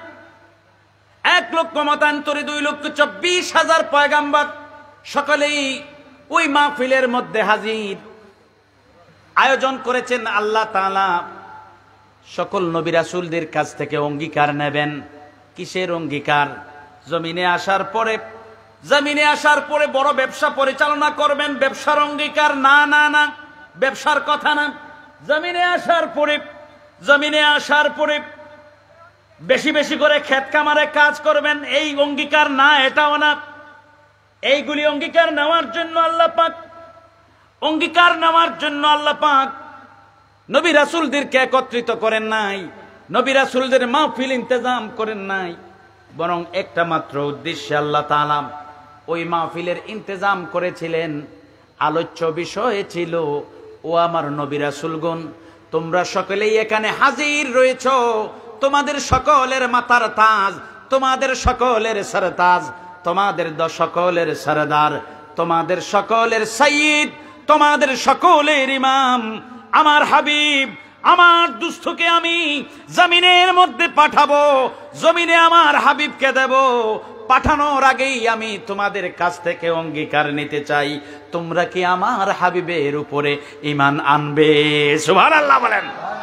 এক লক্ষ মতান্তরে দুই লক্ষ চব্বিশ হাজার পয়গাম্বর সকলেই ওই মাহফিলের মধ্যে হাজির। আয়োজন করেছেন আল্লাহ তাআলা। সকল নবী রাসূলদের কাছ থেকে অঙ্গীকার নেবেন। কিসের অঙ্গীকার? জমিনে আসার পরে জমিনে আসার পরে বড় ব্যবসা পরিচালনা করবেন, ব্যবসার অঙ্গীকার না না না ব্যবসার কথা না। জমিনে আসার পরে জমিনে আসার পরে বেশি বেশি করে ক্ষেত খামারে কাজ করবেন, এই অঙ্গীকার না, এটাও না। এইগুলি অঙ্গীকার নেওয়ার জন্য আল্লাহ পাক অঙ্গীকার নেওয়ার জন্য আল্লাহ পাক নবী রাসূলদেরকে একত্রিত করেন নাই, নবী রাসূলদের মাহফিল ইন্তজাম করেন নাই, বরং একটা মাত্র উদ্দেশ্যে আল্লাহ তাআলা ওই মাহফিলের ইন্তজাম করেছিলেন। আলোচ্য বিষয় ছিল, ও আমার নবী রাসূলগণ, তোমরা সকলেই এখানে হাজির রয়েছ, তোমাদের সকলের মাথার তাজ, তোমাদের সকলের সরতাজ, তোমাদের সকলের সরদার, তোমাদের সকলের সাইয়্যিদ, তোমাদের সকলের ইমাম আমার হাবিব, আমার দুস্থকে আমি জমিনের মধ্যে পাঠাবো, জমিনে আমার হাবিবকে দেব। পাঠানোর আগেই আমি তোমাদের কাছ থেকে অঙ্গীকার নিতে চাই, তোমরা কি আমার হাবিবের উপরে ঈমান আনবে? সুবহানাল্লাহ বলেন।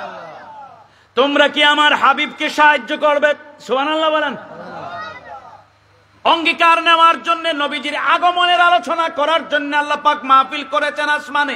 তোমরা কি আমার হাবিবকে সাহায্য করবে? সুবহানাল্লাহ বলেন। অঙ্গীকার নেওয়ার জন্য, নবীজির আগমনের আলোচনা করার জন্য আল্লাহ পাক মাহফিল করেছেন আসমানে।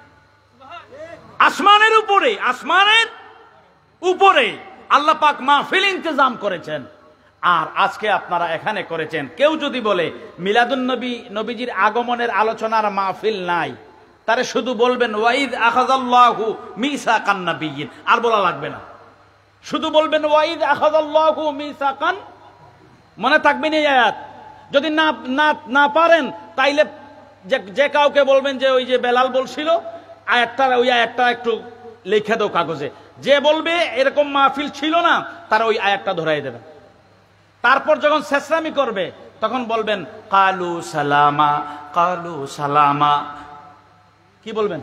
আসমানের উপরে আসমানের উপরে আল্লাহ পাক মাহফিল ইন্তজাম করেছেন। আর আজকে আপনারা এখানে করেছেন। কেউ যদি বলে মিলাদুন নবী, নবীজির আগমনের আলোচনার মাহফিল নাই, তারে শুধু বলবেন ওয়াইদ আখাযাল্লাহু মিসাকান নাবিয়্যিন, আর বলা লাগবে না। শুধু বলবেন ওয়াইদ আখাযাল্লাহু মিসাকান, মনে থাকবেন এই আয়াত। যদি না না না পারেন তাইলে যে কাউকে বলবেন যে ওই যে বেলাল বলছিল আয়াতটা, ওই আয়াতটা একটু লিখে দাও কাগজে। যে বলবে এরকম মাহফিল ছিল না, তারা ওই আয়াতটা ধরাই দেবেন। তারপর যখন শেষরামি করবে তখন বলবেন কালু সালামা কালু সালামা। কি বলবেন?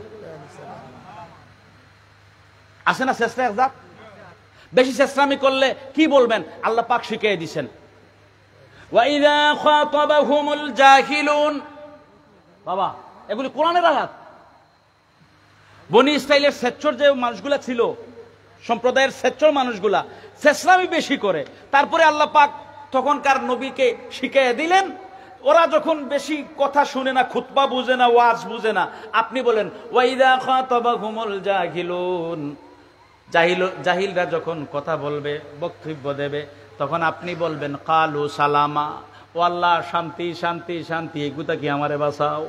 আসে না শেষরা একদম? বেশি শেষরামি করলে কি বলবেন? আল্লাহ পাক শিখিয়ে দিয়েছেন, ওয়াইযা খাতাবাহুমুল জাহিলুন। বাবা, এগুলি কোরআনের আয়াত। বনি ইসরাইলের সেচ্চর যে মানুষগুলা ছিল, সম্প্রদায়ের সেচ্চর মানুষগুলা শেষরামি বেশি করে, তারপরে আল্লাহ পাক তখনকার নবীকে শিখিয়ে দিলেন। ওরা যখন বেশি কথা শুনে না, খুতবা বুঝে না, ওয়াজ বুঝে না, আপনি বলেন ওয়াইদা খাতাবাহুমুল জাহিলুন। জাহিল জাহিলরা যখন কথা বলবে, বক্তব্য দেবে, তখন আপনি বলবেন কালু সালামা, ও আল্লাহ শান্তি শান্তি শান্তি, এগুতা কি আমারে বাঁচাও।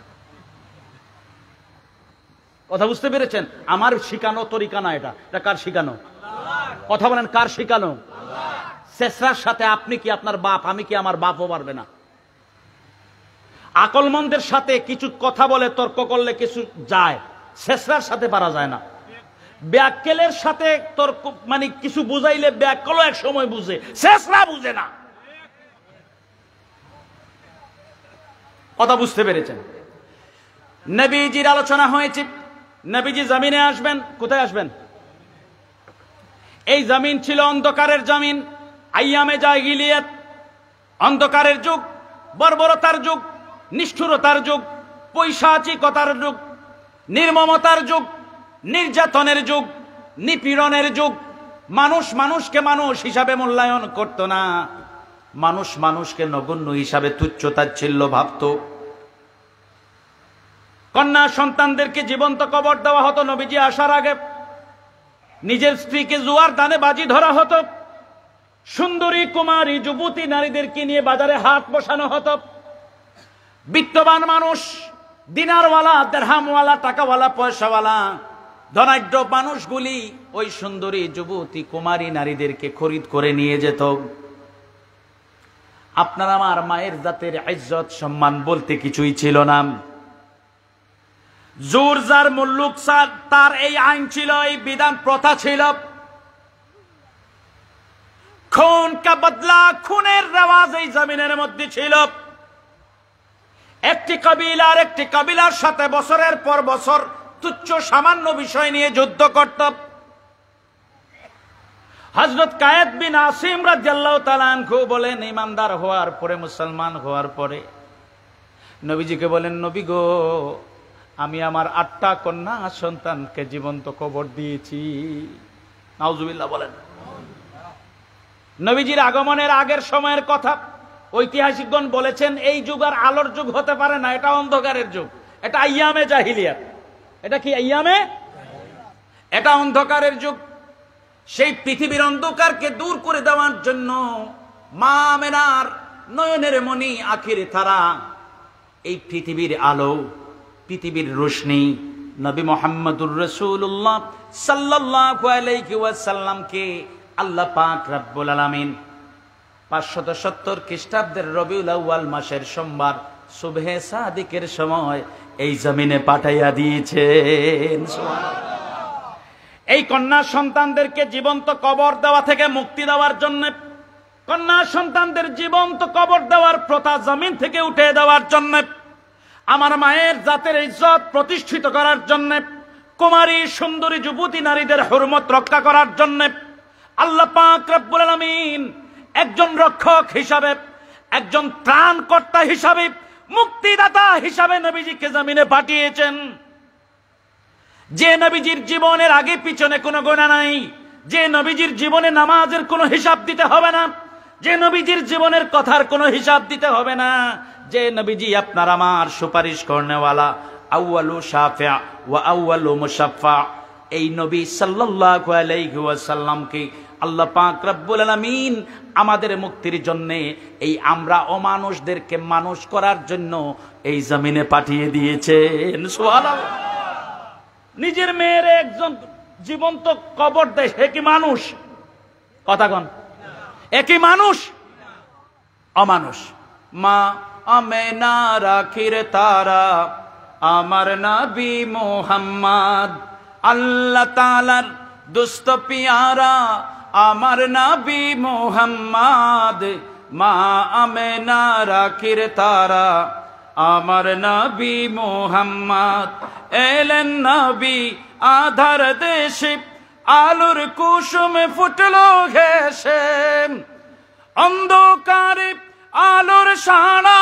কথা বুঝতে পেরেছেন? আমার শিখানো তরিকা না এটা। এটা কার শিখানো? কথা বলেন, কার শিখানো? শেষরার সাথে আপনি কি আপনার বাপ, আমি কি আমার বাপও পারবে না। আকলমন্দের সাথে কিছু কথা বলে তর্ক করলে কিছু যায়, শেষরার সাথে পারা যায় না। ব্যাককেলের সাথে তর্ক মানে কিছু বুঝাইলে ব্যাককেলও এক সময় বুঝে, শেষরা বুঝে না। কথা বুঝতে পেরেছেন? নবীজির আলোচনা হয়েছে, নবীজি জমিনে আসবেন। কোথায় আসবেন? এই জমিন ছিল অন্ধকারের জমিন, আইয়ামে জাহিলিয়াত, অন্ধকারের যুগ, বর্বরতার যুগ, নিষ্ঠুরতার যুগ, পৈশাচিকতার যুগ, নির্মমতার যুগ, নির্যাতনের যুগ, নিপীড়নের যুগ। মানুষ মানুষকে মানুষ হিসাবে মূল্যায়ন করত না, মানুষ মানুষকে নগণ্য হিসাবে তুচ্ছ-তাচ্ছিল্য ভাবত। কন্যা সন্তানদেরকে জীবন্ত কবর দেওয়া হতো নবীজি আসার আগে। নিজের স্ত্রীকে জুয়ার দানে বাজি ধরা হতো। সুন্দরী কুমারী যুবতী নারীদেরকে নিয়ে বাজারে হাট বসানো হতো। বিত্তবান মানুষ, দিনারওয়ালা, দেরহামওয়ালা, টাকাওয়ালা, পয়সাওয়ালা, ধনাঢ্য মানুষগুলি ওই সুন্দরী যুবতী কুমারী নারীদেরকে খরিদ করে নিয়ে যেত। আপনার আমার মায়ের জাতের ইজ্জত সম্মান বলতে কিছুই ছিল না। জোর যার মুল্লুক তার এই আইন ছিল, এই বিধান প্রথা ছিল। খুন কা বদলা, খুনের রেওয়াজ এই জমিনের মধ্যে ছিল। একটি কবিলা আর একটি কবিলার সাথে বছরের পর বছর তুচ্ছ সামান্য বিষয় নিয়ে যুদ্ধ করত। হযরত কায়েদ বিন আসিম রাদিয়াল্লাহু তাআলা আনহু বলেন, ইমানদার হওয়ার পরে, মুসলমান হওয়ার পরে নবীজিকে বলেন, নবী গো, আমি আমার আটটা কন্যা সন্তানকে জীবন্ত কবর দিয়েছি। নাউজুবিল্লাহ বলেন। নবীজির আগমনের আগের সময়ের কথা ঐতিহাসিকগণ বলেছেন, এই যুগ আর আলোর যুগ হতে পারে না, এটা অন্ধকারের যুগ, এটা আইয়ামে জাহিলিয়াত। এটা কি আইয়ামে? এটা অন্ধকারের যুগ। সেই পৃথিবীর অন্ধকারকে দূর করে দেওয়ার জন্য মা আমেনার নয়নের মণি আখির তারা, এই পৃথিবীর আলো, পৃথিবীর রোশনি নবী মুহাম্মদুর রাসূলুল্লাহ সাল্লাল্লাহু আলাইহি ওয়াসাল্লামকে আল্লাহ পাক রব্বুল আলামিন পাঁচশত সত্তর খ্রিস্টাব্দের রবিউল আউয়াল মাসের সোমবার সুবহে সাদিকের সময় এই জমিনে পাঠাইয়া দিয়েছেন। এই কন্যা সন্তানদেরকে জীবন্ত কবর দেওয়া থেকে মুক্তি দেওয়ার জন্য, কন্যা সন্তানদের জীবন্ত কবর দেওয়ার প্রথা জমিন থেকে উঠে দেওয়ার জন্য, আমার মায়ের জাতের ইজ্জত প্রতিষ্ঠিত করার জন্য, কুমারী সুন্দরী যুবতী নারীদের হুরমত রক্ষা করার জন্য আল্লাহ পাক রব্বুল আলামিন একজন রক্ষক হিসাবে, একজন ত্রাণকর্তা হিসাবে, মুক্তিদাতা হিসাবে নবীজিকে জমিনে পাঠিয়েছেন। যে নবীজির জীবনের আগে পিছনে কোনো গুনাহ নাই, যে নবীজির জীবনে নামাজের কোনো হিসাব দিতে হবে না, যে নবীজির জীবনের কথার কোনো হিসাব দিতে হবে না, যে নবীজি আপনার আমার সুপারিশ করনেওয়ালা, আউয়ালু শাফিআ ওয়া আউয়ালু মুশাফফা, এই নবী সাল্লাল্লাহু আলাইহি ওয়াসাল্লামকে আল্লাহ পাক রব্বুল আলামিন আমাদের মুক্তির জন্য, এই আমরা অমানুষদেরকে মানুষ করার জন্য এই জমিনে পাঠিয়ে দিয়েছেন। সুবহানাল্লাহ। নিজের মেয়ের একজন জীবন্ত কবর দেয়, সে কি মানুষ? কথা কন, একই মানুষ? অমানুষ। মা আমেনা রাখির তারা, আমার নবী মুহাম্মদ, আল্লাহ তাআলার দুস্ত পিয়ারা, আমার নবী মুহাম্মদ। মা আমেনা রাখির তারা, আমার নবী মুহাম্মদ। এলেন নবী আধার দেশে, আলোর কুসুমে ফুটলো ঘেসে, অন্ধকারে আলোর সারা,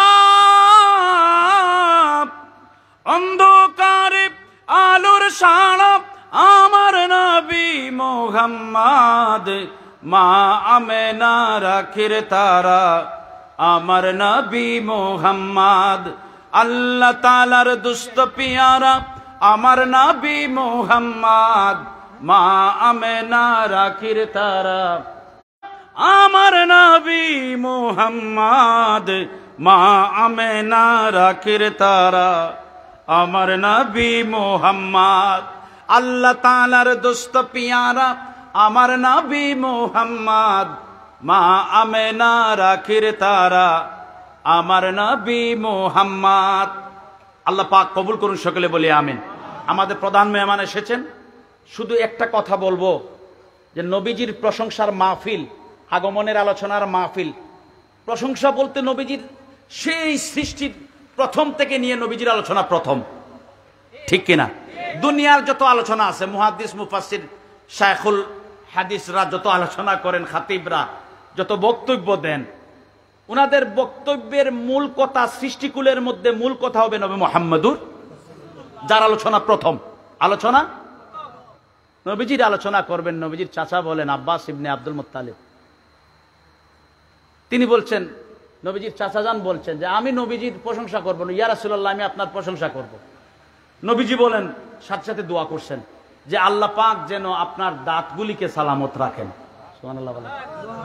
অন্ধকারে আলোর সারা, আমার নবী মুহাম্মদ। মা আমেনা রাখির তারা, আমার নবী মুহাম্মদ। আল্লাহ তাআলার দুস্ত পিয়ারা, আমার নবী মুহাম্মদ। মা আমেনা রাখির তারা, আমার নবী মুহাম্মদ। মা আমেনা রাখির তারা, আমার নবী মুহাম্মদ। আল্লাহ তাআলার দুস্ত পিয়ারা, আমার নবী মুহাম্মদ। মা আমেনা রাখির তারা, আমার নবী মুহাম্মদ। আল্লাহ পাক কবুল করুন, সকলে বলি আমিন। আমাদের প্রধান মেহমান এসেছেন, শুধু একটা কথা বলবো যে নবীজির প্রশংসার মাহফিল, আগমনের আলোচনার মাহফিল। প্রশংসা বলতে নবীজির সেই সৃষ্টির প্রথম থেকে নিয়ে নবীজির আলোচনা প্রথম, ঠিক কিনা? দুনিয়ার যত আলোচনা আছে, মুহাদ্দিস মুফাসসির শায়খুল হাদিসরা যত আলোচনা করেন, খাতিবরা যত বক্তব্য দেন, উনাদের বক্তব্যের মূল কথা, সৃষ্টিকুলের মধ্যে মূল কথা হবে নবী মুহাম্মদুর, যার আলোচনা প্রথম। আলোচনা নবীজির আলোচনা করবেন। নবীজির চাচা বলেন আব্বাস ইবনে আব্দুল মুত্তালিব। তিনি বলছেন, নবীজির চাচা যান বলছেন যে আমি নবীজির প্রশংসা করব না, ইয়া রাসূলুল্লাহ আমি আপনার প্রশংসা করব। নবীজি বলেন, সাথে সাথে দোয়া করছেন যে আল্লাহ পাক যেন আপনার দাঁতগুলিকে সালামত রাখেন। সুবহানাল্লাহ বলেন।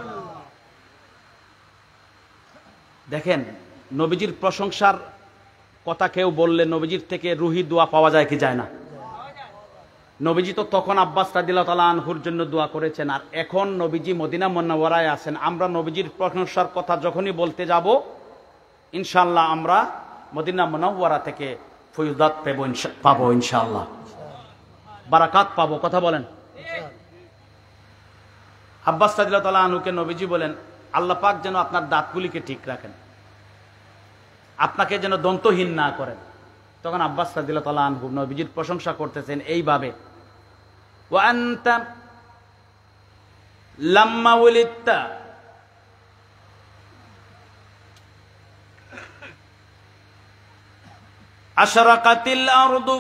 দেখেন, নবীজির প্রশংসার কথা কেউ বললে নবীজির থেকে রুহি দোয়া পাওয়া যায় কি যায় না? নবীজি তো তখন আব্বাস রাদিয়াল্লাহু তাআলা আনহুর জন্য দোয়া করেছেন, আর এখন নবীজি মদিনা মুনাওয়ারায় আছেন। আমরা নবীজির প্রশংসার কথা যখনই বলতে যাব, ইনশাআল্লাহ আমরা মদিনা মুনাওয়ারা থেকে ফয়দাত পাবো, পাবো ইনশাআল্লাহ, বারাকাত পাবো। কথা বলেন। আব্বাস রাদিয়াল্লাহু তাআলা আনহুকে নবীজি বলেন, আল্লাহ পাক যেন আপনার দাঁতগুলিকে ঠিক রাখেন, আপনাকে যেন দন্তহীন না করেন। তখন আব্বাস রাদিয়াল্লাহু তাআলা আনহু নবীজির প্রশংসা করতেছেন এইভাবে, ওয়া আনতা লাম্মা উলিদতা আশরাকাতিল আরদু,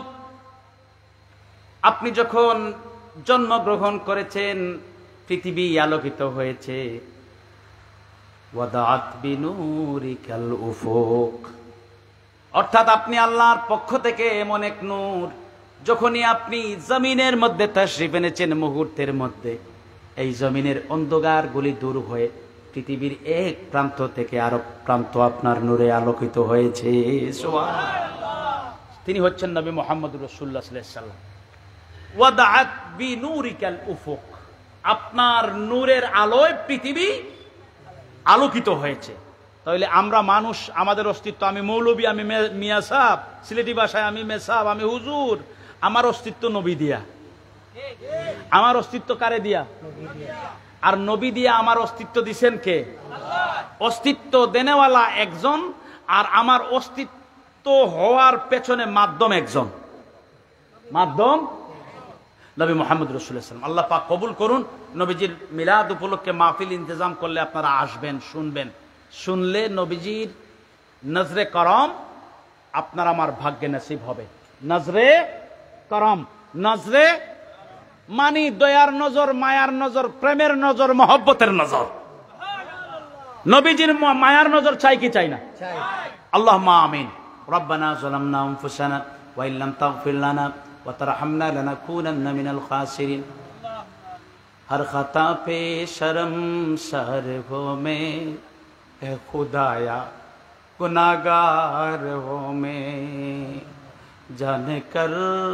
আপনি যখন জন্মগ্রহণ করেছেন পৃথিবী আলোকিত হয়েছে। ওয়াদাআত বিনুরিকাল উফুক, অর্থাৎ আপনি আল্লাহর পক্ষ থেকে এমন এক নূর, যখনই আপনি জমিনের মধ্যে তাশরিফ এনেছেন মুহূর্তের মধ্যে এই জমিনের অন্ধকারগুলি দূর হয়ে পৃথিবীর এক প্রান্ত থেকে আরেক প্রান্ত আপনার নূরে আলোকিত হয়েছে। সুবহানাল্লাহ। তিনি হচ্ছেন নবী মুহাম্মদুর রাসূলুল্লাহ সাল্লাল্লাহু আলাইহি ওয়াসাল্লাম। ওয়াদাআত বিনুরিকাল উফুক, আপনার নূরের আলোয় পৃথিবী আলোকিত হয়েছে। তাহলে আমরা মানুষ, আমাদের অস্তিত্ব, আমি মৌলবী, আমি মিয়া সাহেব, সিলেটি ভাষায় আমি মেসাব, আমি হুজুর, আমার অস্তিত্ব নবী দিয়া। আমার অস্তিত্ব কারে দিয়া? আর নবী দিয়া আমার অস্তিত্ব দিছেন কে? অস্তিত্ব দেনেওয়ালা একজন, আর আমার অস্তিত্ব হওয়ার পেছনে মাধ্যম একজন। মাধ্যম নবী মুহাম্মদ রাসূলুল্লাহ সাল্লাল্লাহু আলাইহি ওয়াসাল্লাম। আল্লাহ পাক কবুল করুন। নবীজির মিলাদ উপলক্ষে মাহফিল ইন্তজাম করলে আপনারা আসবেন, শুনবেন। শুনলে নবীজির নজরে করম আপনার আমার ভাগ্যে নসিব হবে। নজরে করম, নজরে মানি দয়ার নজর, মায়ার নজর, প্রেমের নজর, মহব্বতের নজর। নবীজির মায়ার নজর চাই কি চাই না? আল্লাহুম্মা আমিন। রব্বানা যালামনা আনফুসানা ওয়া ইল্লাম তাগফির লানা ওয়া তারহামনা লানাকুনান্না মিনাল খাসিরিন। हर खता पे शर्मसार हो मैं, ए खुदाया गुनाहगार हो मैं, जाने कर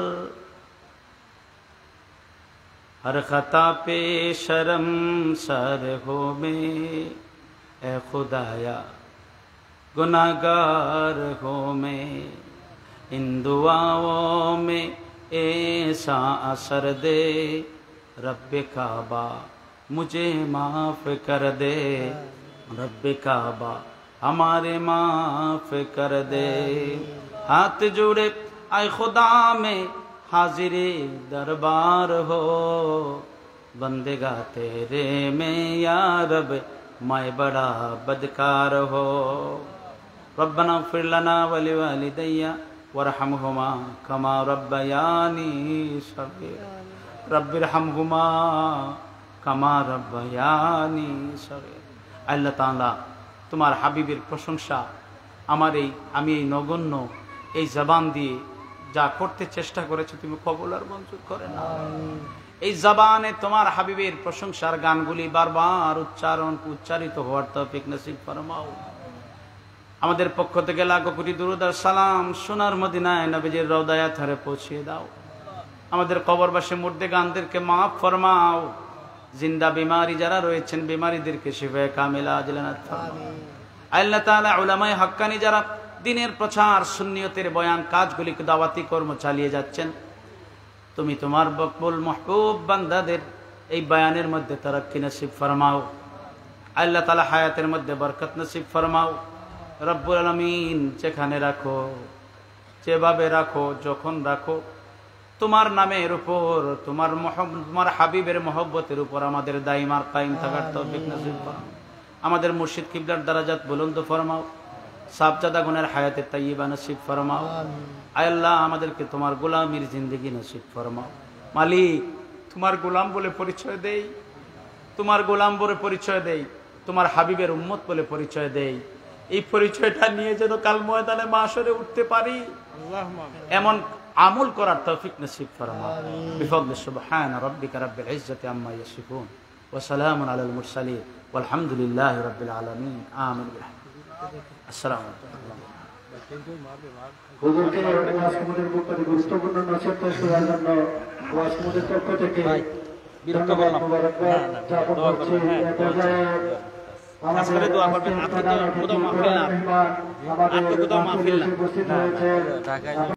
हर खता पे शर्मसार हो मैं, ए खुदाया गुनाहगार हो मैं। इन दुआओं में ऐसा असर दे, रब्बे काबा मुझे माफ कर दे, रब्बे काबा हमारे माफ कर दे। हाथ जोड़े आए खुदा में हाजिरे दरबार हो, बंदेगा तेरे में या रब मैं बड़ा बदकार हो। रब्बना फिर लना वली वालिदैया वरहमहुमा कमा रब्बयानी सगीरा, रब्बिर हमहुमा কামা রব্বায়ানি সগীরা। আল্লাহ তাআলা তোমার হাবিবের প্রশংসা আমার এই আমি এই নগণ্য এই জবান দিয়ে যা করতে চেষ্টা করেছি তুমি কবুল আর মঞ্জুর করে না। এই জবানে তোমার হাবিবের প্রশংসার গানগুলি বারবার উচ্চারণ উচ্চারিত হওয়ার তৌফিক নসিব ফরমাও। আমাদের পক্ষ থেকে লাখো কোটি দুরূদ আর সালাম সোনার মদিনায় নবীজির রওদায়ে আতহারে পৌঁছিয়ে দাও। আমাদের কবরবাসী মুর্দেগানদেরকে মাফ ফরমাও। জিন্দা বিমারি যারা রয়েছেন বিমারিদেরকে শিফায়ে কামিলা আজলানাত ফরমাও। আল্লাহ তাআলা উলামায়ে হাক্কানি যারা দ্বীনের প্রচার সুন্নিয়তের বয়ান কাজগুলিকে দাওয়াতি কর্ম চালিয়ে যাচ্ছেন, তুমি তোমার মকবুল মাহবুব বান্দাদের এই বয়ানের মধ্যে তারাক্কি নসিব ফরমাও। আল্লাহ তাআলা হায়াতের মধ্যে বরকত নসিব ফরমাও। রব্বুল আলামিন যেখানে রাখো, যেভাবে রাখো, যখন রাখো, তোমার নামের উপর, তোমার তোমার হাবিবের মহব্বতের উপর আমাদের দাইমার কায়েম থাকার তৌফিক নসিব ফরমাও। আমাদের মুর্শিদ কিবলার দারাজাত বুলন্দ ফরমাও। সাবজাদা গুণের হায়াতে তাইয়্যিবা নসিব ফরমাও। আয় আল্লাহ আমাদেরকে তোমার গোলামির জিন্দেগি নসিব ফরমাও। মালিক তোমার গোলাম বলে পরিচয় দেই, তোমার গোলাম বলে পরিচয় দেই, তোমার হাবিবের উম্মত বলে পরিচয় দেই। এই পরিচয়টা নিয়ে যেন কাল ময়দানে মাশরে উঠতে পারি, এমন আমল করার তৌফিক নসিব ফরমাও। বিফদলি সুবহান রাব্বিকা রাব্বিল ইজ্জাতি আম্মা ইয়াসিফুন ওয়া সালামুন আলাল মুরসালিন ওয়ালহামদুলিল্লাহি রাব্বিল আলামিন। আমিন। আসসালামু আলাইকুম। হুজুরকে ওয়াজ কমিটির পক্ষ থেকে গুরুত্বপূর্ণ নসিহত পেশ করার জন্য ওয়াজ কমিটির পক্ষ থেকে বিরক্ত করলাম আজকে দোয়া করবেন। আপনি তো কোথাও মাহফিল না, আপনি কোথাও মাহফিল না।